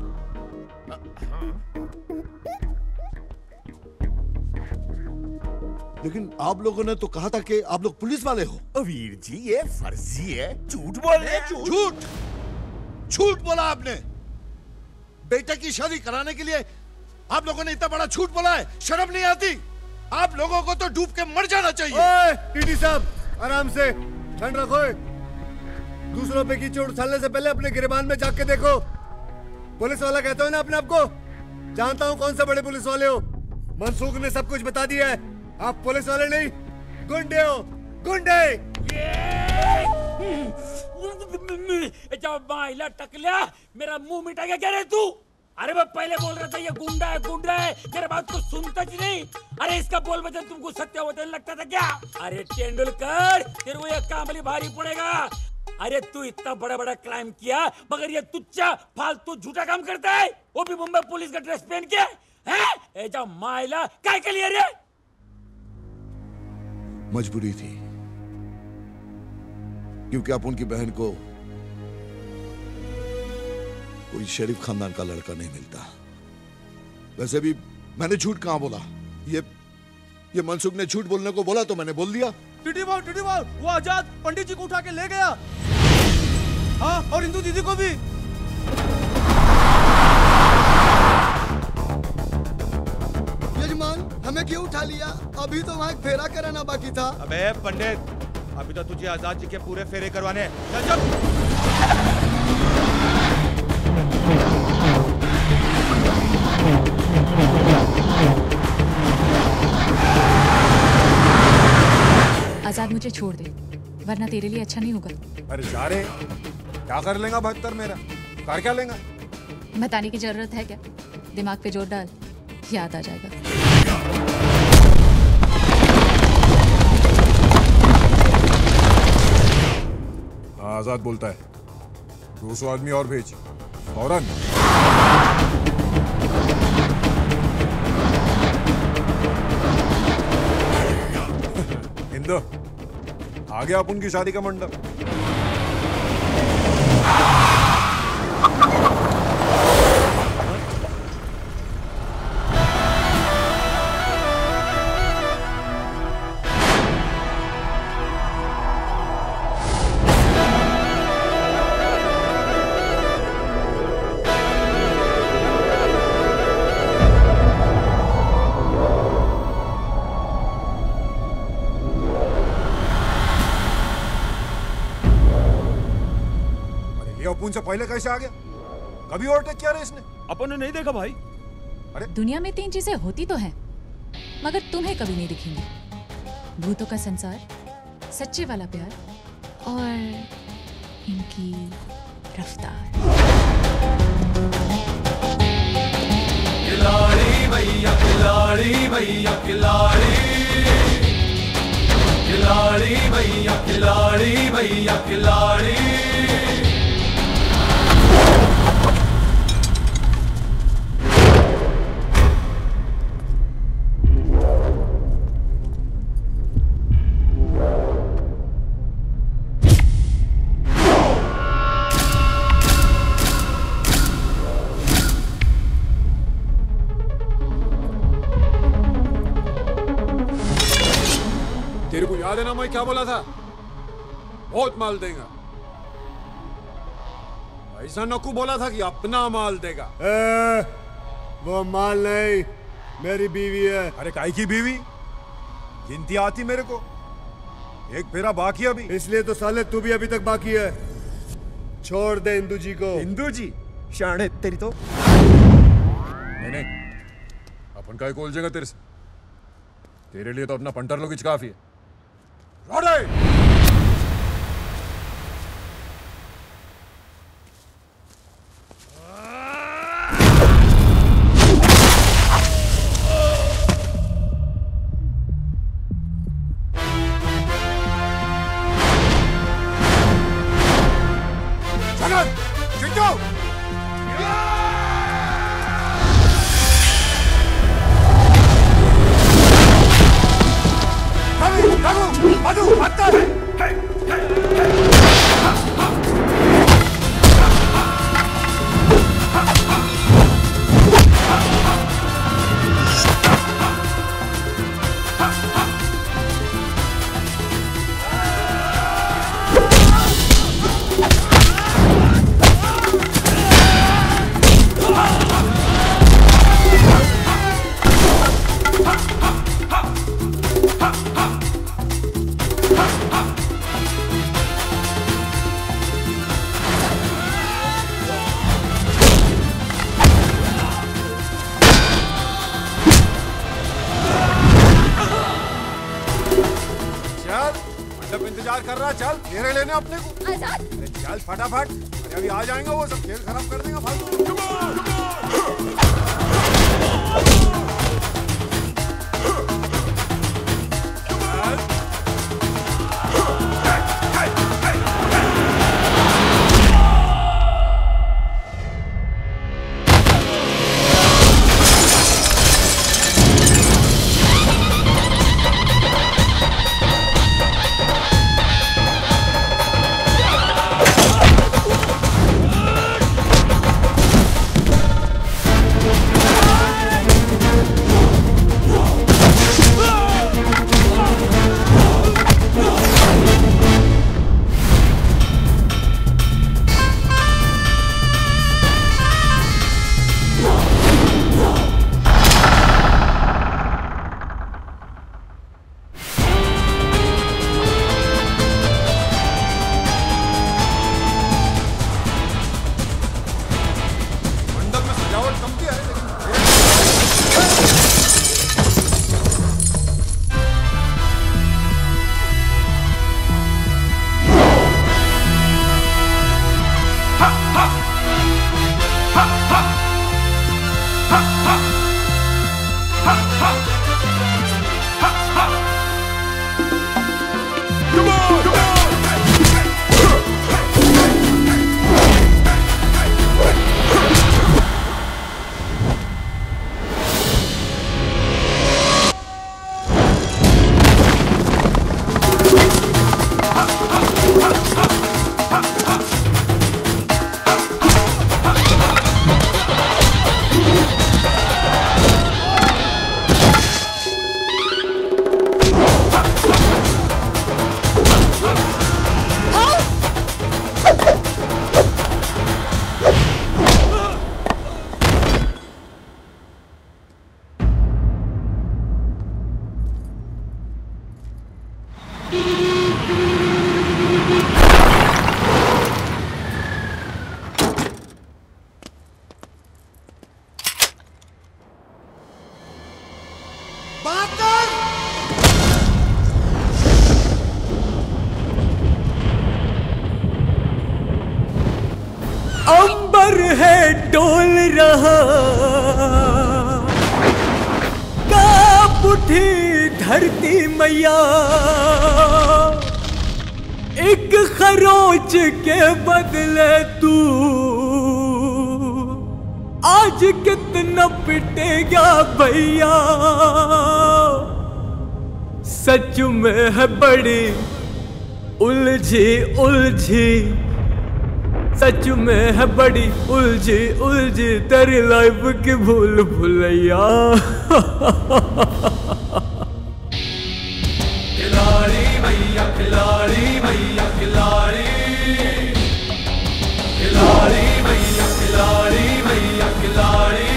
लेकिन आप लोगों ने तो कहा था कि आप लोग पुलिस वाले हो।
वीर जी ये फर्जी है, झूठ बोल रहे हैं।
झूठ बोला आपने। बेटे की शादी कराने के लिए आप लोगों ने इतना बड़ा झूठ बोला है, शर्म नहीं आती? आप लोगों को तो डूब के मर जाना चाहिए।
ओए टीटी साहब, आराम से, ठंड रखो। दूसरों पे की चोट उछालने से पहले अपने गिरबान में जाके देखो। पुलिस वाला कहते हो ना अपने आप को? जानता हूँ कौन से बड़े पुलिस वाले हो। मनसूख ने सब कुछ बता दिया है। आप पुलिस वाले नहीं, गुंडे हो, गुंडे।
जब माइला टकला मेरा मुंह मिटा के कह रहे तू? अरे मैं पहले बोल रहा था ये गुंडा है, गुंडा है, मेरे बात को सुनता ही नहीं। अरे इसका बोल वचन तुमको सत्य वचन लगता था क्या? अरे तेंदुलकर, तेरे को ये कामली भारी पड़ेगा। अरे तू इतना बड़ा बड़ा क्राइम किया मगर ये तुच्चा फालतू झूठा काम करता है, वो भी मुंबई पुलिस का ड्रेस पहन के हैं? ए जा माइला काय के लिए रे?
मजबूरी थी, क्योंकि आप उनकी बहन को कोई शरीफ खानदान का लड़का नहीं मिलता। वैसे भी मैंने झूठ कहां बोला? ये मनसुख ने झूठ बोलने को बोला तो मैंने बोल दिया।
टीटी बाल, वो आजाद पंडित जी को उठा के ले गया। हाँ, और इंदू दीदी को भी।
यजमान, हमें क्यों उठा लिया? अभी तो वहाँ एक फेरा कराना बाकी था।
अबे पंडित, अभी तो तुझे आजाद जी के पूरे फेरे करवाने। चल चल।
आजाद मुझे छोड़ दे, वरना तेरे लिए अच्छा नहीं होगा।
अरे जा रे, क्या कर लेगा 72 मेरा? कर क्या लेगा?
बताने की जरूरत है क्या? दिमाग पे जोर डाल, याद आ जाएगा।
आजाद बोलता है, 200 आदमी और भेज फौरन। इंदो, आ गया अपन की शादी का मंडप। अपन से पहले कैसे आ गया? कभी ओवरटेक किया रे इसने?
अपन ने नहीं देखा भाई।
अरे
दुनिया में 3 चीजें होती तो हैं, मगर तुम्हें कभी नहीं दिखेंगी। भूतों का संसार, सच्चे वाला प्यार और इनकी रफ्तार।
खिलाड़ी भैया, खिलाड़ी भैया, खिलाड़ी, खिलाड़ी भैया, खिलाड़ी भैया, खिलाड़ी।
याद है ना मैं क्या बोला था? बहुत माल देगा। ऐसा नकू बोला था कि अपना माल देगा।
वो माल नहीं, मेरी बीवी है।
अरे काई की बीवी? गिनती आती मेरे को, एक फेरा बाकी अभी।
इसलिए तो साले तू भी अभी तक बाकी है। छोड़ दे इंदू जी को।
इंदू जी शाणे तेरी तो।
नहीं, अपन का कोल जगह तेरे से। तेरे लिए तो अपना पंटर लोग काफी है। इंतजार कर रहा है, चल मेरे लेने अपने को।
आजाद
अरे चल फटाफट, अरे अभी आ जाएंगे वो, सब खेल खराब कर देंगे फालतू।
अंबर है डोल रहा, कांप उठी धरती मैया, एक खरोच के बदले तू आज कितना पिटेगा भैया। सच में है बड़ी उलझी उलझी, सच में है बड़ी उलझी उलझी तेरी लाइफ की भूल भुलैया। खिलाड़ी भैया खिलाड़ी भैया खिलाड़ी, खिलाड़ी भैया खिलाड़ी भैया खिलाड़ी,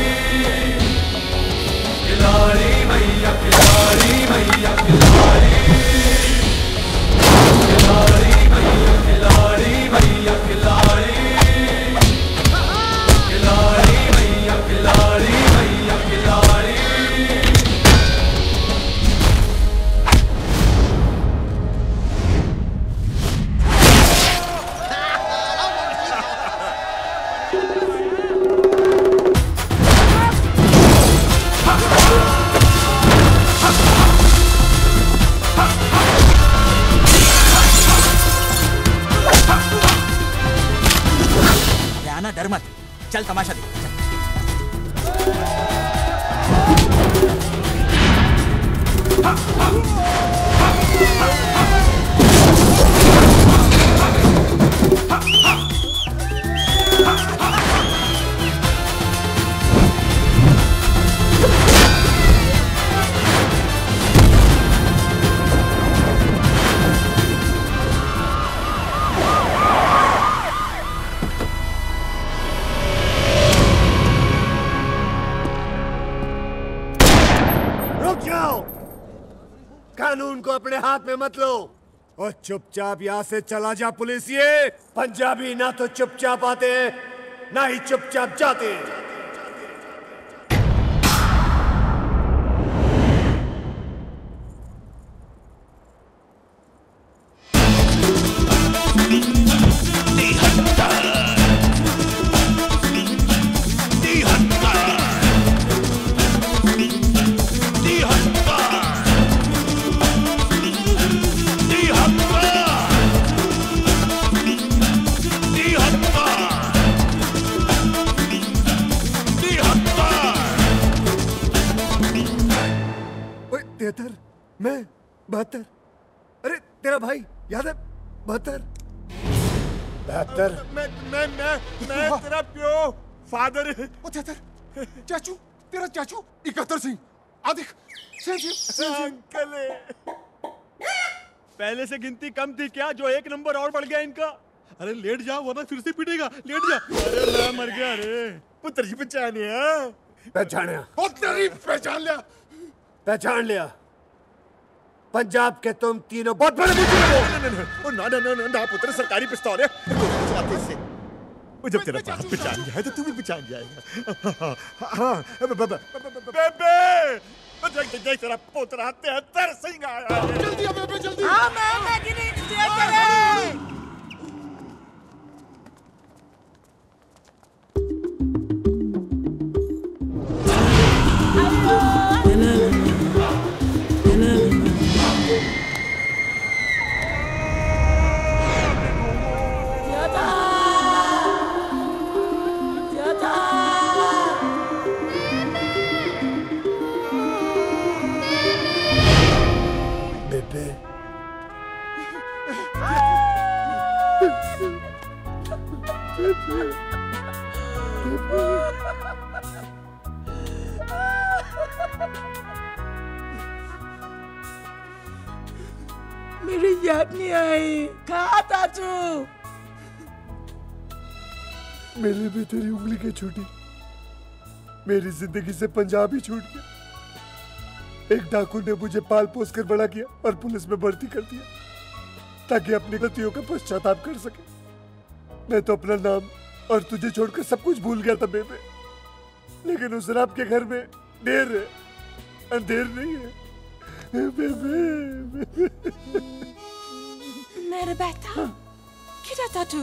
खिलाड़ी भैया खिलाड़ी भैया खिलाड़ी, खिलाड़ी भैया खिलाड़ी भैया खिलाड़ी, खिलाड़ी भैया खिलाड़ी भैया खिलाड़ी।
ना डर मत, चल तमाशा देख।
कानून को अपने हाथ में मत लो और चुपचाप यहाँ से चला जा पुलिसिए। पंजाबी ना तो चुपचाप आते हैं ना ही चुपचाप जाते हैं। मैं 72। अरे तेरा भाई याद है 72।
मैं तेरा प्यो फादर। चाचू, तेरा चाचू 71 सिंह। आदिक
अंकल पहले से गिनती कम थी क्या, जो एक नंबर और बढ़ गया इनका? अरे लेट जा वरना फिर से पीटेगा, लेट जा। अरे मैं मर गया रे।
पुत्र जी पहचानिया।
पहचानिया।
पहचान लिया।
पंजाब के तुम तीनों बहुत बड़े मुजरिम हो।
ना पुत्र, सरकारी पिस्तौल है। जब तेरा बाप पहचान जाए तो तू भी पहचान जाएगा। हाँ, बेबे देख तेरा पोतरा 73 सिंह आया। जल्दी आ बेबे, जल्दी।
हाँ मैं गिनी
मेरी याद नहीं आई। कहा ताजू?
मेरे भी तेरी उंगली के छूटी, मेरी जिंदगी से पंजाब ही छूट गया। एक डाकू ने मुझे पाल पोस कर बड़ा किया और पुलिस में भर्ती कर दिया ताकि अपनी गलतियों का पश्चाताप कर सके। मैं तो अपना नाम और तुझे छोड़कर सब कुछ भूल गया था बेबे, लेकिन उस रात के घर में देर है, अंधेर नहीं है बेबे।
मेरे बेटा, किधर था तू?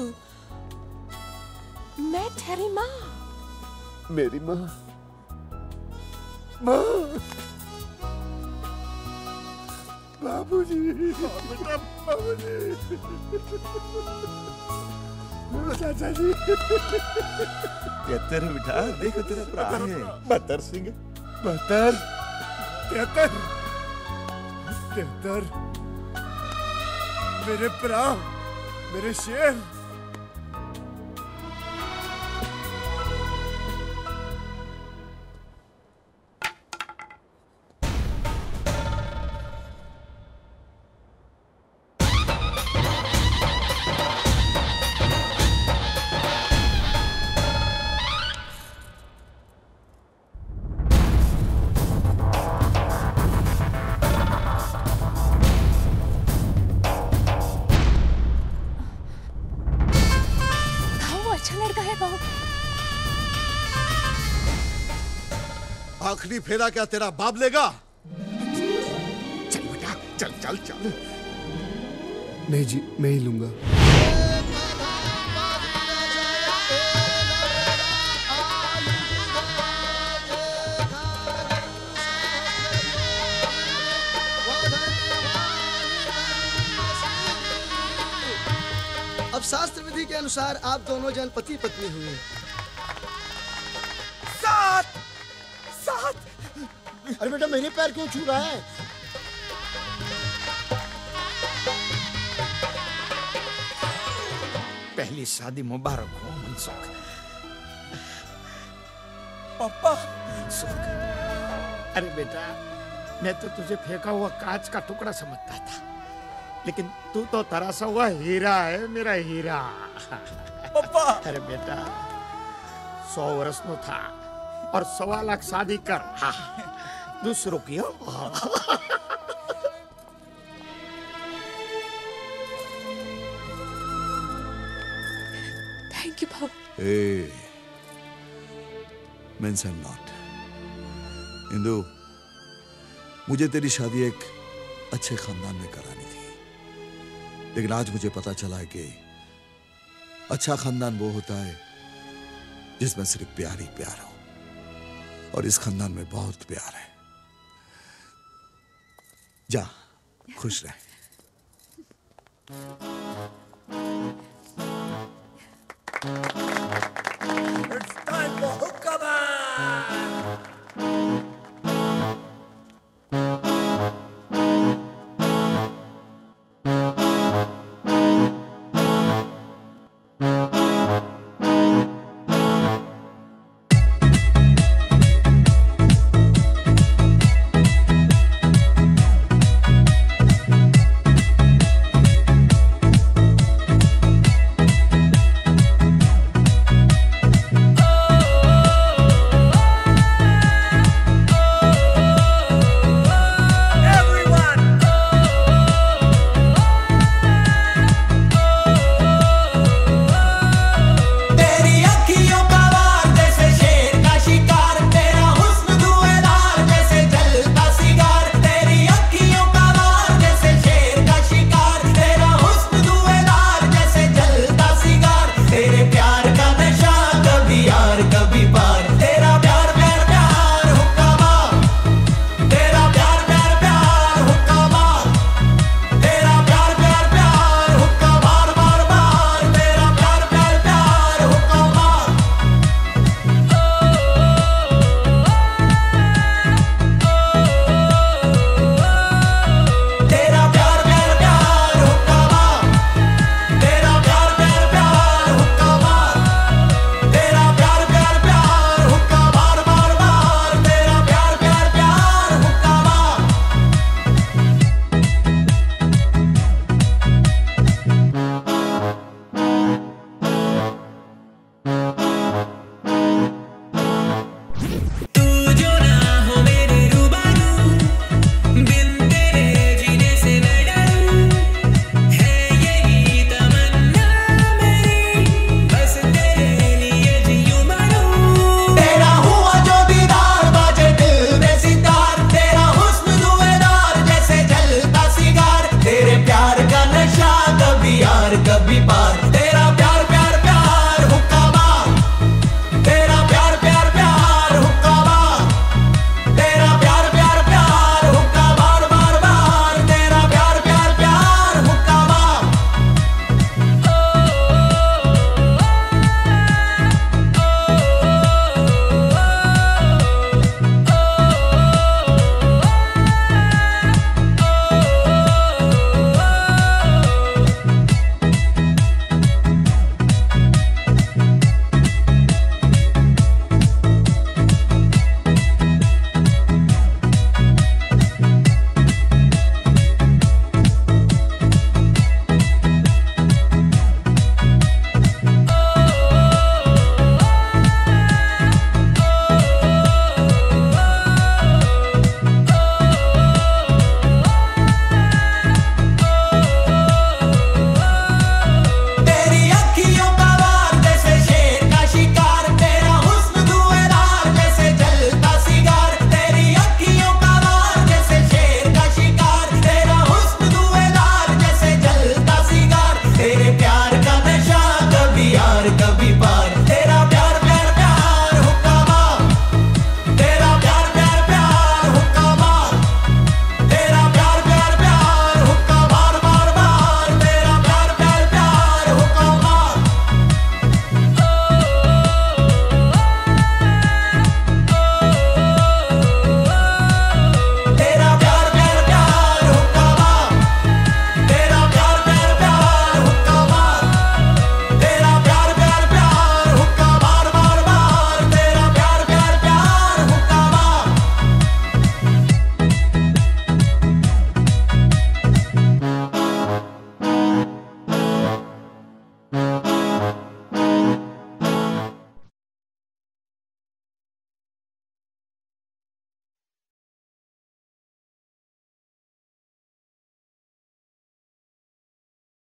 मैं तेरी माँ।
मेरी माँ? माँ? बाबूजी, बेटा बाबूजी, चाचा जी।
तेरा बेटा देखो, तेरा भरा है 72 सिंह।
72, 73, मेरे भरा, मेरे शेर।
आखिरी फेरा क्या तेरा बाप लेगा?
चल बेटा, चल चल चल।
नहीं जी, मैं ही लूंगा।
अब शास्त्र विधि के अनुसार आप दोनों जन पति पत्नी हुए।
अरे बेटा मेरे पैर क्यों छू रहा है?
पहली शादी मुबारक हो मनसुख।
पापा।
अरे बेटा, मैं तो तुझे फेंका हुआ कांच का टुकड़ा समझता था, लेकिन तू तो तरासा हुआ हीरा है, मेरा हीरा।
पापा।
अरे बेटा, 100 वर्ष नो था और 1.25 लाख शादी कर। दूसरों की
थैंक यू बाबा।
Hey, mention not. इंदु, मुझे तेरी शादी एक अच्छे खानदान में करानी थी, लेकिन आज मुझे पता चला है कि अच्छा खानदान वो होता है जिसमें सिर्फ प्यार ही प्यार हो, और इस खानदान में बहुत प्यार है। जा, खुश रह।
It's time for hookah.